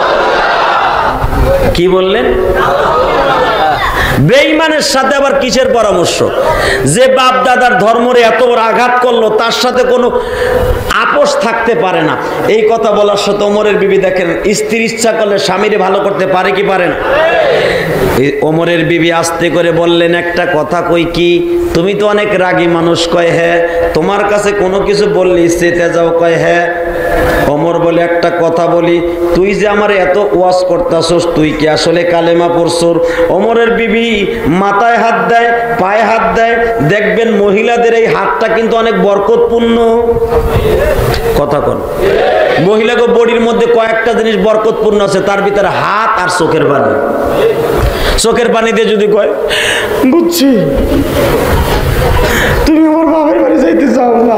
কি বললেন? বেঈমানের সাথে আবার কিসের পরামর্শ? যে বাপ দাদার ধর্মরে এত বড় আঘাত করলো, তার সাথে কোনো আপোষ থাকতে পারে না। এই কথা বলার সাথে ওমরের বিবি দেখেন, স্ত্রী ইচ্ছা করলে স্বামীরে ভালো করতে পারে কি পারে না? ওমরের বিবি আস্তে করে বললেন, একটা কথা কই কি, তুমি তো অনেক রাগী মানুষ। কয় হ্যাঁ। তোমার কাছে কোনো কিছু বললে চেতে যাও? কয় হ্যাঁ। ওমর বলে একটা কথা বলি, তুই যে আমার এত ওয়াজ করতাছস, তুই কি আসলে কালেমা পড়ছস? ওমরের বিবি মাথায় হাত দেয়, পায়ে হাত দেয়। দেখবেন মহিলাদের এই হাতটা কিন্তু অনেক বরকতপূর্ণ। কথা কন, মহিলাকে বডির মধ্যে কয়েকটা জিনিস বরকতপূর্ণ আছে, তার ভিতরে হাত আর চোখের পানি। চোখের পানি দিয়ে যদি কয়, বুঝছি তুমি আমার বাবার বাড়ি যাইতে চাও না,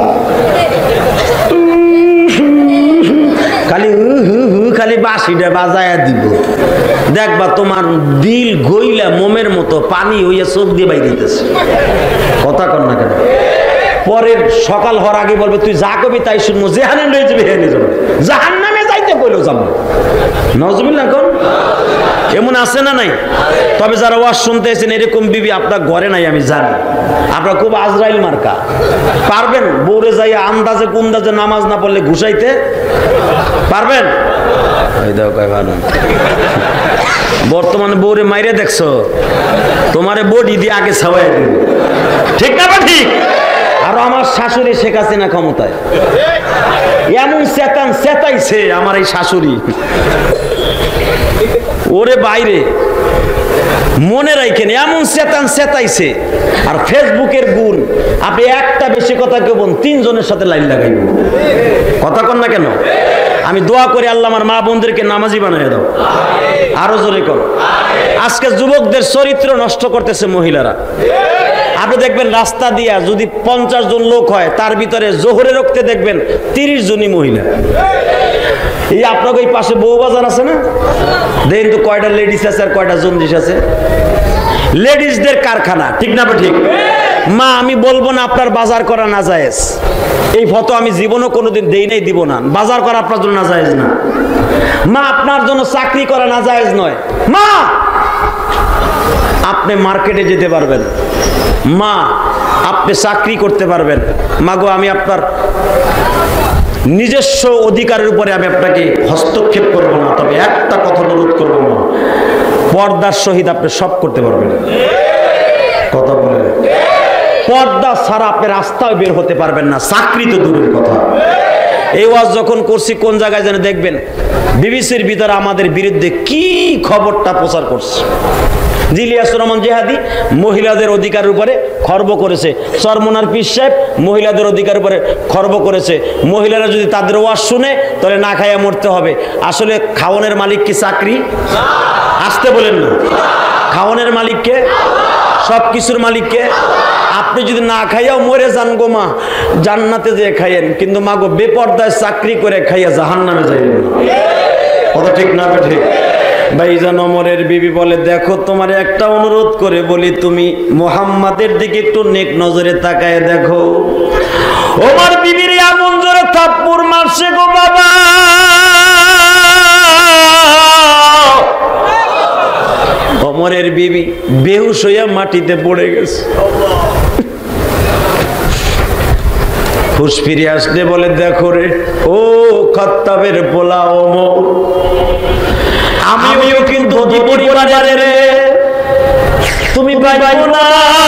খালি হু হু হু খালি বাঁশিটা বাজায়া দিব, দেখবা তোমার দিল গইলা মোমের মতো পানি হইয়া চোখ দিয়ে বাইরে দিতেছে। কথা কন না কেন? পরের সকাল হওয়ার আগে বলবে তুই যা কবি তাই শুনবো, যেহানে লয়ে যাবে হেনে যাবে, জাহান নামে যাইতে কইলো যাবো। নজরুল্লাহ কোন এমন আছে না নাই? তবে যারা ওয়াজ শুনতেছেন, এরকম বিবি আপনার ঘরে নাই আমি জানি। আপনারা খুব আজরাইল মার্কা, পারবেন বউরে যাইয়া আন্দাজে কুন্দাজে নামাজ না পড়লে ঘুষাইতে পারবেন? বর্তমানে বউরে মাইরে দেখছো, তোমারে বডি দিয়ে আগে ছাওয়াই দিল, ঠিক না? ঠিক। আর আমার শাশুড়ি শেখ হাসিনা ক্ষমতায় এমন চেতান চেতাইছে আমার এই শাশুড়ি, ওরে বাইরে মনে রাখেন, এমন চেতান চেতাইছে। আর ফেসবুকের গুণ, আপনি একটা বেশি কথা কেউ বল, তিনজনের সাথে লাইন লাগাইব। কথা কন না কেন? আমি দোয়া করি আল্লাহ আমার মা বোনদেরকে নামাজি বানিয়ে দাও। আরো জোরে কর। আজকে যুবকদের চরিত্র নষ্ট করতেছে মহিলারা। আপনি দেখবেন রাস্তা দিয়া যদি পঞ্চাশ জন লোক হয়, তার ভিতরে জোহরে রক্তে দেখবেন তিরিশ জনই মহিলা। এই আপনাকে এই পাশে বউ বাজার আছে না, দেখেন তো কয়টা লেডিস আছে আর কয়টা জন্ডিস আছে। লেডিসদের কারখানা, ঠিক না? ঠিক। মা আমি বলবো না আপনার বাজার করা না জায়েজ, এই ফটো আমি জীবনও কোনোদিন দেই নাই, দিব না। বাজার করা আপনার জন্য না জায়েজ না। মা আপনার জন্য চাকরি করা না জায়েজ নয়। মা আপনি মার্কেটে যেতে পারবেন, মা আপনি চাকরি করতে পারবেন। মা গো আমি আপনার নিজস্ব অধিকারের উপরে আমি আপনাকে হস্তক্ষেপ করব না, তবে একটা কথা অনুরোধ করবো, মা পর্দার সহিত আপনি সব করতে পারবেন। কথা বলে পর্দা ছাড়া আপনি রাস্তায় বের হতে পারবেন না, চাকরি তো দূরের কথা। এই ওয়াজ যখন করছি কোন জায়গায় যেন দেখবেন বিবিসির ভিতরে আমাদের বিরুদ্ধে কি খবরটা প্রচার করছে। জিলিয়াসুর রহমান জেহাদি মহিলাদের অধিকারের উপরে খর্ব করেছে, চরমনার পীর সাহেব মহিলাদের অধিকারের উপরে খর্ব করেছে। মহিলারা যদি তাদের ওয়াজ শুনে তাহলে না খাইয়া মরতে হবে। আসলে খাওয়ানোর মালিক কি চাকরি? আসতে বলেন না, খাওয়ানোর মালিককে, সব কিছুর মালিককে। আপনি যদি না খাইয়াও মরে যান গো মা, জান্নাতে যে খাইয়েন, কিন্তু মা গো বেপর্দায় চাকরি করে খাইয়া জাহান্নামে যাইবেন না। কথা ঠিক না ঠিক? ভাইজান ওমরের বিবি বলে, দেখো তোমার একটা অনুরোধ করে বলি, তুমি মুহাম্মাদের দিকে একটু নেক নজরে তাকায় দেখো। ওমর বিবির এমন জোরে থাপ্পড় মারছে গো বাবা, ওমরের বিবি বেহুশ হইয়া মাটিতে পড়ে গেছে। হুশ ফিরে আসলে বলে, দেখো রে ও খাত্তাবের পোলা ওমর, আমিও কিন্তু পরিবারের রে, তুমি পাইবো না,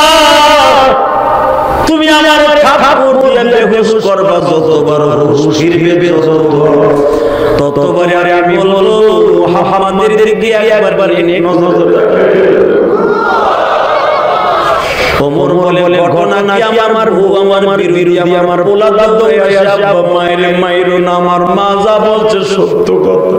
তুমি আমার থাপ্পড় দিয়ে বেহুশ করবা, যতবার হুশ ফিরবে ততবার আরে আমি বলবো মুহাম্মাদের দিকে একবার নেক নজরে তাকায়। ওমর বলে, ঘটনা নাকি আমার বউ আমার বিরুদ্ধে আমার পোলা দাদ হয়ে আসে, মায়ের মাইরো না, আমার মা যা বলছে সত্য কথা।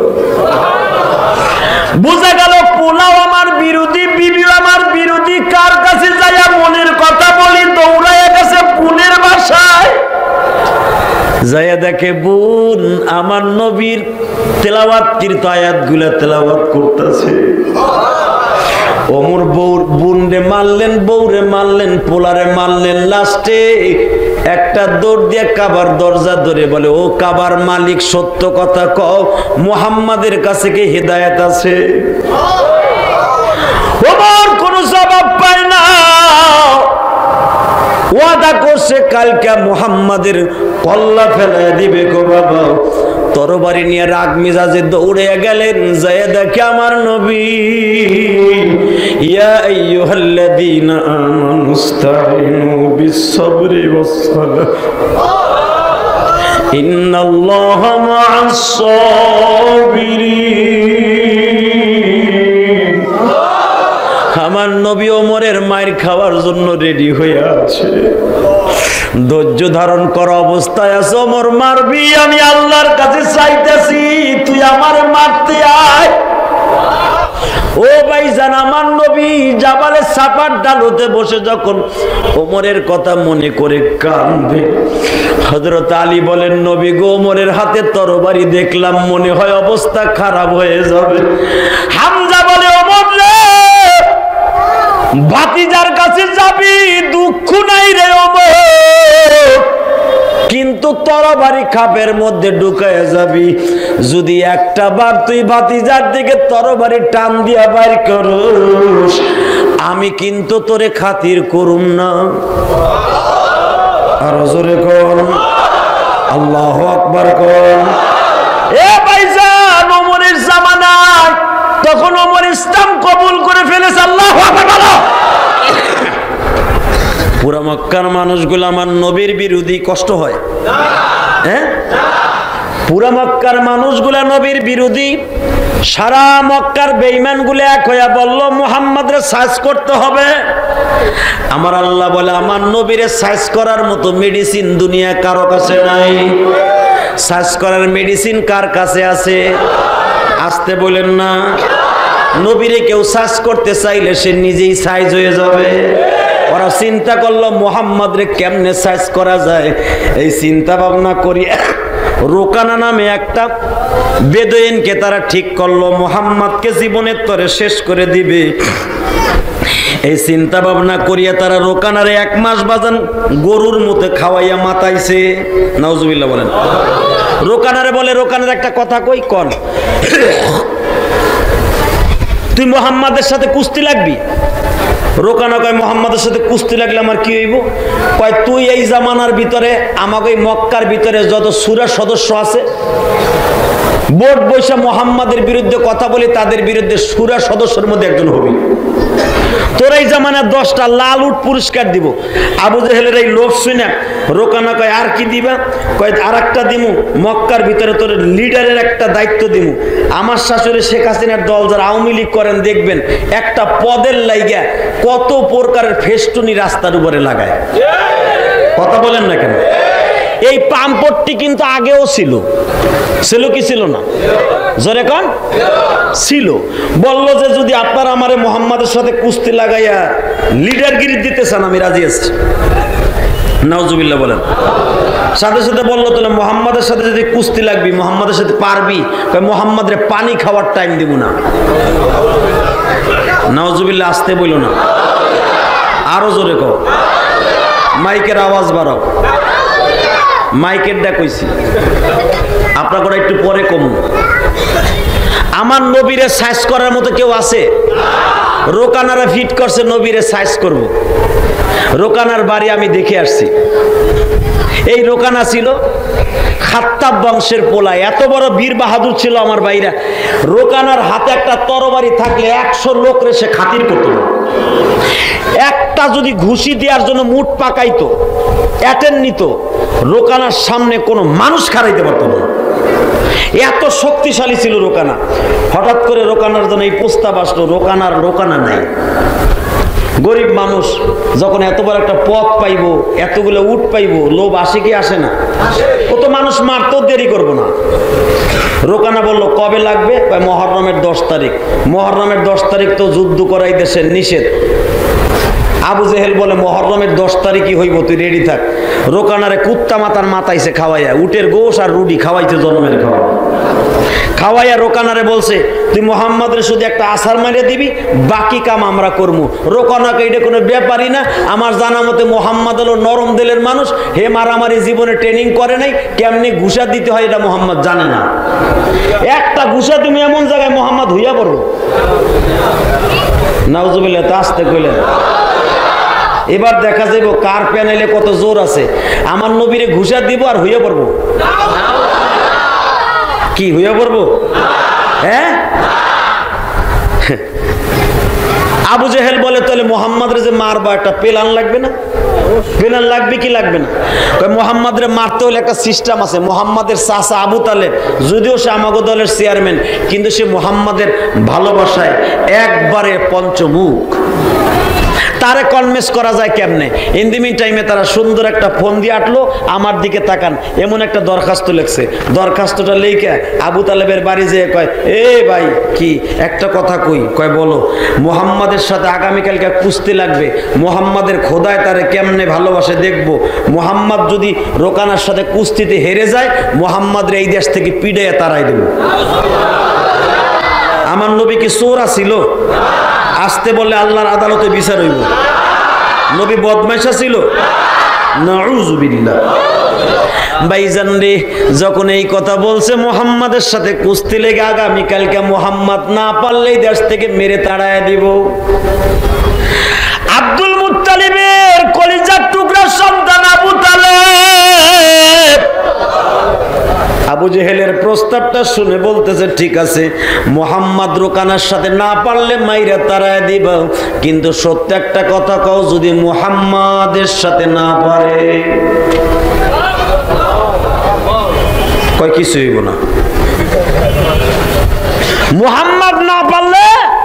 বুঝা গেল পোলাও আমার বিরোধী, বিবিও আমার বিরোধী। কার কাছে যাইয়া মনের কথা বলি? দৌড়াইয়া গেছে বোনের বাসায়, যাইয়া দেখে বোন আমার নবীর তেলাওয়াতকৃত আয়াতগুলা তেলাওয়াত করতেছে। ওমর বউর বোনরে মারলেন, বউরে মারলেন, পোলারে মারলেন, লাস্টে একটা দৌড় দিয়ে কাবার দরজা ধরে বলে, ও কাবার মালিক সত্য কথা কও, মুহাম্মাদের কাছে কি হিদায়াত আছে? ওমর কোনো জবাব পায় না। ওয়াদা করছে কালকে মুহাম্মাদের কল্লা ফেলায় দিবে গো বাবা। তরবারি নিয়ে রাগ মিজাজে দৌড়ে গেলেন, যায় দেখে আমার নবী, ইয়া আইয়ুহাল্লাযীনা আমানুস্তাঈনু বিস-সাবরি ওয়াস-সালাহ ইন্নাল্লাহা মা'আস-সাবিরিন। আমার নবী ওমরের মায়ের খাওয়ার জন্য রেডি হয়ে আছে, ধৈর্য ধারণ করা অবস্থায় আছে। ওমর মারবি, আমি আল্লাহর কাছে চাইতেছি, তুই আমার মারতে আয়। ও ভাইজান, আমার নবী জাবালে সাফার ডালুতে বসে যখন ওমরের কথা মনে করে কাঁদবে, হযরত আলী বলেন, নবী গো ওমরের হাতে তরবারি দেখলাম, মনে হয় অবস্থা খারাপ হয়ে যাবে। হামজা বলে, ওমর রে ভাতিজার কাছে যাবি, দুঃখ নাই রে ওমর, কিন্তু তরবারি খাপের মধ্যে ঢুকায় যাবি। যদি একটা বার তুই ভাতিজার দিকে তরবারি টান দিয়া বাইর করস, আমি কিন্তু তোরে খাতির করুম না। আর জোরে কোন আল্লাহু আকবার কোন। এ ভাইজান, ওমরের জামানায় তখন ওমর ইসলাম কবুল করে ফেলেছে। আল্লাহু আকবার বলো। পুরা মক্কার মানুষগুলো আমার নবীর বিরোধী, কষ্ট হয়? হ্যাঁ, পুরা মক্কার মানুষগুলা নবীর বিরোধী। সারা মক্কার বেঈমানগুলো এক হইয়া বলল, মুহাম্মাদরে সাইজ করতে হবে। আমার আল্লাহ বলে, আমার নবীরে সাইজ করার মতো মেডিসিন দুনিয়া কারো কাছে নাই। সাইজ করার মেডিসিন কার কাছে আছে? আসতে বলেন না। নবীরে কেউ সাইজ করতে চাইলে সে নিজেই সাইজ হয়ে যাবে। ওরা চিন্তা করলো মুহাম্মাদরে কেমনে সাইজ করা যায়। এই চিন্তা ভাবনা করি রোকানা নামে একটা বেদুইনকে তারা ঠিক করলো, মুহাম্মাদকে জীবনের তরে শেষ করে দিবে। এই চিন্তা ভাবনা করিয়া তারা রোকানারে এক মাস বাজান গরুর মতো খাওয়াইয়া মাতাইছে। নাউজুবিল্লাহ বলেন। রোকানারে বলে, রোকানার একটা কথা কই, কন তুই মুহাম্মাদের সাথে কুস্তি লাগবি? রোকানা কয়, মুহাম্মাদের সাথে কুস্তি লাগলে আমার কি হইব? কয়, তুই এই জামানার ভিতরে আমাকে মক্কার ভিতরে যত সূরা সদস্য আছে বোর্ড বৈশা মোহাম্মদের বিরুদ্ধে কথা বলে তাদের বিরুদ্ধে সুরা সদস্যের মধ্যে একজন হবি। তোর এই জামানায় দশটা লাল উট পুরস্কার দিব। আবু জেহেলের এই লোভ শুনে রোকানা কয় আর কি দিবা? কয় আর একটা দিমু, মক্কার ভিতরে তোর লিডারের একটা দায়িত্ব দিমু। আমার শাশুড়ি শেখ হাসিনার দল যারা আওয়ামী লীগ করেন দেখবেন একটা পদের লাইগা কত প্রকারের ফেস্টুনি রাস্তার উপরে লাগায়। কথা বলেন না কেন? এই পাম্পটটি কিন্তু আগেও ছিল, ছিল কি ছিল না? জোরে কোন ছিল। বলল যে যদি আপনারা আমারে মোহাম্মদের সাথে কুস্তি লাগাইয়া লিডারগিরি দিতে চান আমি রাজি আছি। নাউজুবিল্লাহ বলেন। সাথে সাথে বললো তাহলে মোহাম্মদের সাথে যদি কুস্তি লাগবি, মোহাম্মদের সাথে পারবি? মোহাম্মদের পানি খাওয়ার টাইম দিব না। নাউজুবিল্লাহ আসতে বইল না, আরো জোরে কও, মাইকের আওয়াজ বাড়াও। মাইকের ডা কইছি আপনার করে একটু পরে কমু। আমার নবীরে সাইজ করার মতো কেউ আছে? রোকানারা ফিট করছে নবীরে সাইজ করব। রোকানার বাড়ি আমি দেখে আসছি। এই রোকানা ছিল খাত্তাব বংশের পোলা, এত বড় বীর বাহাদুর ছিল আমার ভাইরা। রোকানার হাতে একটা তরবারি থাকলে একশো লোক রে সে খাতির করত না। একটা যদি ঘুষি দেওয়ার জন্য মুঠ পাকাইতো, অ্যাটেন্ড নিত, রোকানার সামনে কোনো মানুষ খাড়াইতে পারত না। এত শক্তিশালী ছিল রোকানা। হঠাৎ করে রোকানার জন্য এই প্রস্তাব আসলো, রোকানার রোকানা নাই। গরিব মানুষ যখন এত বড় একটা পথ পাইবো, এতগুলো উট পাইবো, লোভ আসে কি আসে না? ও তো মানুষ মারতেও দেরি করবো না। রোকানা বলল কবে লাগবে? মহররমের দশ তারিখ। মহররমের দশ তারিখ তো যুদ্ধ করাই দেশের নিষেধ। আবু জেহেল বলে মহররমের দশ তারিখই হইব, তুই রেডি থাক। রোকানারে কুত্তা মাতার মাথাইছে খাওয়াইয়া, উটের গোশ আর রুডি খাওয়াইছে জন্মের খাওয়া। খাওয়াইয়া রোকানারে বলছে তুই মোহাম্মদের শুধু একটা আসার মারিয়ে দিবি, বাকি কাম আমরা করবো। রোকানাকে এটা কোনো ব্যাপারই না। আমার জানা মতে মোহাম্মদ হলো নরম দিলের মানুষ, হে মারামারি জীবনে ট্রেনিং করে নাই, কেমনি ঘুষা দিতে হয় এটা মোহাম্মদ জানে না। একটা ঘুষা তুমি এমন জায়গায় মোহাম্মদ হইয়া পড়ো। নাউজুবিল্লাহ, তা আসতে কইলেন। এবার দেখা যাইব কার প্যানেলে কত জোর আছে। আমার নবীরে ঘুষা দিব আর হইয়া পড়বো। কি হইয়া পড়বো? হ্যাঁ, আবু জেহেল বলে তাহলে মোহাম্মদের যে মারবা একটা প্ল্যান লাগবে না? প্ল্যান লাগবে কি লাগবে না? মোহাম্মদের মারতে হলে একটা সিস্টেম আছে। মোহাম্মদের চাচা আবু তালেব, যদিও সে আমাগো দলের চেয়ারম্যান, কিন্তু সে মোহাম্মদের ভালোবাসায় একবারে পঞ্চমুখ। তারে কনভিন্স করা যায় কেমনে? ইন দি মিন টাইমে তারা সুন্দর একটা ফোন দিয়ে আটলো, আমার দিকে তাকান, এমন একটা দরখাস্ত লেখছে। দরখাস্তটা লেখা আবু তালেবের বাড়ি যেয়ে কয়, এ ভাই কি একটা কথা কই? কয় বলো। মোহাম্মদের সাথে আগামীকালকে কুস্তি লাগবে, মোহাম্মদের খোদায় তারে কেমনে ভালোবাসে দেখবো। মোহাম্মদ যদি রোকানার সাথে কুস্তিতে হেরে যায়, মোহাম্মদের এই দেশ থেকে পিড়াইয়া তারাই দেব। আমার নবী কি চোর ছিল? আসতে বললে আল্লাহর আদালতে বিচার হইব। নবী বদমাইশা ছিল? নাউযুবিল্লাহ। ভাইজান রে, যখন এই কথা বলছে মোহাম্মদের সাথে কুস্তি লেগে আগামীকালকে মোহাম্মদ না পারলেই দেশ থেকে মেরে তাড়ায় দিব। আব্দুল মুত্তালিবের কলিজার টুকরা সন্তান আবু তালেব আবু জেহেলের প্রস্তাবটা শুনে বলতেছে ঠিক আছে, মোহাম্মদ রোকানার সাথে না পারলে মাইরা তাড়ায় দিব, কিন্তু সত্য একটা কথা কও, যদি মোহাম্মদের সাথে না পারে? কয় কিছু হইব না। মোহাম্মদ না পারলে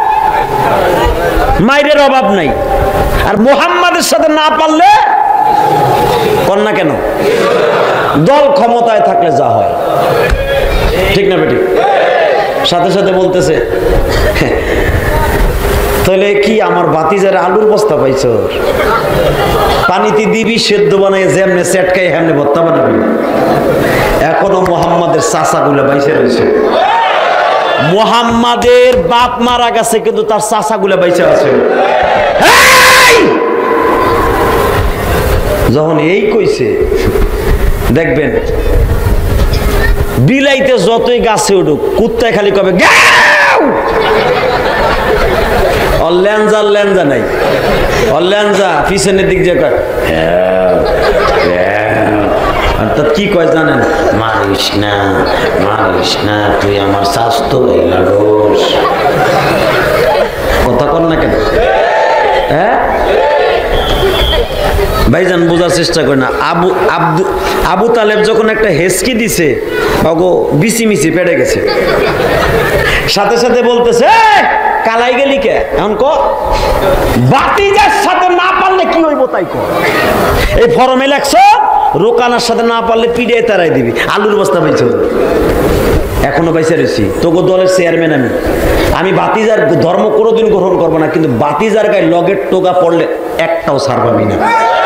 মাইরের অভাব নাই, আর মোহাম্মদের সাথে না পারলে কন্যা কেন? দল ক্ষমতায় থাকলে যা হয়, ঠিক না বেটি? সাথে সাথে বলতেছে তাহলে কি আমার বাতিজারে আলুর বস্তা পাইছ? পানিতে দিবি, সেদ্ধ বানাই যেমনে সেটকাই হেমনে ভর্তা বানাবি। এখনো মোহাম্মদের চাচা গুলা বাইসে রয়েছে। মোহাম্মদের বাপ মারা গেছে, কিন্তু তার চাচা গুলা বাইসে আছে। যখন এই কইছে দেখবেন বিলাইতে যতই গাছে উঠুক, কুত্তায় খালি কবে গাও। অল্যাঞ্জা ল্যাঞ্জা নাই, অল্যাঞ্জা পিছনের দিক যে কয় অর্থাৎ কি কয় জানেন, মারিস না মারিস না, তুই আমার স্বাস্থ্য ভাই লাগোস। কথা কর না কেন? হ্যাঁ ভাইজান বোঝার চেষ্টা করে না। আবু আব্দু আবু তালেব যখন একটা হেসকি দিছে, অগো বিসি মিসি পেটে গেছে, সাথে সাথে বলতেছে কালাই গেলি কে? এখন ক বাতিজার সাথে না পারলে কি হইব তাই কর। এই ফরমে লেখছ রোকানার সাথে না পারলে পিড়ে তারাই দিবি। আলুর বস্তা পাইছ, এখনো পাইছে রয়েছি তোকে দলের চেয়ারম্যান। আমি আমি বাতিজার ধর্ম কোনোদিন গ্রহণ করবো না, কিন্তু বাতিজার গায়ে লগের টোকা পড়লে একটাও ছাড় পাবি না।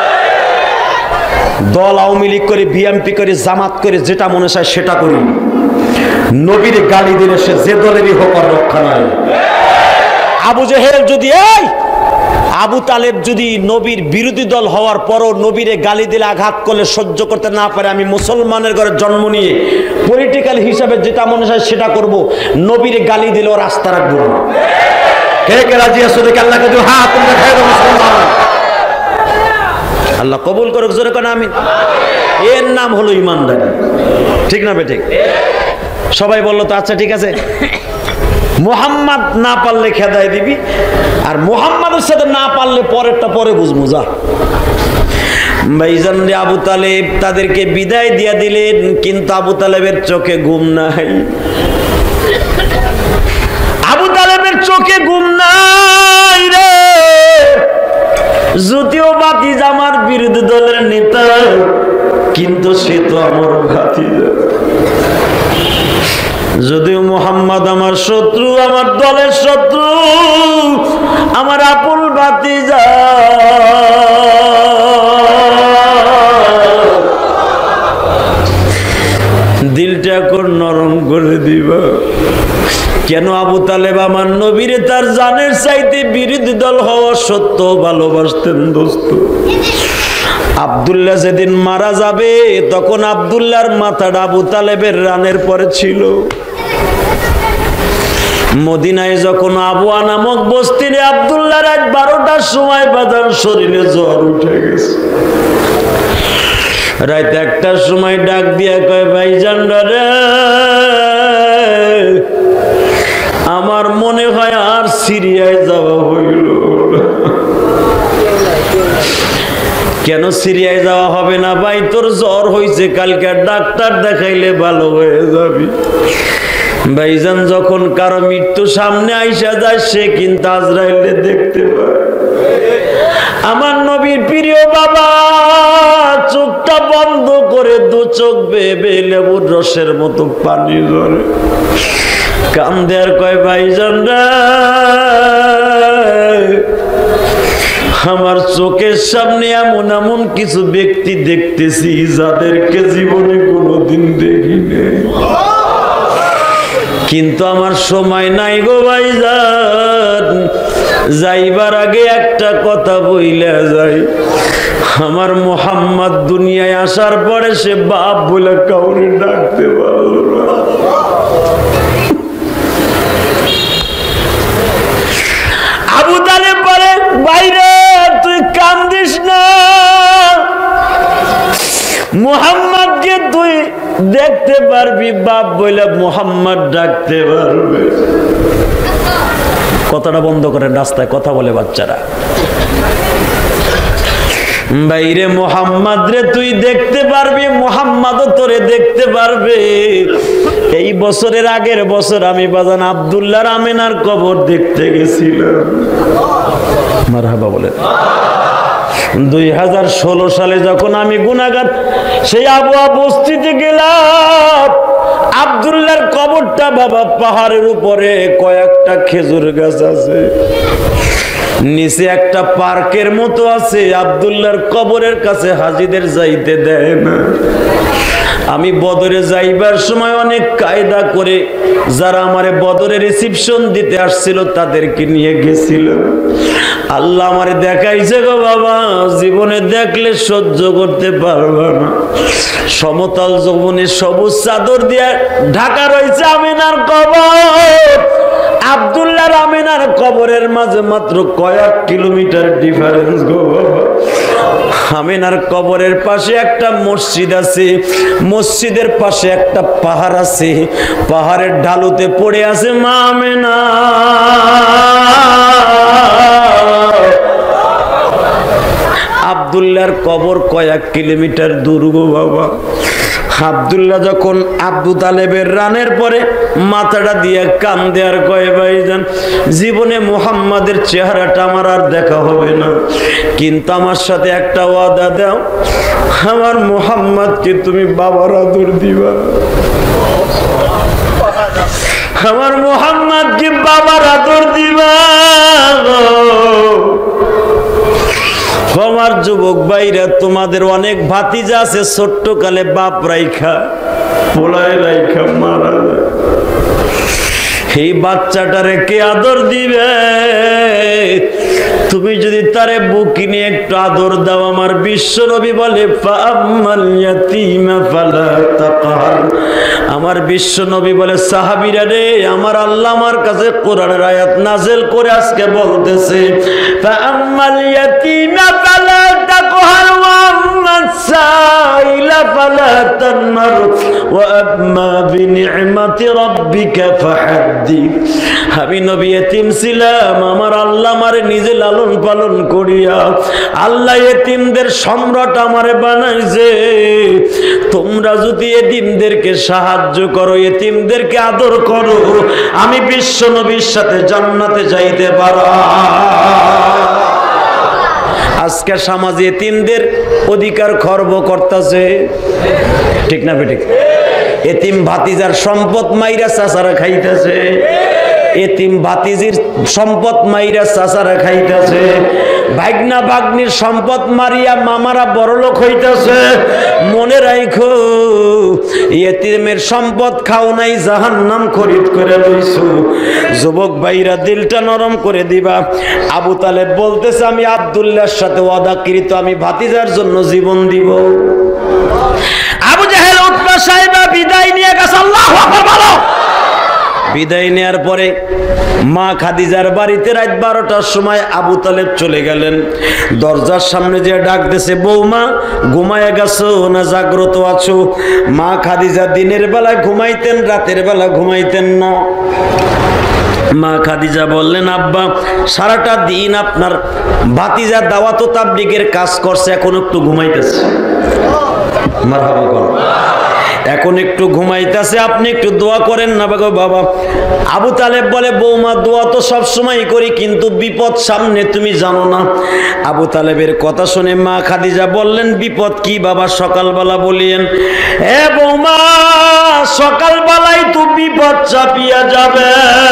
দল আওয়ামী লীগ করে, বিএনপি করে, জামাত করে, যেটা মনে চায় সেটা করি। নবীর গালি দিলে সে যে দলেরই হোক আর রক্ষা নাই। আবু জেহেল যদি, এই আবু তালেব যদি নবীর বিরোধী দল হওয়ার পরও নবীরে গালি দিলে, আঘাত করলে সহ্য করতে না পারে, আমি মুসলমানের ঘরে জন্ম নিয়ে পলিটিক্যাল হিসাবে যেটা মনে চায় সেটা করব। নবীরে গালি দিলেও রাস্তা রাখবো না। কে কে রাজি আছো দেখে আল্লাহকে দিও হাত তোমরা খাই দাও মুসলমান। আল্লাহ কবুল করুক জোরে কোন আমিন। এর নাম হলো ইমানদারি, ঠিক না বেঠিক? সবাই বললো তো আচ্ছা ঠিক আছে, মুহাম্মদ না পারলে খেদায় দিবি, আর মুহাম্মাদের সাথে না পারলে পরেরটা পরে বুঝবো। যা ভাইজান রে, আবু তালেব তাদেরকে বিদায় দিয়া দিলেন, কিন্তু আবু তালেবের চোখে ঘুম নাই। আবু তালেবের চোখে ঘুম নাই রে। যদিও ভাতিজা আমার বিরোধী দলের নেতা, কিন্তু সে তো আমার ভাতিজা। যদিও মুহাম্মদ আমার শত্রু, আমার দলের শত্রু, আমার আপন ভাতিজা, দিলটা এখন নরম করে দিবা। কেন আবু তালেব আমার নবীরে তার জানের চাইতে বিরোধী দল হওয়া সত্ত্বেও ভালোবাসতেন দোস্ত। আব্দুল্লাহ যেদিন মারা যাবে, তখন আব্দুল্লাহর মাথাটা আবু তালেবের রানের পরে ছিল। মদিনায় যখন আবুয়া নামক বস্তিতে আব্দুল্লাহ রাত বারোটার সময় বাজার শরীরে জ্বর উঠে গেছে। রাত একটার সময় ডাক দিয়া কয়, ভাইজান রে, আমার মনে হয় আর সিরিয়ায় যাওয়া হইল। কেন সিরিয়ায় যাওয়া হবে না? ভাই তোর জ্বর হয়েছে, কালকে ডাক্তার দেখাইলে ভালো হয়ে যাবি। ভাইজান যখন কারো মৃত্যু সামনে আইসা যায়, সে কিন্তু আজরাইলে দেখতে পায়। আমার নবীর প্রিয় বাবা চোখটা বন্ধ করে দু চোখ বেবে লেবুর রসের মতো পানি ঝরে, কান্দে আর কয়, ভাইজান রে, আমার চোখের সামনে এমন এমন কিছু ব্যক্তি দেখতেছি যাদেরকে জীবনে কোনোদিন দেখিনি, কিন্তু আমার সময় নাই গো ভাইজান। যাইবার আগে একটা কথা বইলা যাই, আমার মুহাম্মদ দুনিয়ায় আসার পরে সে বাপ বলে কাউরে ডাকতে পারল না। আবু তালেব বলে, বাইরে তুই কান্দিস না, মুহাম্মদকে তুই দেখতে পারবি, বাপ বলে মুহাম্মদ ডাকতে পারবে। কথাটা বন্ধ করে, রাস্তায় কথা বলে বাচ্চারা। বাইরে মুহাম্মদ রে তুই দেখতে পারবি, মুহাম্মদও তোরে দেখতে পারবে। এই বছরের আগের বছর আমি বাজান আব্দুল্লাহর আমেনার কবর দেখতে গেছিলাম। মারহাবা বলে। দুই হাজার ষোলো সালে যখন আমি গুনাহগার সেই আবুয়া বস্তিতে গেলাম, আব্দুল্লাহর কবরটা বাবা পাহাড়ের উপরে, কয়েকটা খেজুর গাছ আছে, নিচে একটা পার্কের মতো আছে। আব্দুল্লাহর কবরের কাছে হাজীদের যাইতে দেয় না। আমি বদরে যাইবার সময় অনেক কায়দা করে যারা আমারে বদরে রিসিপশন দিতে আসছিল তাদেরকে নিয়ে গেছিলাম। আল্লাহ আমারে দেখাইছে গো বাবা, জীবনে দেখলে সহ্য করতে পারবা না। সমতল যৌবনে সবুজ চাদর দিয়ে ঢাকা রয়েছে আমিনার কবর। আব্দুল্লাহর আমিনার কবরের মাঝে মাত্র কয়েক কিলোমিটার ডিফারেন্স গো বাবা। আমিনার কবরের পাশে একটা মসজিদ আছে, মসজিদের পাশে একটা পাহাড় আছে, পাহাড়ের ঢালুতে পড়ে আছে মা আমিনা। আব্দুল্লাহর কবর কয়েক কিলোমিটার দূর গো বাবা। আব্দুল্লাহ যখন আবু তালেবের রানের পরে মাথাটা দিয়ে কান্দে আর কয়ে ভাইজান জীবনে মুহাম্মাদের চেহারাটা আমার আর দেখা হবে না, কিন্তু আমার সাথে একটা ওয়াদা দাও, আমার মুহাম্মাদকে তুমি বাবার আদর দিবা, আমার মুহাম্মাদকে বাবার আদর দিবা। আমার যুবক ভাইরা, তোমাদের অনেক ভাতিজা আছে ছোট্ট কালে বাপ রাইখা পোলায় রাইখা মারা যায়, এই বাচ্চাটারে কে আদর দিবে? তুমি যদি তারে বুকি নিয়ে একটু আদর দাও, আমার বিশ্ব নবী বলে ফাআম্মাল ইয়াতীমা ফালা তাকহার, আমার বিশ্ব নবী বলে সাহাবীরা রে, আমার আল্লাহ আমার কাছে কোরআনের আয়াত নাযিল করে আজকে বলতেছে ফাআম্মাল ইয়াতীমা ফালা তাকহার ওয়া আম্মাস সাইলা ফালা তানহার ওয়া আম্মা বিনি'মাতি রাব্বিকা ফাহাদ্দিথ। আমি নবী এতিম ছিলাম, আমার আল্লাহ আমারে নিজে লালন পালন করিয়া আল্লাহ এতিমদের সম্রাট আমারে বানাইছে। তোমরা যদি এতিমদেরকে সাহায্য করো, এতিমদেরকে আদর করো, আমি বিশ্ব নবীর সাথে জান্নাতে যাইতে পারো। আজকে সমাজে এতিমদের অধিকার খর্ব করতেছে, ঠিক না বেঠিক? এতিম ভাতিজার সম্পদ মাইরা চাচারা খাইতেছে, এতিম ভাতিজির সম্পদ মাইরা চাচারা খাইতেছে, ভাগনা ভাগ্নির সম্পদ মারিয়া মামারা বড়লোক হইতেছে। মনে রাখো, এতিমের সম্পদ খাও নাই, জাহান্নাম খরিদ করে লইছো। যুবক ভাইরা দিলটা নরম করে দিবা। আবু তালেব বলতেছে আমি আব্দুল্লাহর সাথে ওয়াদাকৃত আমি ভাতিজার জন্য জীবন দিব। আবু জাহেল উতবা সাহেবা বিদায় নিয়ে গেছে। আল্লাহু আকবার বলো। বিদায় নেয়ার পরে মা খাদিজার বাড়িতে রাত বারোটার সময় আবু তালেব চলে গেলেন। দরজার সামনে যে ডাক দিয়েছে, বৌমা ঘুমায় গেছো না জাগ্রত আছো? মা খাদিজা দিনের বেলা ঘুমাইতেন, রাতের বেলা ঘুমাইতেন না। মা খাদিজা বললেন, আব্বা সারাটা দিন আপনার ভাতিজা দাওয়াত ও তাবলীগের কাজ করছে, এখন একটু ঘুমাইতেছে। মারহাবা কোন এখন একটু ঘুমাইতেছে, আপনি একটু দোয়া করেন না গো বাবা। আবু তালেব বলে, বৌমা দোয়া তো সবসময় করি, কিন্তু বিপদ সামনে তুমি জানো না। আবু তালেবের কথা শুনে মা খাদিজা বললেন, বিপদ কি বাবা? সকালবেলা বলিয়েন। এ বৌমা, সকালবেলায় তো বিপদ চাপিয়া যাবে।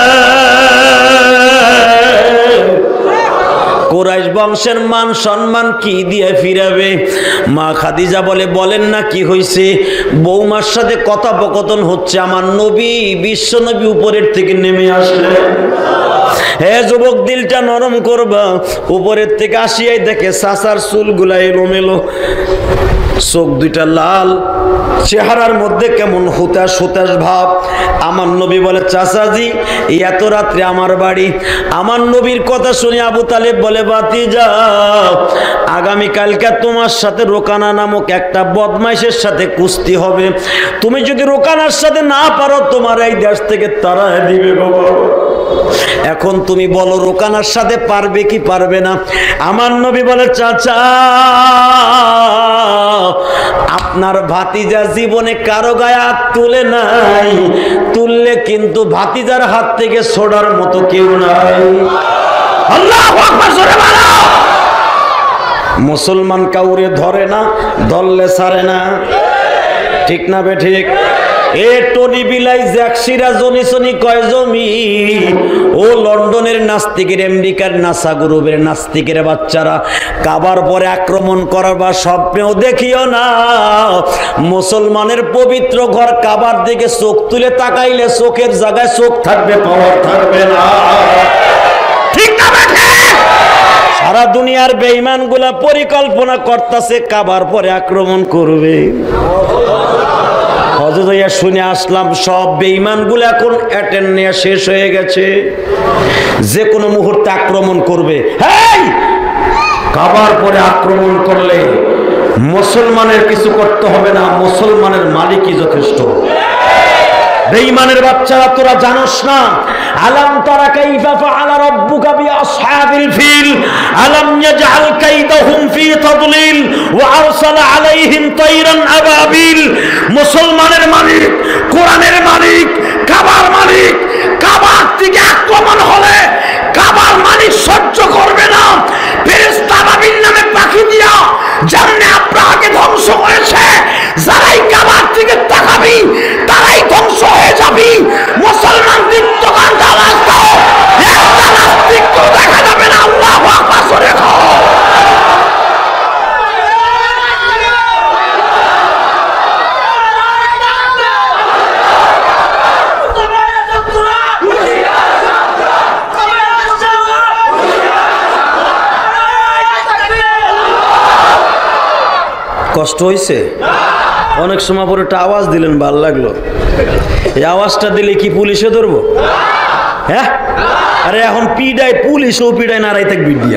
কুরাইশ বংশের মান সম্মান কি দিয়ে ফিরাবে? মা খাদিজা বলে, বলেন না কি হয়েছে? বৌমার সাথে কথোপকথন হচ্ছে, আমার নবী বিশ্ব নবী উপরের থেকে নেমে আসলেন। হে যুবক, দিলটা নরম করবা। উপরের থেকে আসিয়াই দেখে চাচার চুলগুলা এলোমেলো, চোখ দুইটা লাল, চেহারার মধ্যে কেমন হুতাশ হুতাশ ভাব। আমার নবী বলে, চাচাজি এত রাত্রে আমার বাড়ি? আমার নবীর কথা শুনে আবু তালেব বলে, ভাতিজা আগামীকালকে তোমার সাথে রোকানা নামক একটা বদমাইশের সাথে কুস্তি হবে। তুমি যদি রোকানার সাথে না পারো, তোমার এই দেশ থেকে তাড়ায় দিবে বাবা। এখন তুমি বলো, রোকানার সাথে পারবে কি পারবে না? আমার নবী বলে, চাচা আপনার ভাতিজা জীবনে কারো গায়ে হাত তুলে নাই, তুললে কিন্তু ভাতিজার হাত থেকে ছোড়ার মতো কেউ নাই। আল্লাহু আকবার, জোরে বলো। মুসলমান কাউরে ধরে না, ধরলে ছাড়ে না, ঠিক না বে ঠিক? এ টনি বিলাই জ্যাকসিরা জনিসনি কয় জমি। ও লন্ডনের নাস্তিকের, আমেরিকার নাসা গ্রুপের নাস্তিকের বাচ্চারা, কাবার পরে আক্রমণ করার বা স্বপ্নেও দেখিও না। মুসলমানের পবিত্র ঘর কাবার দিকে চোখ তুলে তাকাইলে চোখের জায়গায় চোখ থাকবে, পাওয়ার থাকবে না, ঠিক না? সারা দুনিয়ার বেঈমান গুলা পরিকল্পনা করতেছে কাবার পরে আক্রমণ করবে। হযরত ইয়া শুনে আসলাম, সব বেঈমান গুলো এখন অ্যাটেন্ড নেওয়া শেষ হয়ে গেছে, যে কোনো মুহূর্তে আক্রমণ করবে। হেই কাবার পরে আক্রমণ করলে মুসলমানের কিছু করতে হবে না, মুসলমানের মালিকই যথেষ্ট। বেঈমানের বাচ্চারা তোরা জানোস না, আলাম তারা কাইফা ফাআলা রাব্বুকা বিআসহাবিল ফিল আলাম ইয়াজআল কাইদাহুম ফি তাদলিল ওয়া আরসালা আলাইহিম তায়রান আবাবিল। মুসলমানের মালিক, কোরআনের মালিক, কাবার মালিক। কাবার থেকে আক্রমণ হলে কাবার মালিক সহ্য করবে না, ফেরেশতা আবাবিল নামে পাখি দিয়া যেমনে আব্রাহাকে ধ্বংস করেছে, যারাই কাবার থেকে তাকাবি তারাই ধ্বংস হয়ে যাবি। মুসলমান দীপ্তকান্ত আওয়াজ দাও, একটা নাস্তিক তো দেখা যাবে না। আল্লাহু আকবার করে খাও। কষ্ট হয়েছে? অনেক সময় পরে একটা আওয়াজ দিলেন, ভালো লাগলো। এই আওয়াজটা দিলে কি পুলিশে ধরবো? হ্যাঁ, আরে এখন পিডায় পুলিশও পিডায় নারাই থাকবি দিয়া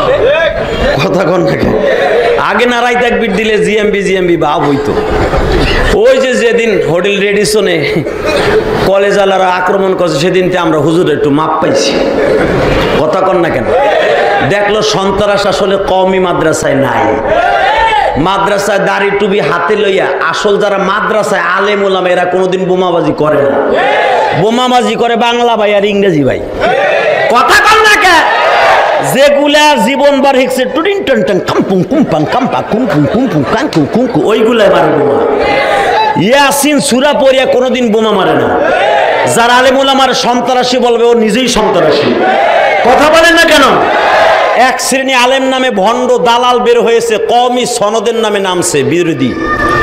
কথা কন থাকে। আগে নারাই থাকবি দিলে জিএমবি জিএমবি ভাব হইতো। ওই যে যেদিন হোটেল রেডিসনে কলেজ আলারা আক্রমণ করছে সেদিন আমরা হুজুর একটু মাপ পাইছি। কথা কন না কেন? দেখলো সন্ত্রাস আসলে কওমি মাদ্রাসায় নাই। মাদ্রাসায় দাড়ি টুপি হাতে লইয়া আসল যারা মাদ্রাসায় আলেম ওলামা এরা কোনোদিন বোমাবাজি করে না। বোমাবাজি করে বাংলা ভাই আর ইংরেজি ভাই। কথা কন না কে? যেগুলা জীবনবার হিকছে টুডিন টন টন কাম্পুং কুম্পাং কাম্পা কুম্পুং কুম্পুং কাঙ্কু কুঙ্কু ওইগুলাই মারে বোমা। ইয়াসিন সূরা পড়িয়া কোনোদিন বোমা মারে না। যারা আলেম ওলামার সন্ত্রাসী বলবে ও নিজেই সন্ত্রাসী। কথা বলেন না কেন? এক শ্রেণী আলেম নামে ভণ্ড দালাল বের হয়েছে, কওমি সনদের নামে নামছে বিরোধী।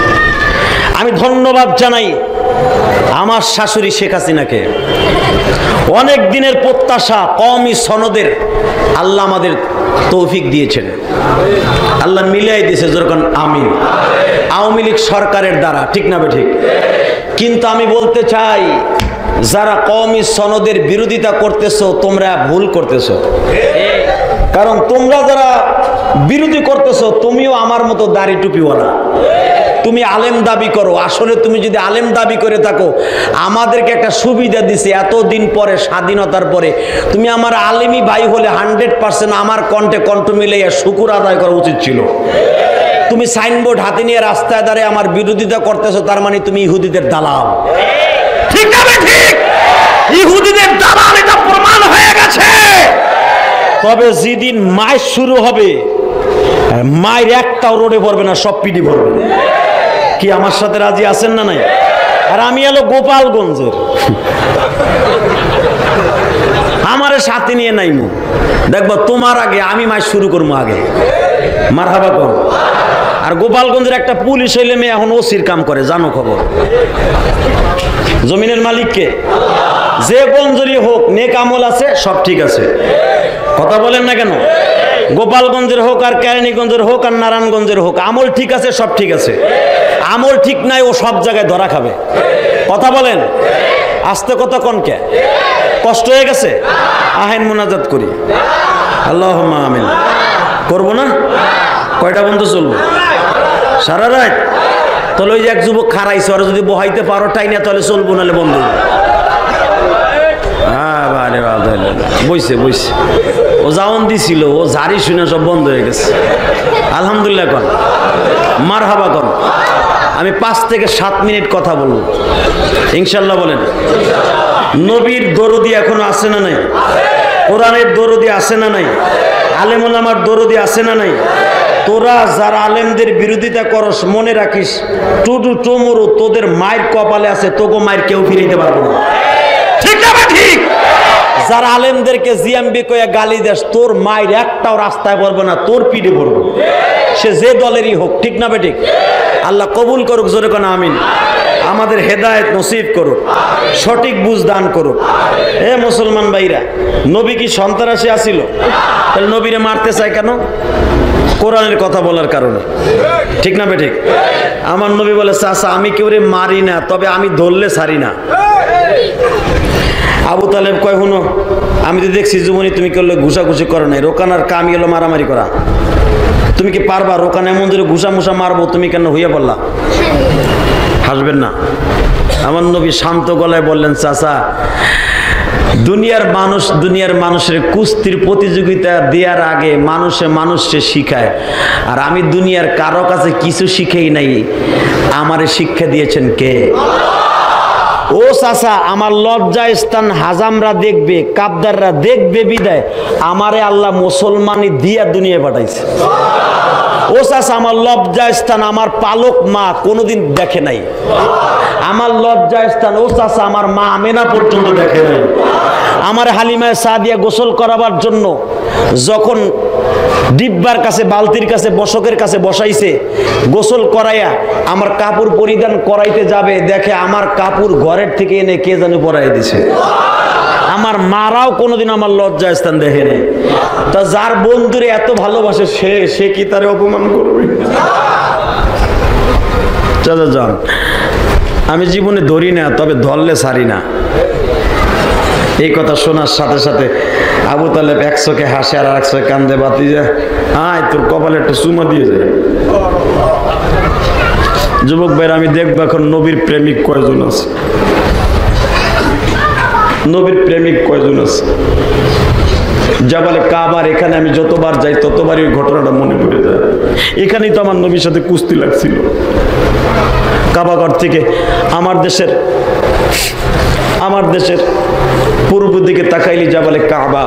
আমি ধন্যবাদ জানাই আমার শাশুড়ি শেখ হাসিনাকে। অনেক দিনের প্রত্যাশা কওমি সনদের আল্লাহ আমাদের তৌফিক দিয়েছেন, আল্লাহ মিলাই দিয়েছে যেরকম আমিন। আওয়ামী লীগ সরকারের দ্বারা, ঠিক না বে ঠিক? কিন্তু আমি বলতে চাই, যারা কওমি সনদের বিরোধিতা করতেছো তোমরা ভুল করতেছো। কারণ তোমরা যারা বিরোধী করতেছো তুমিও আমার মতো দাড়ি টুপিওয়ালা। তুমি আলেম দাবি করো, আসলে তুমি যদি আলেম দাবি করে থাকো আমাদেরকে একটা সুবিধা দিছে এতদিন পরে, স্বাধীনতার পরে। তুমি আমার আলেমী ভাই হলে হান্ড্রেড পার্সেন্ট আমার কণ্ঠে কণ্ঠ মিলাইয়া শুকুর আদায় করা উচিত ছিল। তুমি সাইনবোর্ড হাতে নিয়ে রাস্তায় দাঁড়িয়ে আমার বিরোধিতা করতেছো, তার মানে তুমি ইহুদিদের দালাল। ঠিক না? ঠিক, ইহুদিদের দালাল, এটা প্রমাণ হয়ে গেছে। তবে যেদিন মাইর শুরু হবে, মায়ের একটাও রোডে পড়বে না, সব পিডি পড়বে। কি আমার সাথে রাজি আছেন না নাই? আর আমি এলো গোপালগঞ্জের, আমারে সাথে নিয়ে নাইমু, দেখবো তোমার আগে আমি মাইর শুরু করবো আগে। মারহাবা কর। আর গোপালগঞ্জের একটা পুলিশ হইলে মেয়ে এখন ওসির কাম করে, জানো খবর? জমিনের মালিককে যে গঞ্জরি হোক, নেক আমল আছে, সব ঠিক আছে। কথা বলেন না কেন? গোপালগঞ্জের হোক আর কেরানীগঞ্জের হোক আর নারায়ণগঞ্জের হোক, আমল ঠিক আছে, সব ঠিক আছে। আমল ঠিক নাই, ও সব জায়গায় ধরা খাবে। কথা বলেন। আস্তে কথা কনকে কষ্ট হয়ে গেছে। আহেন মোনাজাত করি। আল্লাহুম্মা আমিন। করবো না? কয়টা বন্ধু চলবো? সারা রাত? তাহলে ওই যে এক যুবক খারাইছে, ওরা যদি বহাইতে পারো টাই না তাহলে চলবো, নাহলে বন্ধ। বইছে বইছে ও যাওন দিছিল, ও জারি শুনে সব বন্ধ হয়ে গেছে। আলহামদুলিল্লাহ কর, মারহাবা কর। আমি পাঁচ থেকে সাত মিনিট কথা বলবো ইনশাল্লাহ। বলেন, নবীর দরদি এখনো আছে না নাই? কোরআনের দরদি আছে না নাই? আলেম ওলামার দরদি আছে না নাই? তোরা যারা আলেমদের বিরোধিতা করস, মনে রাখিস টুটু টুমুরু তোদের মায়ের কপালে আছে, তোকে মায়ের কেউ ফিরিতে পারবো না। ঠিক না? ঠিক। যারা আলেমদেরকে জিএমবি কয়ে গালি দেস, তোর মায়ের একটাও রাস্তায় পড়বে না, তোর পিঠে পড়বে, সে যে দলেরই হোক। ঠিক না বে ঠিক? আল্লাহ কবুল করুক, জোরে কোন আমিন। আমাদের হেদায়েত নসিব করুক, সঠিক বুঝ দান করুক। এ মুসলমান ভাইরা, নবী কি সন্ত্রাসী আসিল? তাহলে নবীরে মারতে চায় কেন? কোরআনের কথা বলার কারণে। ঠিক না বে ঠিক? আমার নবী বলে, চাচা আমি কেউ রে মারি না, তবে আমি ধরলে ছাড়ি না। আবু তালেব কয়, হুনো আমি তো দেখছি জীবনী তুমি করলে ঘুষাঘুষি করো নাই, রোকানার কাম এলো মারামারি করা। তুমি কি পারবা? রোকানে মন্দিরে ঘুষা মুসা মারবো, তুমি কেন হইয়া বললা? হাসবেন না। আমার নবী শান্ত গলায় বললেন, চাচা দুনিয়ার মানুষ দুনিয়ার মানুষের কুস্তির প্রতিযোগিতা দেওয়ার আগে মানুষে মানুষকে শিখায়, আর আমি দুনিয়ার কারো কাছে কিছু শিখেই নাই, আমারে শিক্ষা দিয়েছেন কে? ও চাচা, আমার লজ্জা স্থান হাজামরা দেখবে, কাবদাররা দেখবে বিদায় আমারে আল্লাহ মুসলমানি দিয়া দুনিয়া পাঠাইছে। ও চাচা, আমার লজ্জা স্থান আমার পালক মা কোনোদিন দেখে নাই। আমার লজ্জা স্থান ও চাচা আমার মা আমেনা পর্যন্ত দেখে নাই। আমার হালিমায় সাদিয়া গোসল করাবার জন্য যখন ডিব্বার কাছে বালতির কাছে বসকের কাছে বসাইছে, গোসল করাইয়া আমার কাপড় পরিধান করাইতে যাবে, দেখে আমার কাপড় ঘরের থেকে এনে কে জানি পরাই দিছে। আমার মারাও কোনোদিন আমার লজ্জা স্থান দেখে নেই। তা যার বন্ধুরে এত ভালোবাসে সে সে কি তারে অপমান করবে? চাচা যান, আমি জীবনে ধরি না, তবে ধরলে ছাড়ি না। এই কথা শোনার সাথে সাথে আবু তালেব এক চোখে হাসে আর এক চোখে কান্দে, বাতি যায় আয় তোর কপালে একটা চুমা দিয়ে যায়। যুবক ভাইরা, আমি দেখবো এখন নবীর প্রেমিক কয়জন আছে, নবীর প্রেমিক কয়জন আছে। জাবালে কাবার এখানে আমি যতবার যাই ততবারই ওই ঘটনাটা মনে পড়ে যায়। এখানেই তো আমার নবীর সাথে কুস্তি লাগছিল। কাবাঘর থেকে আমার দেশের আমার দেশের পূর্ব দিকে তাকাইলি জাবালে কাবা।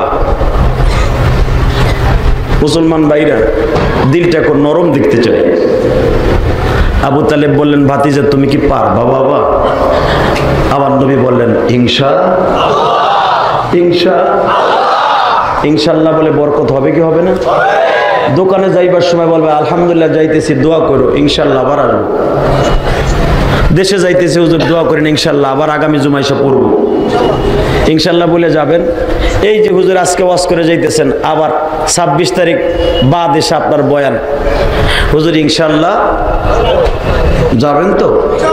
মুসলমান ভাইরা, দিলটা এখন নরম দেখতে চাই। আবু তালেব বললেন, ভাতিজা তুমি কি পারবা বাবা? আমার নবী বললেন, ইনশা ইনশা ইনশাল্লাহ বলে বরকত হবে কি হবে না? দোকানে যাইবার সময় বলবে আলহামদুলিল্লাহ যাইতেছি, দোয়া করো ইনশাল্লাহ আবার আসবো। দেশে যাইতেছি, হুজুর দোয়া করেন ইনশাল্লাহ আবার আগামী জুমায় এসে পড়বো। ইনশাল্লাহ বলে যাবেন। এই যে হুজুর আজকে ওয়াজ করে যাইতেছেন, আবার ছাব্বিশ তারিখ বাদ এসে আপনার বয়ান, হুজুর ইনশাল্লাহ যাবেন তো?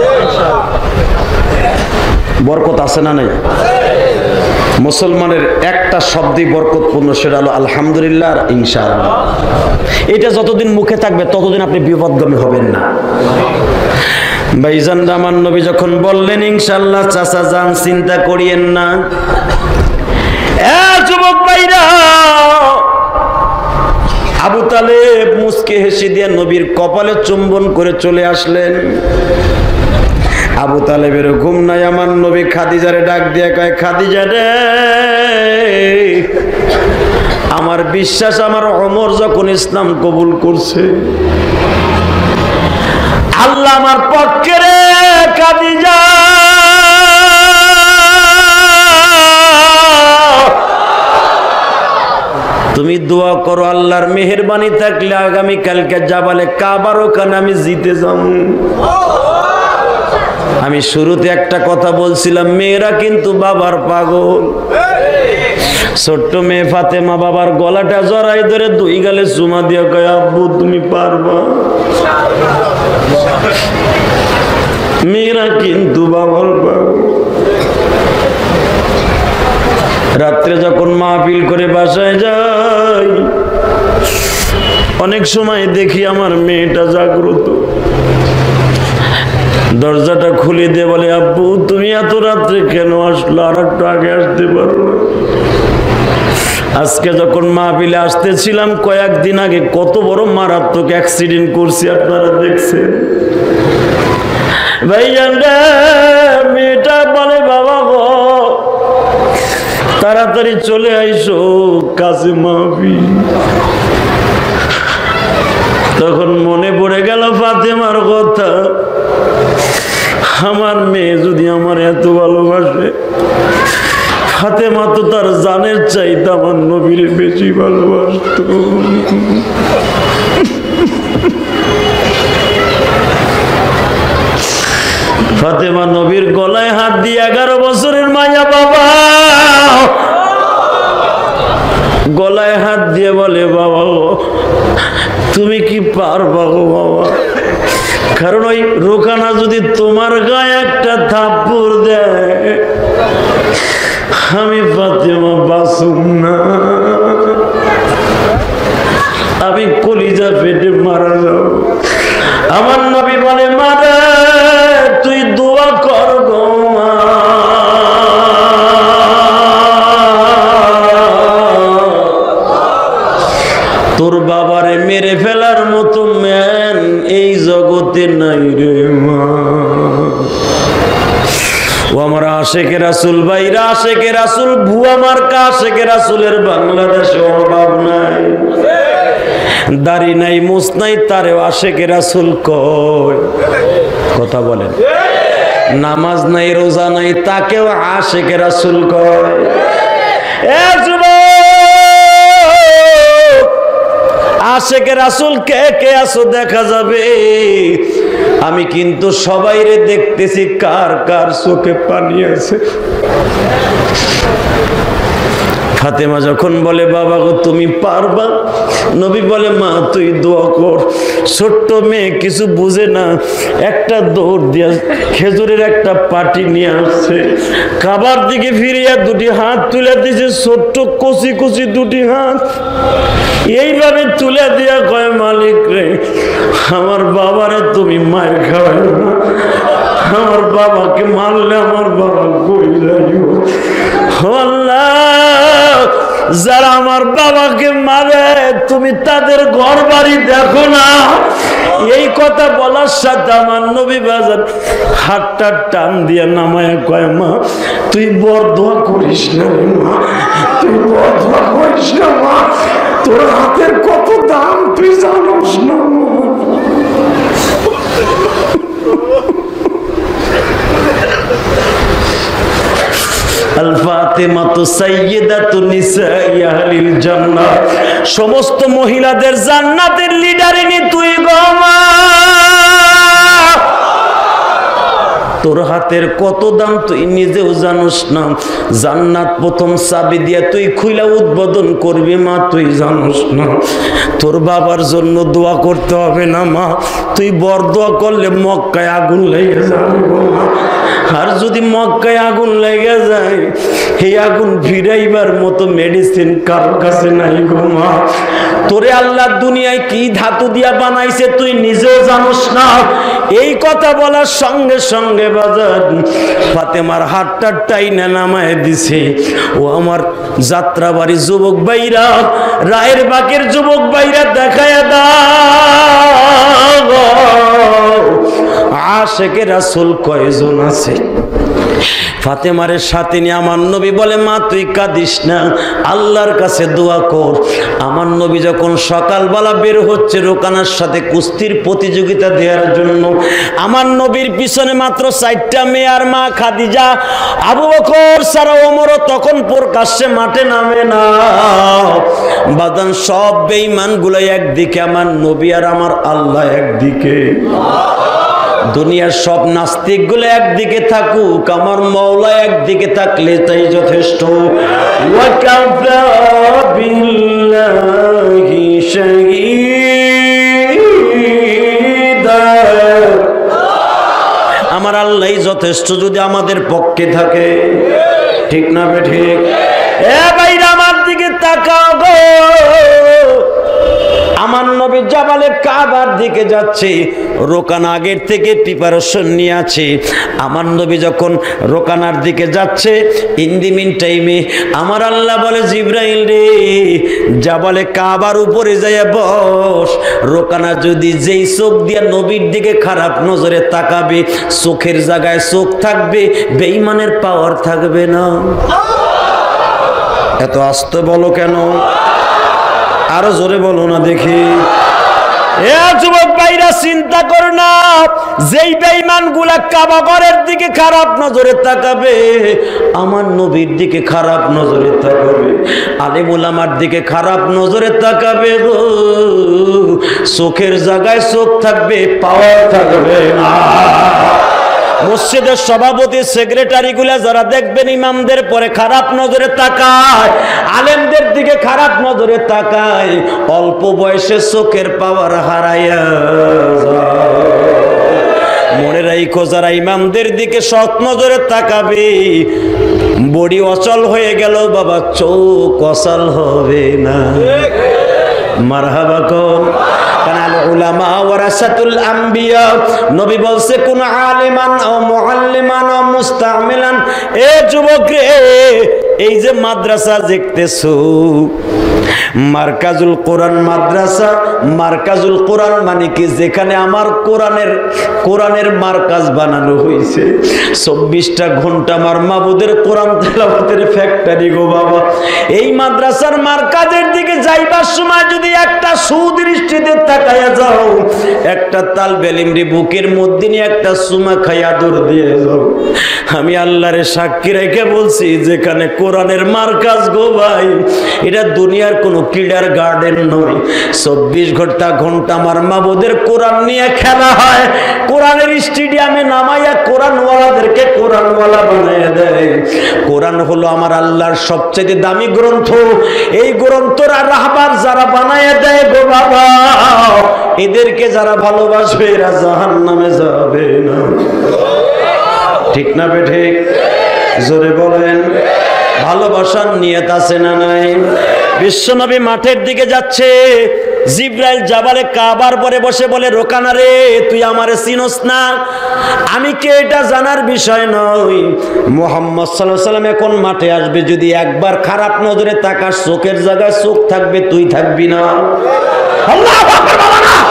বরকত আছে না নাই? মুসলমানের একটা শব্দই বরকতপূর্ণ, সেটা হলো আলহামদুলিল্লাহ আর ইনশাআল্লাহ। এটা যতদিন মুখে থাকবে ততদিন আপনি বিপদগামী হবেন না। ভাইজান, আমার নবী যখন বললেন ইনশাআল্লাহ, চাচা যান চিন্তা করিয়েন না। এ যুবক ভাইরা, আবু তালেব মুচকে হেসে দিয়ে নবীর কপালে চুম্বন করে চলে আসলেন। আবু তালেবের ঘুম নাই। আমার নবী খাদিজারে ডাক দিয়ে কয়, খাদিজা রে, আমার বিশ্বাস আমার ওমর যখন ইসলাম কবুল করছে, আল্লাহ আমার পক্ষে রে খাদিজা। তুমি দোয়া করো, আল্লাহর মেহেরবানি থাকলে আগামী কালকে জাবালে কাবার ওখানে আমি জিতে যাব। আমি শুরুতে একটা কথা বলছিলাম, মেয়েরা কিন্তু বাবার পাগল। ছোট্ট মেয়ে ফাতেমা বাবার গলাটা জড়াই ধরে দুই গালে চুমা দিয়ে কয়, আব্বু তুমি পারবা। মেয়েরা কিন্তু বাবার পাগল। রাত্রে যখন মাহফিল করে বাসায় যাই, অনেক সময় দেখি আমার মেয়েটা জাগ্রত, দরজাটা খুলে দিয়ে বলে, আব্বু তুমি এত রাত্রে কেন আসলো? আর একটু আগে আসতে পারো না? আজকে যখন মাহফিলে আসতেছিলাম, কয়েকদিন আগে কত বড় মারাত্মক অ্যাক্সিডেন্ট করছি আপনারা দেখছেন। ভাইজান রে, মেয়েটা বলে, বাবা গো তাড়াতাড়ি চলে আইসো কাছে মাহফিল। তখন মনে পড়ে গেল ফাতেমার কথা। আমার মেয়ে যদি আমার এত ভালোবাসে, ফাতেমা তো তার জানের চাইতে আমার নবীর বেশি ভালোবাসত। ফাতেমা নবীর গলায় হাত দিয়ে এগারো বছরের মায়া বাবা গলায় হাত দিয়ে বলে, বাবা তুমি কি পারবা গো বাবা? কারণ ওই রোকানা যদি তোমার গায়ে একটা থাপ্পড় দেয়, আমি ফাতেমা বাসুম না। আমি কলিজা ফেটে মারা যাও। আমার নবী বলে মা রে তুই দোয়া কর গো মা। তোর বাবারে মেরে ফেলার মতো ম্যান এই জগতে নাই রে মা। ও আমার আশেকে রাসূল ভাইরা, আশেকে রাসূল ভুয়া মার্কা আশেকে রাসূলের বাংলাদেশে অভাব নাই। দাড়ি নাই মুছ নাই তারেও আশেকে রাসূল কয়, কথা বলেন। নামাজ নাই রোজা নাই তাকেও আশেকে রাসূল কয়। এ যুবক, আশেকে রাসূল কে কে আছো দেখা যাবে। আমি কিন্তু সবাইরে দেখতেছি কার কার চোখে পানি আছে। ফাতেমা যখন বলে বাবা গো তুমি পারবা, নবী বলে মা তুই দোয়া কর। ছোট্ট মেয়ে কিছু বুঝে না, একটা দৌড় দিয়া খেজুরের একটা পাটি নিয়ে আসছে, কাবার দিকে ফিরিয়া দুটি হাত তুলে দিয়েছে, ছোট্ট কচি কচি দুটি হাত এইভাবে তুলে দিয়া কয় মালিক রে আমার বাবারে তুমি মার খাওয়াই না, আমার বাবাকে মারলে আমার বাবা কই যাইব। আল্লাহ যারা আমার বাবাকে মারে তুমি তাদের ঘর বাড়ি দেখো না। এই কথা বলার সাথে আমার নবী বাজার হাতটা টান দিয়ে নামায় কয় মা তুই বরদোয়া করিস না রে মা, তুই বরদোয়া করিস না মা, তোর হাতের কত দাম তুই জানোস না। সমস্ত মহিলাদের জান্নাতের লিডারিনি তুই গো মা। তোর হাতের কত দাম তুই নিজেও জানোস না। জান্নাত প্রথম চাবি দিয়ে তুই খুইলা উদ্বোধন করবি মা, তুই জানোস না। তোর বাবার জন্য দোয়া করতে হবে না মা, তুই বর দোয়া করলে মক্কায় আগুন লেগে যাবে মা। আর যদি মক্কায় আগুন লেগে যায় এই আগুন ফিরাইবার মতো মেডিসিন কারোর কাছে নাই গো মা। তোরে আল্লাহ দুনিয়ায় কি ধাতু দিয়া বানাইছে তুই নিজেও জানোস না। এই কথা বলার সঙ্গে সঙ্গে বাজার ফাতেমার হাতটা টাইনা নামায় দিছে। ও আমার যাত্রাবাড়ি যুবক ভাইরা, রায়ের বাকের যুবক ভাইরা দেখায়া দাও আশেকে রাসূল কয়জন আছে। ফাতেমারের সাথে নিয়ে আমার নবী বলে মা তুই কাঁদিস না, আল্লাহর কাছে দোয়া কর। আমার নবী যখন সকালবেলা বের হচ্ছে রোকানার সাথে কুস্তির প্রতিযোগিতা দেওয়ার জন্য, আমার নবীর পিছনে মাত্র চারটা মেয়ে আর মা খাদিজা, আবু বকর সারা ওমরও তখন প্রকাশ্যে মাঠে নামে না। বাদান সব বেঈমানগুলো একদিকে, আমার নবী আর আমার আল্লাহ একদিকে। দুনিয়ার সব নাস্তিক গুলো একদিকে থাকুক, আমার মওলা একদিকে থাকলে তাই যথেষ্ট। ওয়াকাফা বিল্লাহি শাহীদা, আমার আল্লাহই যথেষ্ট যদি আমাদের পক্ষে থাকে। ঠিক না বে ঠিক? এ ভাইরা আমার দিকে তাকাও গো। আমার নবী জাবালে কাবার দিকে যাচ্ছে, রোকানা আগের থেকে প্রিপারেশন নিয়ে আছে। আমার নবী যখন রোকানার দিকে যাচ্ছে ইন মিন টাইমে আমার আল্লাহ বলে জিব্রাইল রে জাবালে কাবার উপরে যাইয়া বস। রোকানা যদি যেই চোখ দিয়ে নবীর দিকে খারাপ নজরে তাকাবে, চোখের জায়গায় চোখ থাকবে, বেঈমানের পাওয়ার থাকবে না। এত আস্তে বলো কেন? আরো জোরে বলো না দেখি। এ যুবক ভাইরা চিন্তা কর না, যেই বেঈমান গুলা কাবা ঘরের দিকে খারাপ নজরে তাকাবে, আমার নবীর দিকে খারাপ নজরে তাকাবে, আলেম ওলামার দিকে খারাপ নজরে তাকাবে গো, চোখের জায়গায় চোখ থাকবে, পাওয়ার থাকবে না। মসজিদের সভাপতি সেক্রেটারি গুলা যারা দেখবেন ইমামদের পরে খারাপ নজরে তাকায়, আলেমদের দিকে খারাপ নজরে তাকায়, অল্প বয়সে চোখের পাওয়ার হারাইয়া মনে রাখো যারা ইমামদের দিকে সৎ নজরে তাকাবে, বডি অচল হয়ে গেল বাবা, চোখ অচল হবে না। মারহাবা কোন কানাল উলামা ওয়ারাসাতুল আম্বিয়া নবী বলছে কোন আলিমান ও মুআল্লিমান ও মুস্তামিলান। এ যুবক রে, এই যে মাদ্রাসা দেখতেছো মার্কাজুল কোরআন মাদ্রাসা, মার্কাজুল কোরআন মানে কি যেখানে আমার কোরআনের কোরআনের মার্কাজ বানানো হয়েছে। চব্বিশটা ঘন্টা আমার মাবুদের কোরআন তেলাওয়াতের ফ্যাক্টরি গো বাবা। এই মাদ্রাসার মার্কাজের দিকে যাইবার সময় যদি একটা সুদৃষ্টিতে তাকায়া যাও, একটা তালবে ইলমি বুকের মধ্যে নিয়ে একটা সুমা খাইয়া দৌড় দিয়ে যাও। আমি আল্লাহরে সাক্ষী রেখে বলছি, যেখানে কোরআনের মার্কাজ গো ভাই, এটা দুনিয়ার কোনো কিডার গার্ডেন নয়। চব্বিশ ঘন্টা ঘন্টা আমার মাবুদের কোরআন নিয়ে খেলা হয়। কোরআনের স্টেডিয়ামে নামাইয়া কোরআনওয়ালাদেরকে কোরআনওয়ালা বানিয়ে দেয়। কোরআন হলো আমার আল্লাহর সবচেয়ে দামি গ্রন্থ। এই গ্রন্থর রাহবার যারা বানায় দেয় গো বাবা, এদেরকে যারা ভালোবাসবে এরা জাহান্নামে যাবে না। ঠিক না বে ঠিক? জোরে বলেন। ভালোবাসার নিয়ত আছে না নাই? বিশ্বনবী মাঠের দিকে যাচ্ছে, জিব্রাইল জাবালে কাবার পরে বসে বলে, রোকানা রে, তুই আমারে চিনোস না? আমি কে এটা জানার বিষয় নয়। মুহাম্মদ সাল্লাল্লাহু আলাইহি ওয়াসাল্লাম এখন মাঠে আসবে, যদি একবার খারাপ নজরে তাকাস, চোখের জায়গায় চোখ থাকবে, তুই থাকবি না। আল্লাহু আকবার বলো না।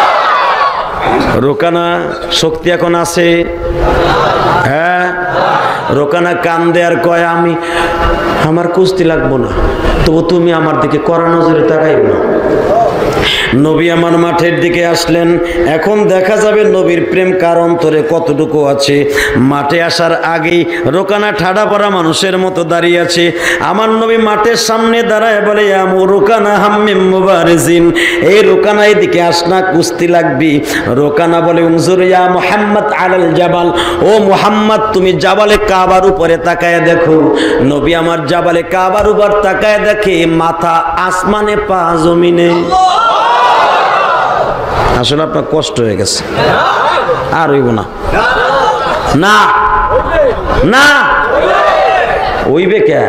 রোকানা শক্তি এখন আছে? হ্যাঁ। রোকানা কান্দে আর কয়, আমি আমার কুস্তি লাগবো না, তবু তুমি আমার দিকে কড়া নজরে তাকাইও না। নবী আমার মাঠের দিকে আসলেন। এখন দেখা যাবে নবীর প্রেম কার অন্তরে কতটুকু আছে। মাঠে আসার আগেই রোকানা ঠাডা পড়া মানুষের মতো দাঁড়িয়ে আছে। আমার নবী মাঠের সামনে দাঁড়ায় বলে, আমু রোকানা হাম্মিম মুবারিজিন, এই রোকানা এদিকে আসনা, কুস্তি লাগবি। রোকানা বলে, উনজুর ইয়া মুহাম্মদ আলাল জাবাল, ও মুহাম্মদ তুমি জাবালে কাবার উপরে তাকায় দেখো। নবী আমার জাবালে কাবার উপর তাকায় দেখে, মাথা আসমানে, পা জমিনে। আসলে আপনার কষ্ট হয়ে গেছে, আর হইব না। না না হইবে কে?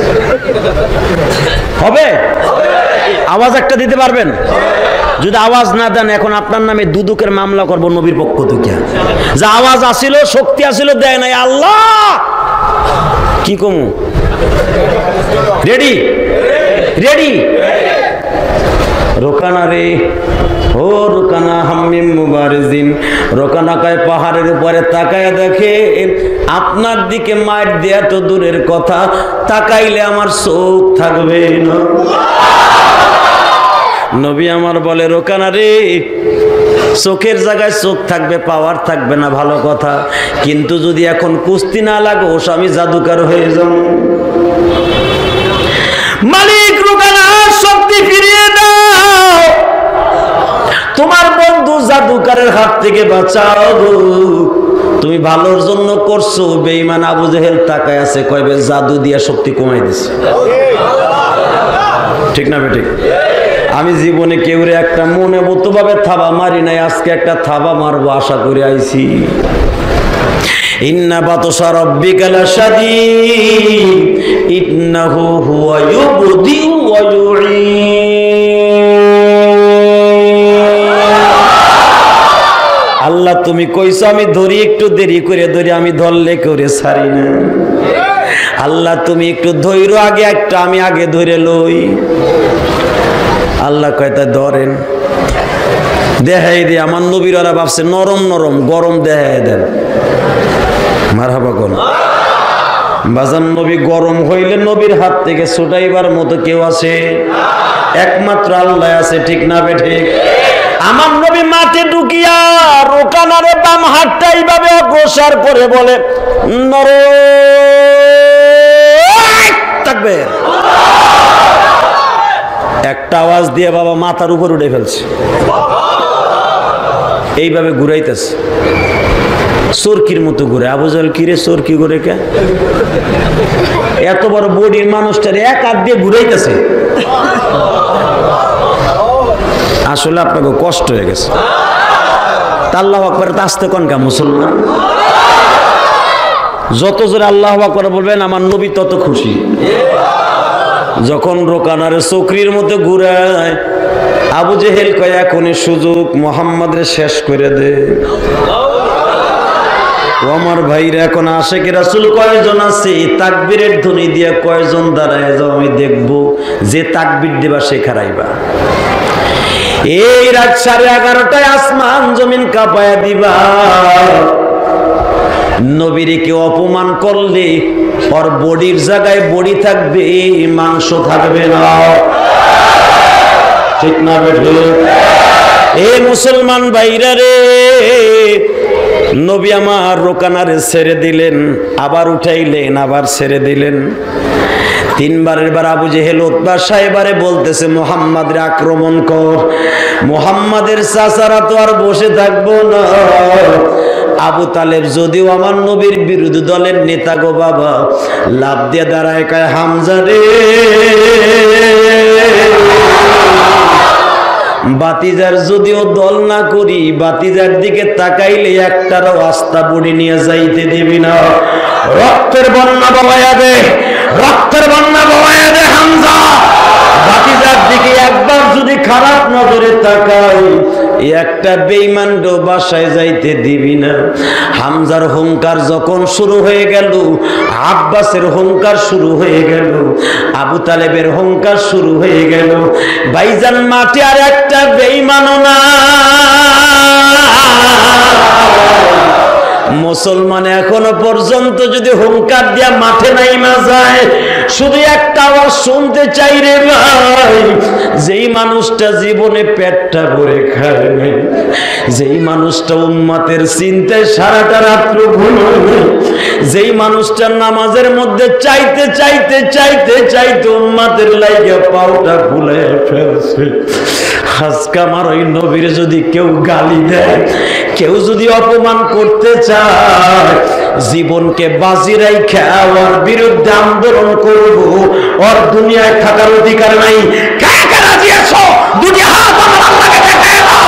হবে? আওয়াজ একটা দিতে পারবেন? যদি আওয়াজ না দেন, এখন আপনার নামে দুদকের মামলা করব নবীর পক্ষ থেকে। যা আওয়াজ আসিল, শক্তি আসিল, দেয় নাই। আল্লাহ কি কমু? রেডি রেডি রোকানা রে, ও রোকানা হাম্মিম মুবারিজিন। রোকানা কয়, পাহাড়ের উপরে তাকায় দেখে আপনার দিকে মাইট দেয়া তো দূরের কথা, তাকাইলে আমার চোখ থাকবে না। নবী আমার বলে, রোকানা রে, চোখের জায়গায় চোখ থাকবে, পাওয়ার থাকবে না, ভালো কথা, কিন্তু যদি এখন কুস্তি না লাগোস, আমি জাদুকার হয়ে যাব। মালিক রোকানা, শক্তি ফিরিয়ে দাও, তোমার বন্ধু জাদুকারের হাত থেকে বাঁচাও গো। তুমি ভালোর জন্য করছো। বেঈমান আবু জেহেল তাকায় আছে, কয়বে জাদু দিয়া শক্তি কমাই দিছে। ঠিক না বেঠিক? আমি জীবনে কেউরে একটা মনে মতো ভাবে থাবা মারি নাই, আজকে একটা থাবা মারবো আশা করে আইছি। ইন্না বাতশা রাব্বিকা লাশাদীদ ইন্নাহু হুয়া ইউবদি ওয়া ইউঈদ। আল্লাহ তুমি কইছো আমি ধরি, একটু দেরি করে ধরি, আমি ধরলে করে ছাড়ি না। আল্লাহ তুমি একটু ধৈর্য আগে একটা, আমি আগে ধরে লই। আল্লাহ কয়, তা ধরেন, দেখাই দিয়ে। আমার নবীর ওরা ভাবছে নরম নরম, গরম দেখাই দেন। মারহাবা কোন বাজান? নবী গরম হইলে নবীর হাত থেকে ছুটাইবার মতো কেউ আছে? একমাত্র আল্লাহ আছে। ঠিক না বে ঠিক? আমার নবী মাঠে ঢুকিয়া রোকানারে বাম হাতটা এইভাবে অগ্রসর করে বলে, নর থাকবে। একটা আওয়াজ দিয়ে বাবা মাথার উপর উঠে ফেলছে, এইভাবে ঘুরাইতেছে, চরকির মতো ঘুরে। আবু জাহেল, কিরে চরকি ঘুরে কে? এত বড় বডির মানুষটার এক হাত দিয়ে ঘুরাইতেছে। আসলে আপনাকে কষ্ট হয়ে গেছে। আল্লাহু আকবার আসতে কোন কা মুসলমান? যত জোরে আল্লাহু আকবার বলবেন আমার নবী তত খুশি। যখন রোকানারে চক্রির মতো ঘুরায়, আবু জেহেল কয় এখনই সুযোগ, মুহাম্মাদের শেষ করে দে। ও আমার ভাইরা, এখন আশিকে রাসূল কয়জন আছে? তাকবীরের ধ্বনি দিয়ে কয়জন দাঁড়ায় যাও, আমি দেখব। যে তাকবীর দিবা সে খারাইবা। এই রাত সাড়ে এগারোটায় আসমান জমিন কাঁপায়া দিবা। নবীরে কেউ অপমান করলে ওর বডির জায়গায় বডি থাকবে, মাংস থাকবে না। ঠিক না বেঠে? এ মুসলমান ভাইরা রে, নবী আমার রোকানারে ছেড়ে দিলেন, আবার উঠাইলেন, আবার ছেড়ে দিলেন। তিনবারের বার আবু জেহেল উতবা সাহেবারে বলতেছে মুহাম্মাদের আক্রমণ কর। মুহাম্মাদের চাচারা তো আর বসে থাকবো না। আবু তালেব যদিও আমার নবীর বিরোধী দলের নেতা গো বাবা, লাভ দিয়ে দাঁড়ায় কয় হামজা রে, বাতিজার যদিও দল না করি, বাতিজার দিকে তাকাইলে একটারও আস্থা বড়ি নিয়ে যাইতে দিবি না। রক্তের বন্যা ববায়া দে, রক্তের বন্যা ববায়া দে হামজা। বাতিজার দিকে একবার যদি খারাপ নজরে তাকাই, একটা বেঈমান বাসায় যাইতে দিবি না। হামজার হুঙ্কার যখন শুরু হয়ে গেল, আব্বাসের হুঙ্কার শুরু হয়ে গেল, আবু তালেবের হুঙ্কার শুরু হয়ে গেল। ভাইজান মাঠে আর একটা বেঈমানও না। মুসলমান এখনো পর্যন্ত যদি হুঙ্কার দিয়া মাঠে নাইমা যায়, শুধু একটা আওয়াজ শুনতে চাই রে ভাই, যেই মানুষটা জীবনে পেটটা ভরে খায় নাই, যেই মানুষটা উম্মতের চিন্তায় সারাটা রাত্র ঘুমায়, যেই মানুষটা নামাজের মধ্যে চাইতে চাইতে চাইতে চাইতে উম্মতের লাইগা পাউটা ফুলাইয়া ফেলছে, আজকে আমার ওই নবীর যদি কেউ গালি দেয়, কেউ যদি অপমান করতে চায়, জীবনকে বাজি রাইখা ওর বিরুদ্ধে আন্দোলন করব। ওর দুনিয়ায় থাকার অধিকার নাই। কাকে রাজি আছো? দুটি হাত আমার আল্লাহকে দেখায় দাও।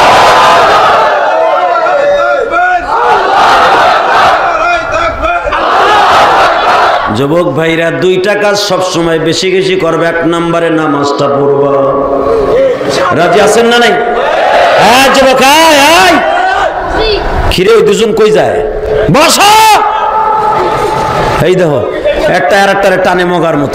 যুবক ভাইরা, দুইটা কাজ সবসময় বেশি বেশি করবে। এক নম্বরে নামাজটা পড়বা। রাজি আছেন না নাই? হ্যাঁ যুবক, আয় আয়। খিরে ওই দুজন কই যায়? বসো। এই দেখো, একটা আর একটা টানে মগার মতো।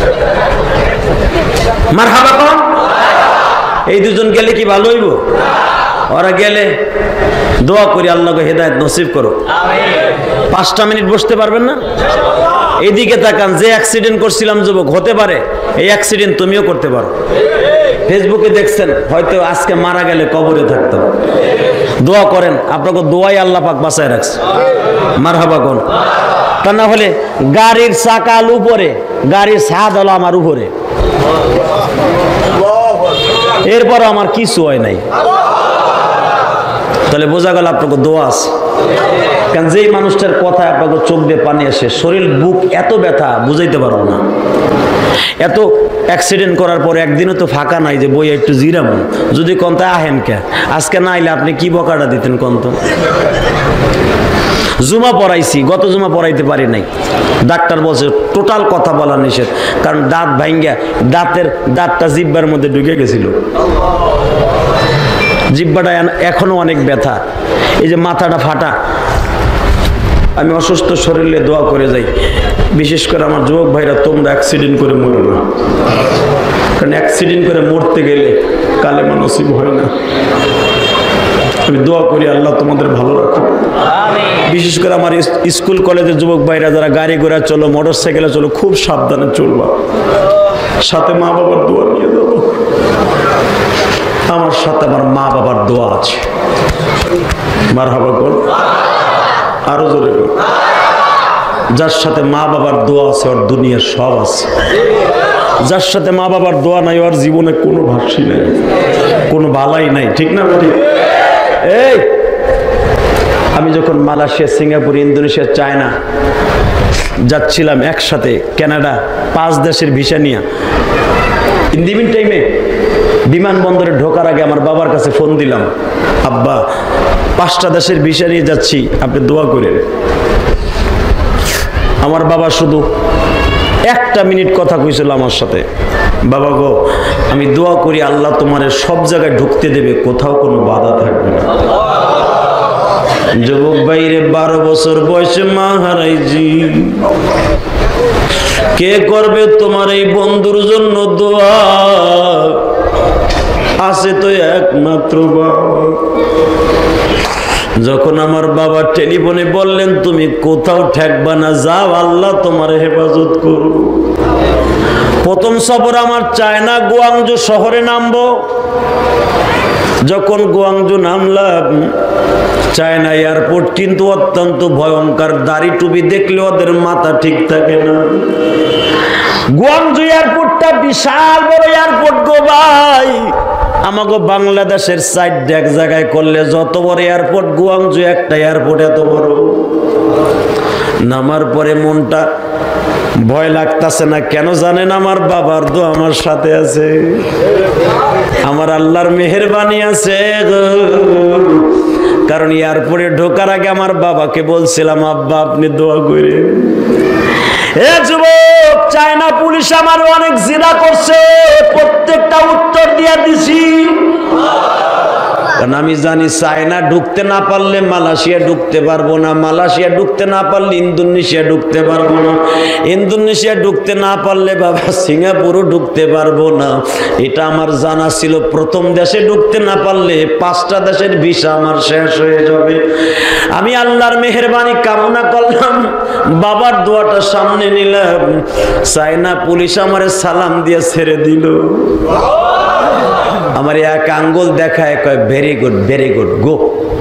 মারহাবা কোন? এই দুজন গেলে কি ভালো হইব? ওরা গেলে দোয়া করি আল্লাহকে হেদায়েত নসিব করো। পাঁচটা মিনিট বসতে পারবেন না? এইদিকে তাকান, যে অ্যাক্সিডেন্ট করছিলাম যুবক, হতে পারে এই অ্যাক্সিডেন্ট তুমিও করতে পারো। ফেসবুকে দেখছেন, হয়তো আজকে মারা গেলে কবরে থাকতাম। দোয়া করেন, আপনাকে দোয়াই আল্লাহ পাক বাঁচায় রাখছে। মারহাবা কোন? তা না হলে গাড়ির চাকাল উপরে, গাড়ির ছাদ হলো আমার উপরে, এরপর আমার কিছু হয় নাই। তাহলে বোঝা গেল আপনাকে দোয়া আছে। কারণ যেই মানুষটার কথা আপনাকে চোখ দিয়ে পানি আসে, শরীর বুক এত ব্যথা বুঝাইতে পারবো না। এত অ্যাক্সিডেন্ট করার পর একদিনও তো ফাঁকা নাই যে বই একটু জিরাম, যদি কন্তা আহেন কে আজকে না আইলে আপনি কি বকাটা দিতেন কন্ত? জুমা পড়াইছি, গত জুমা পড়াইতে পারি নাই। ডাক্তার বলছে টোটাল কথা বলা নিষেধ, কারণ দাঁত ভাঙ্গা, দাঁতের দাঁতটা জিব্বার মধ্যে ঢুকে গেছিল। জিব্বাটা এখনো অনেক ব্যথা, এই যে মাথাটা ফাটা। আমি অসুস্থ শরীরে দোয়া করে যাই, বিশেষ করে আমার যুবক ভাইরা, তোমরা অ্যাক্সিডেন্ট করে মরো না। কারণ অ্যাক্সিডেন্ট করে মরতে গেলে কালেমা নসিব হয় না। আমি দোয়া করি আল্লাহ তোমাদের ভালো রাখো। বিশেষ করে আমার স্কুল কলেজের যুবক ভাইরা যারা গাড়ি ঘোড়া চলো, মোটর সাইকেলে চলো, খুব সাবধানে চলবা। সাথে মা বাবার দোয়া নিয়ে যাবো। আমার সাথে আমার মা বাবার দোয়া আছে। মারহাবা কর, আরো জোরে কর। যার সাথে মা বাবার দোয়া আছে ওর দুনিয়ার সব আছে। যার সাথে মা বাবার দোয়া নাই ওর জীবনে কোনো ভাবছি নাই, কোনো বালাই নাই। ঠিক না বেটি? এই আমি যখন মালয়েশিয়া, সিঙ্গাপুর, ইন্দোনেশিয়া, চায়না যাচ্ছিলাম একসাথে, কানাডা, পাঁচ দেশের ভিসা নিয়ে, ইন দি মিন টাইমে বিমানবন্দরে ঢোকার আগে আমার বাবার কাছে ফোন দিলাম, আব্বা পাঁচটা দেশের ভিসা নিয়ে যাচ্ছি, আপনি দোয়া করেন। আমার বাবা শুধু একটা মিনিট কথা কইছিল আমার সাথে, বাবা গো আমি দোয়া করি আল্লাহ তোমার সব জায়গায় ঢুকতে দেবে, কোথাও কোনো বাধা থাকবে না। যুবক ভাইরে বারো বছর বয়সে মা হারাইছি, কে করবে তোমার এই বন্ধুর জন্য দোয়া? আছে তো একমাত্র বাবা। যখন আমার বাবা টেলিফোনে বললেন তুমি কোথাও ঠেকবা না, যাও আল্লাহ তোমার হেফাজত করো। প্রথম সফর আমার চায়না গুয়াংজু শহরে নামবো। যখন গুয়াংজু নামলাম, চায়না এয়ারপোর্ট কিন্তু অত্যন্ত ভয়ঙ্কর, দাড়ি টুপি দেখলে ওদের মাথা ঠিক থাকে না। গুয়াংজু এয়ারপোর্টটা বিশাল বড় এয়ারপোর্ট গো ভাই, আমাকে বাংলাদেশের সাইড এক জায়গায় করলে যত বড় এয়ারপোর্ট, গুয়াংজু একটা এয়ারপোর্ট এত বড়। নামার পরে মনটা ভয় লাগতেছে না, কেন জানেন? আমার বাবার দোয়া আমার সাথে আছে, আমার আল্লাহর মেহেরবানি আছে। কারণ এয়ারপোর্টে ঢোকার আগে আমার বাবাকে বলছিলাম আব্বা আপনি দোয়া করেন। এ যুবক, চায়না পুলিশ আমার অনেক জিনা করছে, প্রত্যেকটা উত্তর দিয়ে দিছি। কারণ আমি জানি চায়না ঢুকতে না পারলে মালয়েশিয়া ঢুকতে পারবো না, মালয়েশিয়া ঢুকতে না পারলে ইন্দোনেশিয়া ঢুকতে পারবো না, ইন্দোনেশিয়া ঢুকতে না পারলে বাবা সিঙ্গাপুরও ঢুকতে পারবো না। এটা আমার জানা ছিল, প্রথম দেশে ঢুকতে না পারলে পাঁচটা দেশের ভিসা আমার শেষ হয়ে যাবে। আমি আল্লাহর মেহেরবানি কামনা করলাম, বাবার দোয়াটা সামনে নিলাম, চায়না পুলিশ আমারে সালাম দিয়ে ছেড়ে দিল। আমার এক আঙ্গুল দেখায় কয় ভেরি গুড ভেরি গুড গো।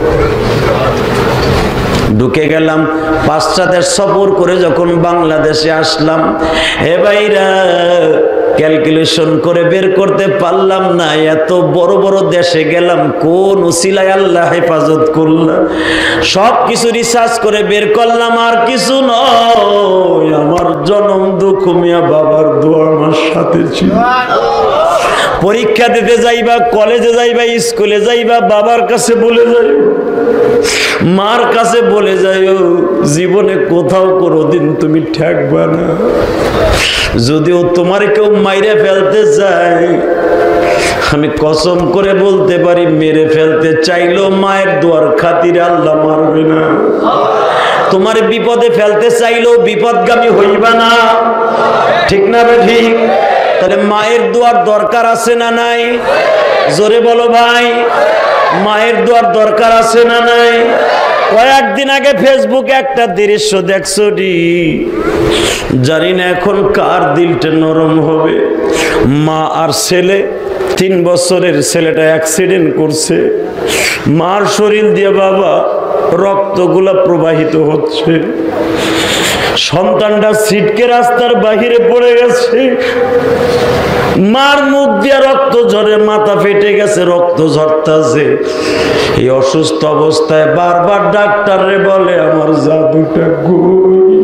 ঢুকে গেলাম, পাঁচটা দেশ সফর করে যখন বাংলাদেশে আসলাম, এ ভাইরা ক্যালকুলেশন করে বের করতে পারলাম না, এত বড় বড় দেশে গেলাম, কোন উসিলায় আল্লাহ হেফাজত করলাম। সব কিছু রিসার্চ করে বের করলাম, আর কিছু নয়, আমার জনম দুঃখ মিয়া বাবার দোয়া আমার সাথে ছিল। পরীক্ষা দিতে যাইবা, কলেজে যাইবা, স্কুলে যাইবা, বাবার কাছে বলে যাইও, মার কাছে বলে যাইও, জীবনে কোথাও কোনোদিন তুমি ঠেকবা না। যদিও তোমার কেউ মাইরে ফেলতে চায়, আমি কসম করে বলতে পারি মেরে ফেলতে চাইলেও মায়ের দোয়ার খাতিরে আল্লাহ মারবে না। তোমার বিপদে ফেলতে চাইলেও বিপদগামী হইবা না, ঠিক না বে ঠিক? তাহলে মায়ের দোয়ার দরকার আছে না নাই? জোরে বলো ভাই, মায়ের দোয়ার দরকার আছে না নাই? কয়েকদিন আগে ফেসবুকে একটা দৃশ্য দেখছো নি, জানি না এখন কার দিলটা নরম হবে। মা আর ছেলে, তিন বছরের ছেলেটা অ্যাক্সিডেন্ট করছে, মার শরীর দিয়ে বাবা রক্তগুলা প্রবাহিত হচ্ছে, সন্তানটা ছিটকে রাস্তার বাহিরে পড়ে গেছে, মার মুখ দিয়ে রক্ত ঝরে, মাথা ফেটে গেছে, রক্ত ঝরতেছে। এই অসুস্থ অবস্থায় বারবার ডাক্তাররে বলে আমার জাদুটা কই,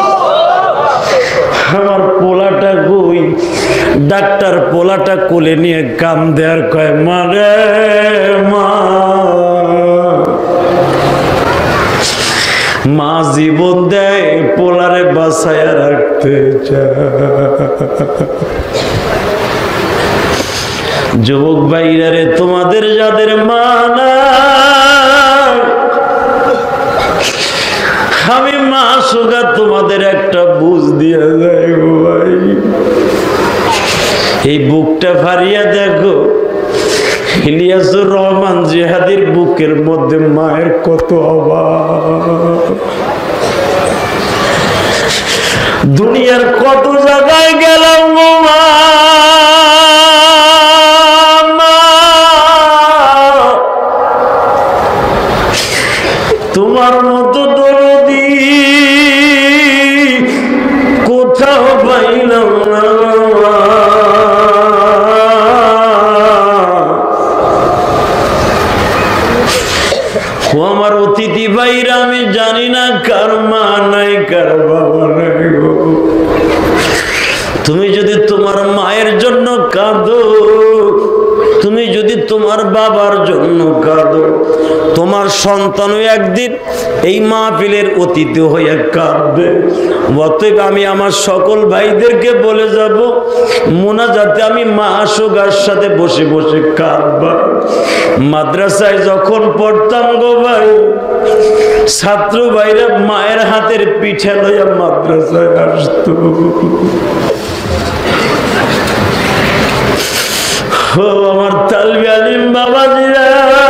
আমার পোলাটা কই। ডাক্তার পোলাটা কোলে নিয়ে কাম দেয়ার কয় মা রে মা, মা জীবন দেয় পোলারে বাঁচায়া রাখতে চায়। যুবক ভাইরা রে, তোমাদের যাদের মা নাই, আমি মা সুগা তোমাদের একটা বুঝ দিয়ে যাই ভাই, এই বুকটা ফারিয়া দেখো, ইলিয়াসুর রহমান জিহাদির বুকের মধ্যে মায়ের কত অভাব। দুনিয়ার কত জায়গায় গেলাম মা, তোমার মতো দরদি কোথাও পাইলাম না। আমার অতিথি ভাইরা, আমি জানি না কার মা নাই কার বাবা নাই গো। তুমি যদি তোমার মায়ের জন্য কাঁদো, তুমি যদি তোমার বাবার জন্য কাঁদো, তোমার তোমার সন্তানও একদিন এই মাহফিলের অতিথি হয়ে কাঁদবে। অতএব আমি আমার সকল ভাইদেরকে বলে যাব, মোনাজাতে আমি মাসুগার সাথে বসে বসে কাঁদবা। মাদ্রাসায় যখন পড়তাম গো ভাই, ছাত্র ভাইরা মায়ের হাতের পিঠে লইয়া মাদ্রাসায় আসতো। ও আমার তালবি আলিম বাবাজিরা,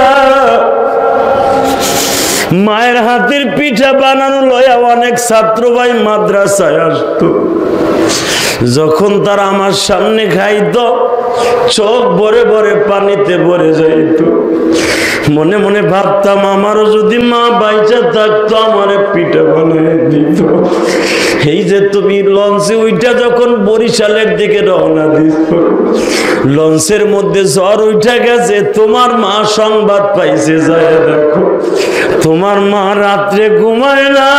মায়ের হাতের পিঠা বানানো লয়া অনেক ছাত্র ভাই মাদ্রাসায় আসতো। যখন তারা আমার সামনে খাইতো, চোখ ভরে ভরে পানিতে ভরে যাইতো। মনে মনে ভাবতাম, আমারও যদি মা বাইচা থাকতো আমারে পিঠা বানিয়ে দিত। এই যে তুমি লঞ্চে উইঠা যখন বরিশালের দিকে রওনা দিস, লঞ্চের মধ্যে ঝড় উঠা গেছে, তোমার মা সংবাদ পাইছে, যায় দেখো তোমার মা রাত্রে ঘুমায় না।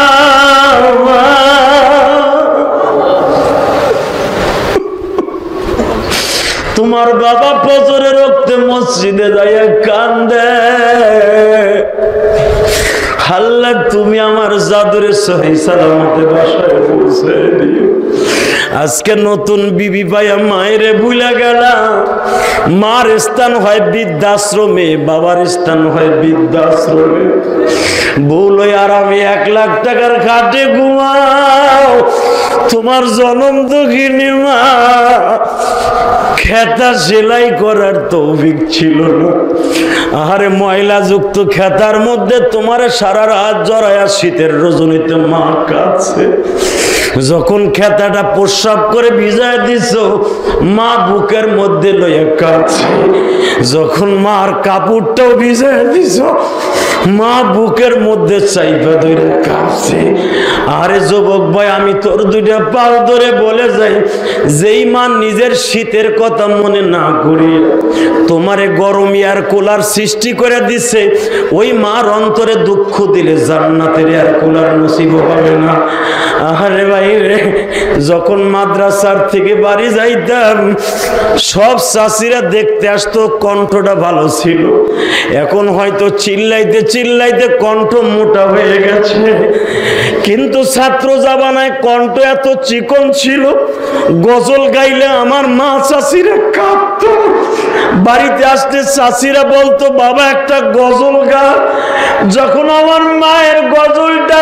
তোমার বাবা ফজরে রক্তে মসজিদে যাইয়া কান্দে। আল্লাহ তুমি আমার জাদুরে সহি সালামতে বাসায় পৌঁছে দিও। আজকে নতুন বিবি পাইয়া মায়েরে ভুলে গেলাম। মার স্থান হয় বৃদ্ধাশ্রমে, বাবার স্থান হয় বৃদ্ধাশ্রমে। বউ লই আর আমি এক লাখ টাকার খাটে ঘুমাও, তোমার জনম দুঃখিনী মা খেতা সেলাই করার তৌফিক ছিল না। আহারে ময়লা যুক্ত খেতার মধ্যে তোমার সারা রাত জড়ায়া শীতের রজনীতে মা কাছে। যখন খেতাটা প্রস্রাব করে ভিজায় দিছ, মা বুকের মধ্যে লইয়া কাছে। যখন মার কাপড়টাও ভিজায় দিছ, মা বুকের মধ্যে চাইপা ধরে কাছে। আরে যুবক ভাই, আমি তোর দুইটা পাও ধরে বলে যাই, যেই মা নিজের শীতের কথা মনে না করি তোমারে গরম এয়ার কুলার সৃষ্টি করে দিছে, ওই মার অন্তরে দুঃখ দিলে জান্নাতের এয়ার কুলার নসিব হবে না। আরে ভাই রে, যখন মাদ্রাসার থেকে বাড়ি যাইতাম, সব চাষিরা দেখতে আসতো, কণ্ঠটা ভালো ছিল। এখন হয়তো চিল্লাইতে চিল্লাইতে কণ্ঠ মোটা হয়ে গেছে, কিন্তু ছাত্র জামানায় কণ্ঠ এত চিকন ছিল, গজল গাইলে আমার মা চাষিরা কাঁদতো। বাড়িতে আসতে চাষিরা বলতো, বাবা একটা গজল গা। যখন আমার মায়ের গজলটা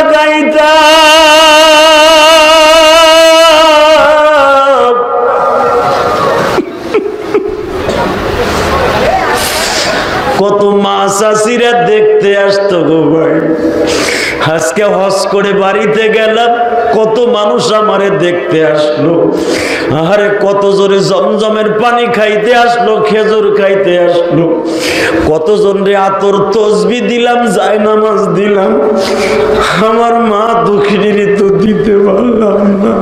গাইতাম, কত মা চাষিরা দেখতে আসতো গো ভাই। আজকে হজ করে বাড়িতে গেলাম, কত মানুষ আমারে দেখতে আসলো। আরে কত জোরে জমজমের পানি খাইতে আসলো, খেজুর খাইতে আসলো। কতজন রে আতর তসবি দিলাম, যায় নামাজ দিলাম। আমার মা দুঃখিনীর তো দিতে পারলাম না।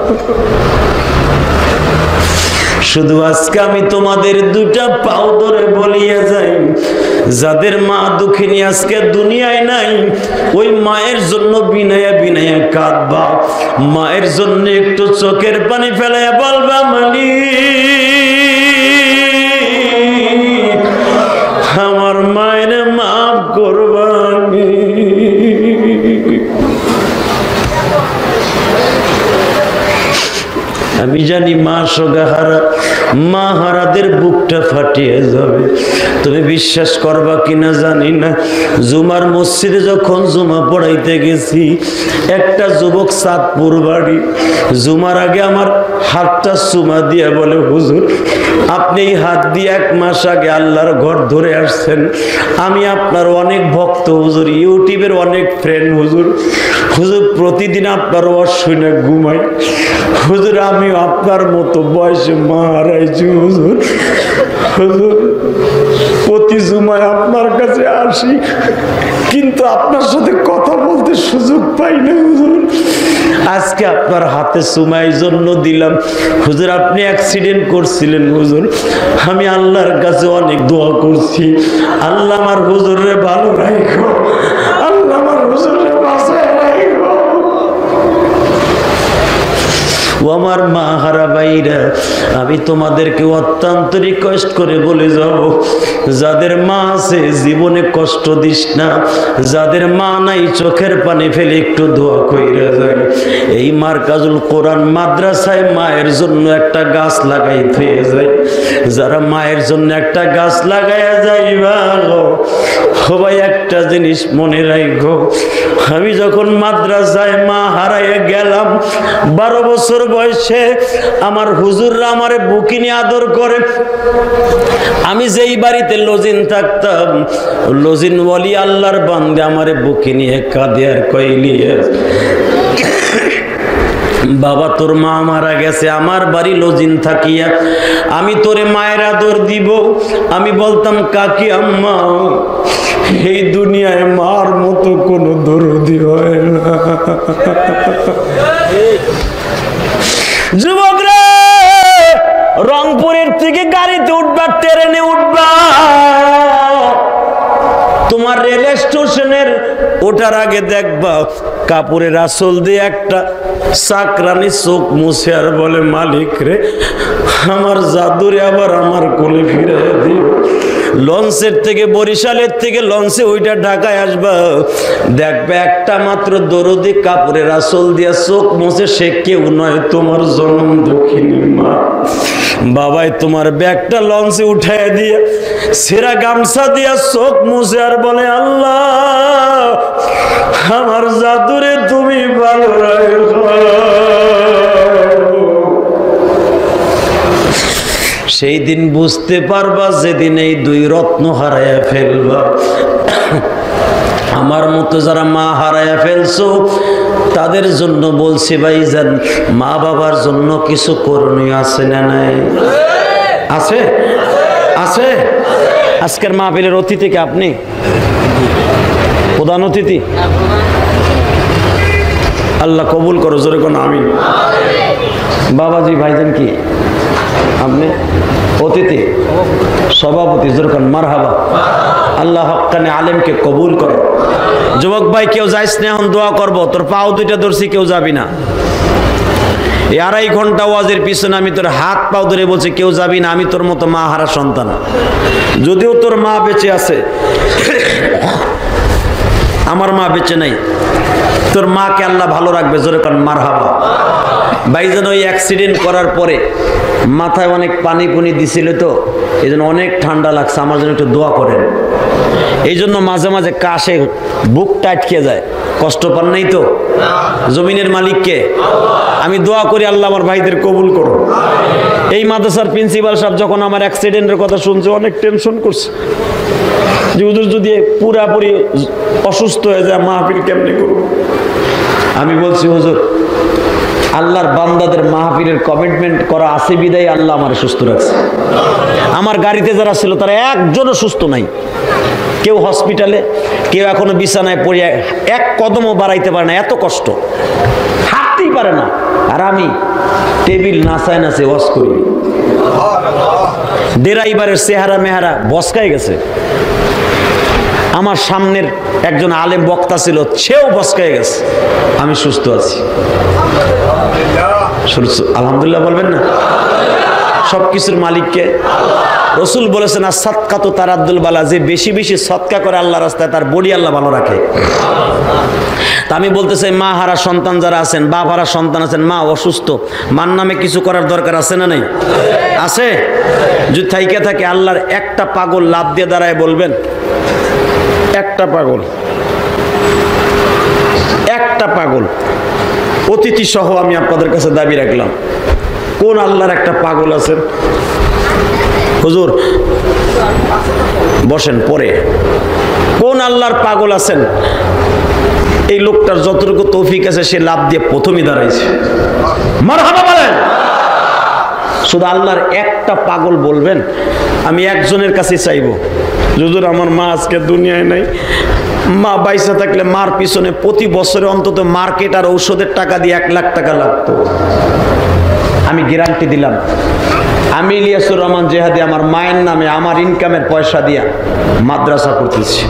শুধু আজকে আমি তোমাদের দুটা পাও ধরে বলিয়া যাই, যাদের মা দুঃখিনী আজকে দুনিয়ায় নাই, ওই মায়ের জন্য বিনায়া বিনায়া কাঁদবা। মায়ের জন্য একটু চোখের পানি ফেলাইয়া বলবা, মালিক আমার মায়ের মাফ করবানি। আমি জানি মা সোগাহারা, মা হারাদের বুকটা ফাটিয়ে যাবে। তুমি বিশ্বাস করবা কিনা জানি না, জুমার মসজিদে যখন জুমা পড়াইতে গেছি, একটা যুবক চাঁদপুর বাড়ি, জুমার আগে আমার হাতটা চুমা দিয়ে বলে, হুজুর আপনি এই হাত দিয়ে এক মাস আগে আল্লাহর ঘর ধরে আসছেন, আমি আপনার অনেক ভক্ত হুজুর, ইউটিউবের অনেক ফ্রেন্ড হুজুর। হুজুর প্রতিদিন আপনার ওয়াজ শুনে ঘুমাই হুজুর, আমি আপনার মতো বয়সে মা হারাইছি হুজুর। হুজুর প্রতি জুমায় আপনার কাছে আসি, কিন্তু আপনার সাথে কথা বলতে সুযোগ পাই না হুজুর। আজকে আপনার হাতে চুমাই জন্য দিলাম হুজুর। আপনি অ্যাক্সিডেন্ট করছিলেন হুজুর, আমি আল্লাহর কাছে অনেক দোয়া করছি, আল্লাহ আমার হুজুরে ভালো রাখো, আল্লাহ আমার হুজুরে বাঁচায় রাখো। ও আমার মা হারা ভাইরা, আমি তোমাদেরকে অত্যন্ত রিকোয়েস্ট করে বলে যাব, যাদের মা আছে জীবনে কষ্ট দিস না, যাদের মা নাই চোখের পানি ফেলে একটু দোয়া কইরা যায়। এই মারকাজুল কোরআন মাদ্রাসায় মায়ের জন্য একটা গাছ লাগাই থয়ে যায়। যারা মায়ের জন্য একটা গাছ লাগাইয়া যাইবা গো, সবাই একটা জিনিস মনে রাখো, আমি যখন মাদ্রাসায় মা হারাইয়া গেলাম বারো বছর বয়সে, আমার হুজুররা আমারে বুকে নিয়ে আদর করে। আমি যেই বাড়িতে লজিন থাকতাম, লজিন ওয়ালি আল্লাহর বান্দে আমারে বুকে নিয়ে কাঁদে আর কইলিয়ে, বাবা তোর মা মারা গেছে, আমার বাড়ি লজিন থাকিয়া আমি তোরে মায়ের আদর দিব। আমি বলতাম কাকি আম্মা, এই দুনিয়ায় মার মতো কোনো দরদি হয় না। যুবকরা, রংপুরের থেকে গাড়িতে উঠবা, ট্রেনে উঠবা, তোমার রেল স্টেশনের ওঠার আগে দেখবা কাপড়ের আসল দিয়ে একটা চাকরানি চোখ মুছে আর বলে, মালিক রে আমার জাদুরে আবার আমার কোলে ফিরে দিও। লঞ্চের থেকে, বরিশালের থেকে লঞ্চে ওইটা ঢাকায় আসবা, দেখবে একটা মাত্র দরদি কাপড়ের আসল দিয়া চোখ মুছে, সে কেউ নয়, তোমার জন্ম দক্ষিণী মা। বাবাই তোমার ব্যাগটা লঞ্চে উঠাই দিয়া সেরা গামছা দিয়া চোখ মুছে আর বলে, আল্লাহ আমার জাদুরে তুমি ভালো রাখো। সেই দিন বুঝতে পারবা যেদিন এই দুই রত্ন হারাইয়া ফেলবা। আমার মতো যারা মা হারাইয়া ফেলছো তাদের জন্য বলছি ভাইজান, মা বাবার জন্য কিছু করণীয় আছে না নাই? আছে আছে। আজকের মাহফিলের অতিথি কে আপনি? প্রধান অতিথি? আল্লাহ কবুল করো, জোরে কোন আমিন। বাবাজি ভাইজান কি আপনি? অতিথি, সভাপতি, জোরে কোন মারহাবা। আল্লাহ হক্কানে আলেমকে কবুল করো। যুবক ভাই কেউ যাইস না, এখন দোয়া করবো, তোর পাও দুইটা ধরছি, কেউ যাবি না। এই আড়াই ঘন্টা ওয়াজের পিছনে আমি তোর হাত পাও ধরে বলছি কেউ যাবি না, আমি তোর মতো মা হারা সন্তান। যদিও তোর মা বেঁচে আছে, আমার মা বেঁচে নাই, তোর মাকে আল্লাহ ভালো রাখবে, জোরে কান মারহাবা। ভাইজান ওই অ্যাক্সিডেন্ট করার পরে মাথায় অনেক পানি পুনি দিছিল, তো এই জন্য অনেক ঠান্ডা লাগছে, আমার জন্য একটু দোয়া করেন। এই জন্য মাঝে মাঝে কাশে, বুক টাটকে যায়, কষ্ট পান নাই তো? জমিনের মালিককে আমি দোয়া করি, আল্লাহ আমার ভাইদের কবুল করো। এই মাদ্রাসার প্রিন্সিপাল সাহেব যখন আমার অ্যাক্সিডেন্টের কথা শুনছে অনেক টেনশন করছে, যে হুজুর যদি পুরাপুরি অসুস্থ হয়ে যায় মাহফিল কেমনি করব। আমি বলছি হুজুর, আল্লাহর বান্দাদের মাহফিলের কমিটমেন্ট করা আছে বিদায় আল্লাহ আমার সুস্থ রাখছে। আমার গাড়িতে যারা ছিল তারা একজনও সুস্থ নাই, কেউ হসপিটালে, কেউ এখনো বিছানায় পড়ে এক কদমও বাড়াইতে পারে না, এত কষ্ট, হাঁটতেই পারে না। আর আমি টেবিল নাচায় নাচে ওয়াজ করি, ড্রাইভারের চেহারা মেহারা বসকাই গেছে। আমার সামনের একজন আলেম বক্তা ছিল, সেও বসকাই গেছে, আমি সুস্থ আছি। আলহামদুলিল্লাহ বলবেন না? সবকিছুর মালিককে রসুল বলেছেন, আর সৎকা তো তার আব্দুল বালা, যে বেশি বেশি সৎকা করে আল্লাহ রাস্তায় তার বডি আল্লাহ ভালো রাখে। তা আমি বলতে চাই, মা হারা সন্তান যারা আছেন, বাপ হারা সন্তান আছেন, মা অসুস্থ, মার নামে কিছু করার দরকার আছে না নাই? আছে। যদি থাইকে থাকে আল্লাহর একটা পাগল লাভ দিয়ে দাঁড়ায় বলবেন, একটা পাগল, একটা পাগল অতিথি সহ আমি আপনাদের কাছে দাবি রাখলাম, কোন আল্লাহর একটা পাগল আছেন? হুজুর বসেন, পরে কোন আল্লাহর পাগল আছেন এই লোকটার যতটুকু তৌফিক আছে সে লাভ দিয়ে প্রথমই দাঁড়াইছে? মারহাবা বলেন। শুধু আল্লাহর একটা পাগল বলবেন, আমি একজনের কাছে চাইবো, হুজুর আমার মা আজকে দুনিয়ায় নাই, মা বাইসা থাকলে মার পিছনে প্রতি বছরে অন্তত মার্কেট আর ঔষধের টাকা দিয়ে এক লাখ টাকা লাগতো। আমি গ্যারান্টি দিলাম, আমি ইলিয়াসুর রহমান জেহাদি আমার মায়ের নামে আমার ইনকামের পয়সা দিয়া মাদ্রাসা করতেছি।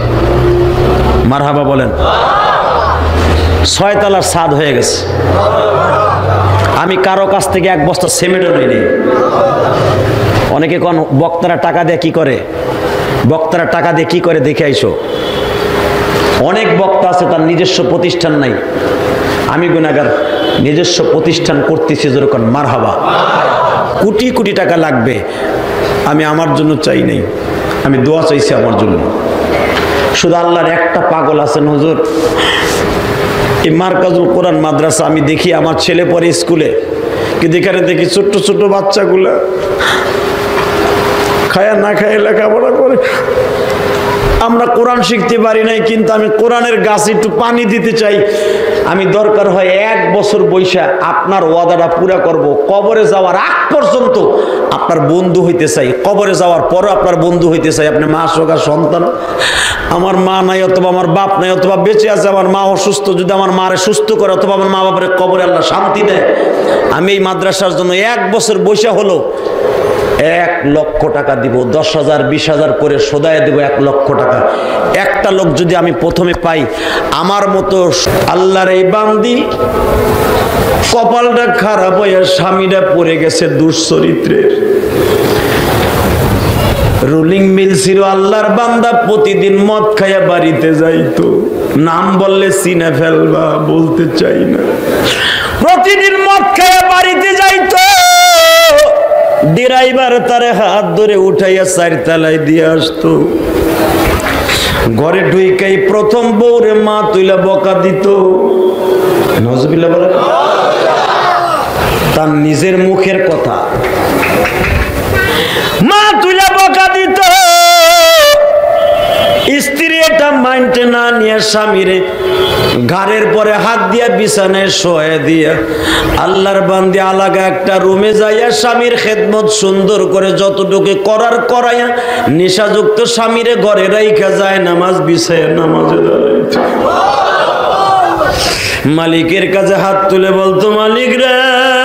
মারহাবা বলেন। ছয়তলার ছাদ হয়ে গেছে, আমি কারো কাছ থেকে এক বস্তা সিমেন্টও নিইনি। অনেকে কোন বক্তারা টাকা দিয়ে কি করে, বক্তারা টাকা দিয়ে কি করে দেখে আইসো। অনেক বক্তা আছে তার নিজস্ব প্রতিষ্ঠান নাই, আমি গুনাহগার নিজস্ব প্রতিষ্ঠান করতেছি, যেরকম মারহাবা। কোটি কোটি টাকা লাগবে, আমি আমার জন্য চাই নাই, আমি দোয়া চাইছি আমার জন্য। শুধু আল্লাহর একটা পাগল আছেন হুজুর, এই মার্কাজুল কোরআন মাদ্রাসা আমি দেখি, আমার ছেলে পড়ে স্কুলে, কিন্তু এখানে দেখি ছোট্ট ছোট্ট বাচ্চাগুলা খায়া না খায় লেখাপড়া করে। আমরা কোরআন শিখতে পারি নাই, কিন্তু আমি কোরআনের গাছে একটু পানি দিতে চাই। আমি দরকার হয় এক বছর বৈশা আপনার ওয়াদাটা পুরা করব। কবরে যাওয়ার আগ পর্যন্ত আপনার বন্ধু হইতে চাই, কবরে যাওয়ার পরও আপনার বন্ধু হইতে চাই। আপনি মা সগা সন্তান, আমার মা নাই অথবা আমার বাপ নাই, অথবা বেঁচে আছে আমার মা অসুস্থ, যদি আমার মারে সুস্থ করে অথবা আমার মা বাবার কবরে আল্লাহ শান্তি দেয়, আমি এই মাদ্রাসার জন্য এক বছর বৈশা হলো এক লক্ষ টাকা দিব, দশ হাজার বিশ হাজার করে সদায় দেব, এক লক্ষ টাকা। একটা লোক যদি আমি প্রথমে পাই, আমার মতো আল্লাহর এই বান্দি কপালটা খারাপ হয়ে স্বামীরা পড়ে গেছে দুশ্চরিত্রের, রুলিং মিল ছিল, আল্লাহর বান্দা প্রতিদিন মদ খাইয়া বাড়িতে যাইতো, নাম বললে চিনে ফেলবা, বলতে চাই না, প্রতিদিন মদ খাইয়া বাড়িতে যাইতো। ড্রাইভার তারে হাত ধরে উঠাইয়া চার তলায় দিয়ে আসতো, ঘরে ঢুইকাই প্রথম বউরে মা তুইলা বকা দিত, নজবিল্লাহ বলে, তার নিজের মুখের কথা, মা তুইলা বকা দিত। স্ত্রী এটা মাইন্ডে না নিয়ে স্বামীরে ঘাড়ের পরে হাত দিয়া বিছানায় শোয়া দিয়া আল্লাহর বান্দি আলাদা একটা রুমে যাইয়া স্বামীর খেদমত সুন্দর করে যতটুকু করার করাইয়া নেশাযুক্ত স্বামীরে ঘরে রাইখা যায় নামাজ বিছায়া নামাজে দাঁড়াইতে, মালিকের কাছে হাত তুলে বলতো, মালিক রে,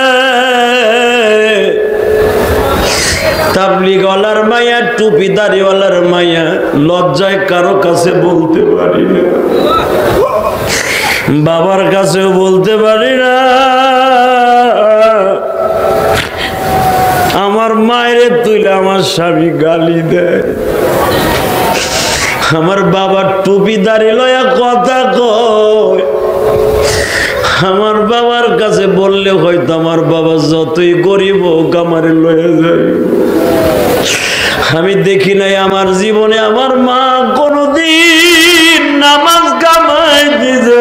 তাবলিগওয়ালার মায়া, টুপিদারিওয়ালার মায়া, লজ্জায় কারো কাছে বলতে পারি না, বাবার কাছেও বলতে পারি না, আমার মায়ের তুইলে আমার স্বামী গালি দেয়, আমার বাবার টুপিদারি লয়া কথা কয়, আমার বাবার কাছে বললে হয়তো আমার বাবা যতই গরিব হোক আমারে লয়ে যায়। আমি দেখি নাই আমার জীবনে আমার মা কোনদিন নামাজ কামাই দিছে,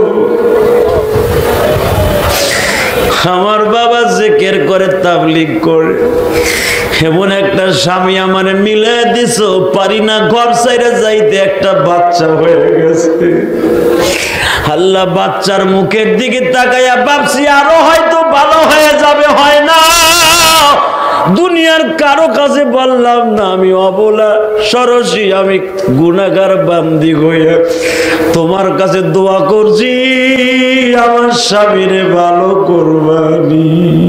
আমার বাবা জিকির করে, তাবলীগ করে, এমন একটা স্বামী আমারে মিলে দিছ, পারি না ঘর ছাইরে যাইতে, একটা বাচ্চা হয়ে গেছে। আল্লাহ বাচ্চার মুখের দিকে তাকাইয়া ভাবছি আরো হয়তো ভালো হয়ে যাবে, হয় না। দুনিয়ার কারো কাছে বললাম না, আমি অবলা সরসী, আমি গুনাহগার বান্দি হইয়া তোমার কাছে দোয়া করছি, আমার স্বামীরে ভালো করবানি।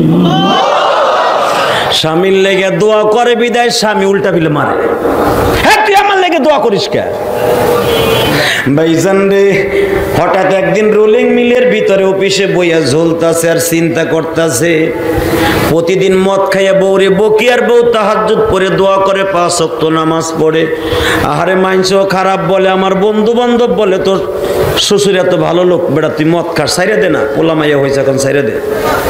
স্বামীর লেগে দোয়া করে বিদায় স্বামী উল্টা বিলে মারে, হ্যাঁ তুই আমার লেগে দোয়া করিস কে ভাইজান রে। হঠাৎ একদিন রোলিং মিলের ভিতরে অফিসে বইয়া ঝুলতাছে আর চিন্তা করতেছে, প্রতিদিন মদ খাইয়া বউরে বকি, আর বউ তাহাজ্জুদ পড়ে দোয়া করে, পাঁচ ওয়াক্ত নামাজ পড়ে। আহারে মাইনসও খারাপ বলে, আমার বন্ধু বান্ধব বলে তোর শ্বশুর এত ভালো লোক, বেটা তুই মদ খাস, সাইরে দে না, পোলা মাইয়া হয়েছে এখন সাইরে দে।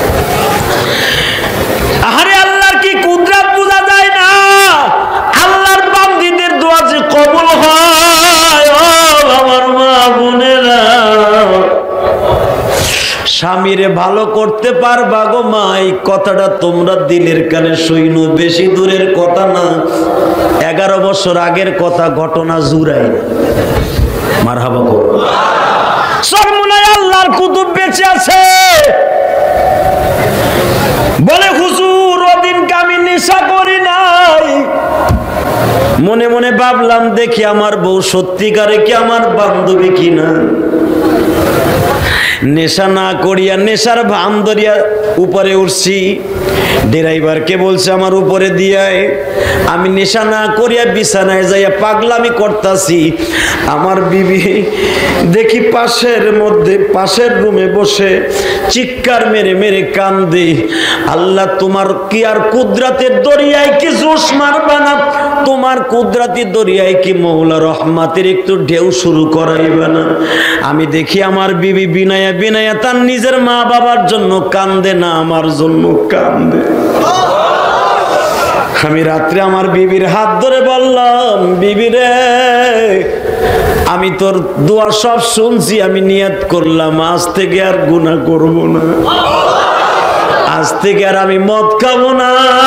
আহারে আল্লাহর কি কুদরত বোঝা যায় না, আল্লাহর বান্দীদের দোয়া যে কবুল হয়। ও আমার মা বোনেরা, স্বামীরে ভালো করতে পারবা গো মা, এই কথাটা তোমরা দিলের কানে শুইনো, বেশি দূরের কথা না, এগারো বছর আগের কথা, ঘটনা জুরাই। মারহাবা গো, সরমুনায় আল্লাহর কুতুব বেঁচে আছে, বলে হুজুর ওদিনকে আমি নেশা করি নাই, মনে মনে ভাবলাম দেখি আমার বউ সত্যিকারে কি আমার বান্ধবী কিনা, নেশা না করিয়া নেশার ভান ধরিয়া উপরে উঠছি, ড্রাইভারকে বলছে আমার উপরে দিয়ায়, আমি নেশা না করিয়া বিছানায় যাইয়া পাগলামি করতাছি, আমার বিবি দেখি পাশের মধ্যে পাশের রুমে বসে চিৎকার মেরে মেরে কান্দে। আল্লাহ তোমার কি আর কুদরতের দরিয়ায় কি জোশ মারবা না? তোমার কুদরতি দরিয়ায় কি মৌলা রহমাতের একটু ঢেউ শুরু করাইবা না? আমি দেখি আমার বিবি বিনায়া বিনায়া তার নিজের মা বাবার জন্য কান্দে না, আমার জন্য কান্দে। আমি রাত্রে আমার বিবির হাত ধরে বললাম, বিবি রে, আমি তোর দোয়া সব শুনছি, আমি নিয়ত করলাম আজ থেকে আর গুনাহ করব না, আজ থেকে আর আমি মদ খাবো না।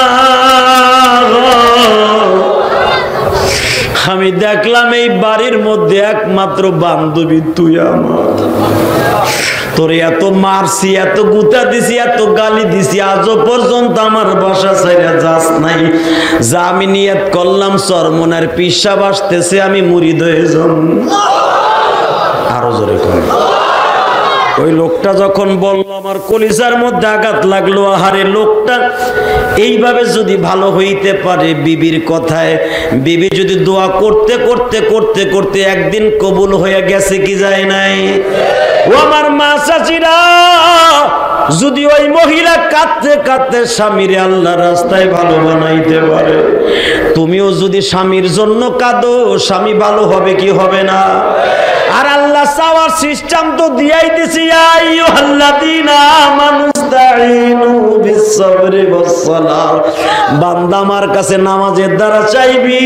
আমি দেখলাম এই বাড়ির মধ্যে একমাত্র বান্ধবী তুই আমার। তোরে এত মারছি, এত গুতা দিছি, এত গালি দিছি, আজও পর্যন্ত আমার বাসা ছেড়ে যাস নাই। যা আমি নিয়ত করলাম চরমনের পিসাব আসতেছে, আমি মুরিদ হয়ে যাব। আরো জোরে কর। ওই লোকটা যখন বলল আমার কলিজার মধ্যে আঘাত লাগলো। আহারে, লোকটা এইভাবে যদি ভালো হইতে পারে বিবির কথায়, বিবি যদি দোয়া করতে করতে করতে করতে একদিন কবুল হয়ে গেছে কি যায় নাই? ও আমার মা চাচিরা, যদি ওই মহিলা কাঁদতে কাঁদতে স্বামীরে আল্লাহ রাস্তায় ভালো বানাইতে পারে, তুমিও যদি স্বামীর জন্য কাঁদো, স্বামী ভালো হবে কি হবে না? আর আল্লাহ চাওয়ার সিস্টেম তো দিয়াই দিছি, আইয়ুহাল্লাযীনা আমানুস্তাঈনু বিস-সাবরি ওয়াস-সালাহ। বান্দা আমার কাছে নামাজের দ্বারা চাইবি,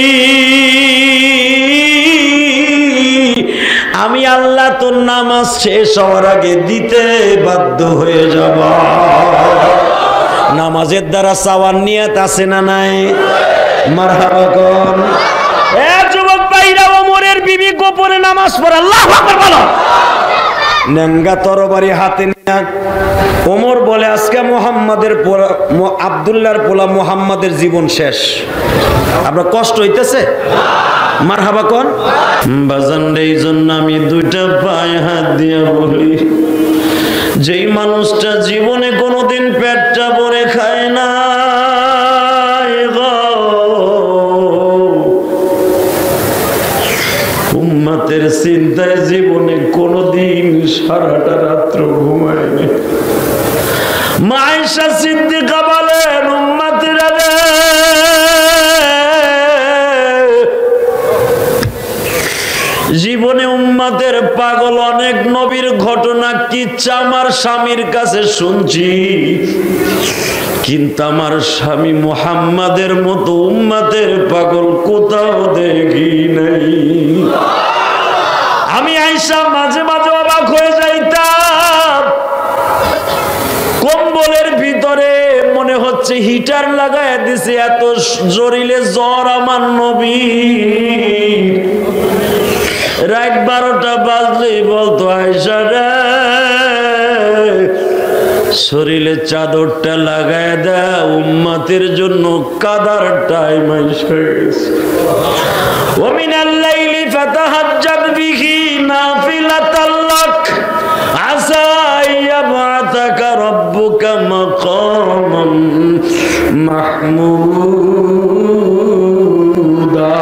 আমি আল্লাহ তোর নামাজ শেষ হওয়ার আগে দিতে বাধ্য হয়ে যাব। নামাজের দ্বারা চাওয়ার নিয়ত আছে না নাই? মারহাবা কোন। এ যুবক ভাইরা, ওমরের বিবি গোপনে নামাজ পড়ে, আল্লাহু আকবার বলো। নেঙ্গা তরবারি হাতে নিয়ে ওমর বলে, আজকে মুহাম্মাদের পোলা, আব্দুল্লাহর পোলা মুহাম্মাদের জীবন শেষ। আপনার কষ্ট হইতেছে? মারহাবা কোন। বাজান, এই জন্য আমি দুইটা পায়ে হাত দিয়া বলি, যেই মানুষটা জীবনে কোনোদিন পেটটা ভরে খায় না, উম্মতের চিন্তায় জীবনে কোনোদিন সারাটা রাত্র ঘুমায়নি। মা আয়েশা সিদ্দিকা বলেন, উম্মতেরা রে, জীবনে উম্মতের পাগল অনেক নবীর ঘটনা কিচ্ছা আমার স্বামীর কাছে শুনছি, কিন্তু আমার স্বামী মুহাম্মাদের মতো উম্মতের পাগল কোথাও দেখি নাই। আমি আয়েশা মাঝে মাঝে অবাক হয়ে যাইতাম, কম্বলের ভিতরে মনে হচ্ছে হিটার লাগায় দিছে, এত জোরিলে জ্বর আমার নবী। রাত বারোটা বাজলেই বলতো, আয়েশা রে, শরীরে চাদরটা লাগায় দেয়, উম্মতের জন্য কাদার টাইম এসে গেছে। ওয়া মিনাল লাইলি ফাতাহাজ্জাদ বিহি নাফিলাতাল লাক আসা ইয়াবআতাকা রাব্বুকা মাকামান মাহমুদা।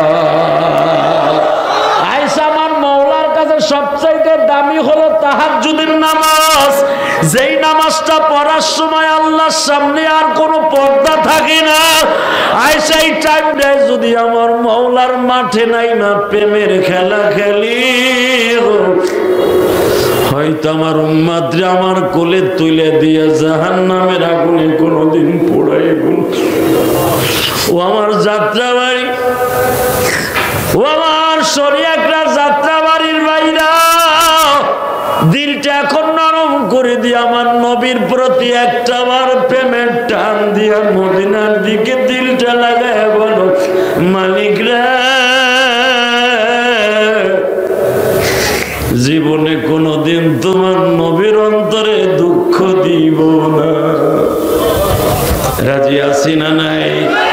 আয়েশা, আমার মওলার কাছে সবচাইতে দামি হলো তাহাজ্জুদের নামাজ। যেই নামাজটা পড়ার সময় আল্লাহর সামনে আর কোনো পর্দা থাকে না। আয়েশা, এই টাইমটায় যদি আমার মওলার মাঠে নাই না প্রেমের খেলা খেলি, হয়তো আমার উম্মতরা আমার কোলে তুলে দিয়ে জাহান্নামের আগুনে কোনোদিন পোড়াইব। ও আমার যাত্রাবাড়ি, ও আমার শরিয়াকরা যাত্রাবাড়ির বাইরা, দিলটা এখন নরম করে দিয়ে আমার নবীর প্রতি একটা বার প্রেমের টান দিয়া মদিনার দিকে দিলটা লাগায় বলো, মালিক রে, জীবনে কোনোদিন তোমার নবীর অন্তরে দুঃখ দিব না। রাজি আছি না নাই?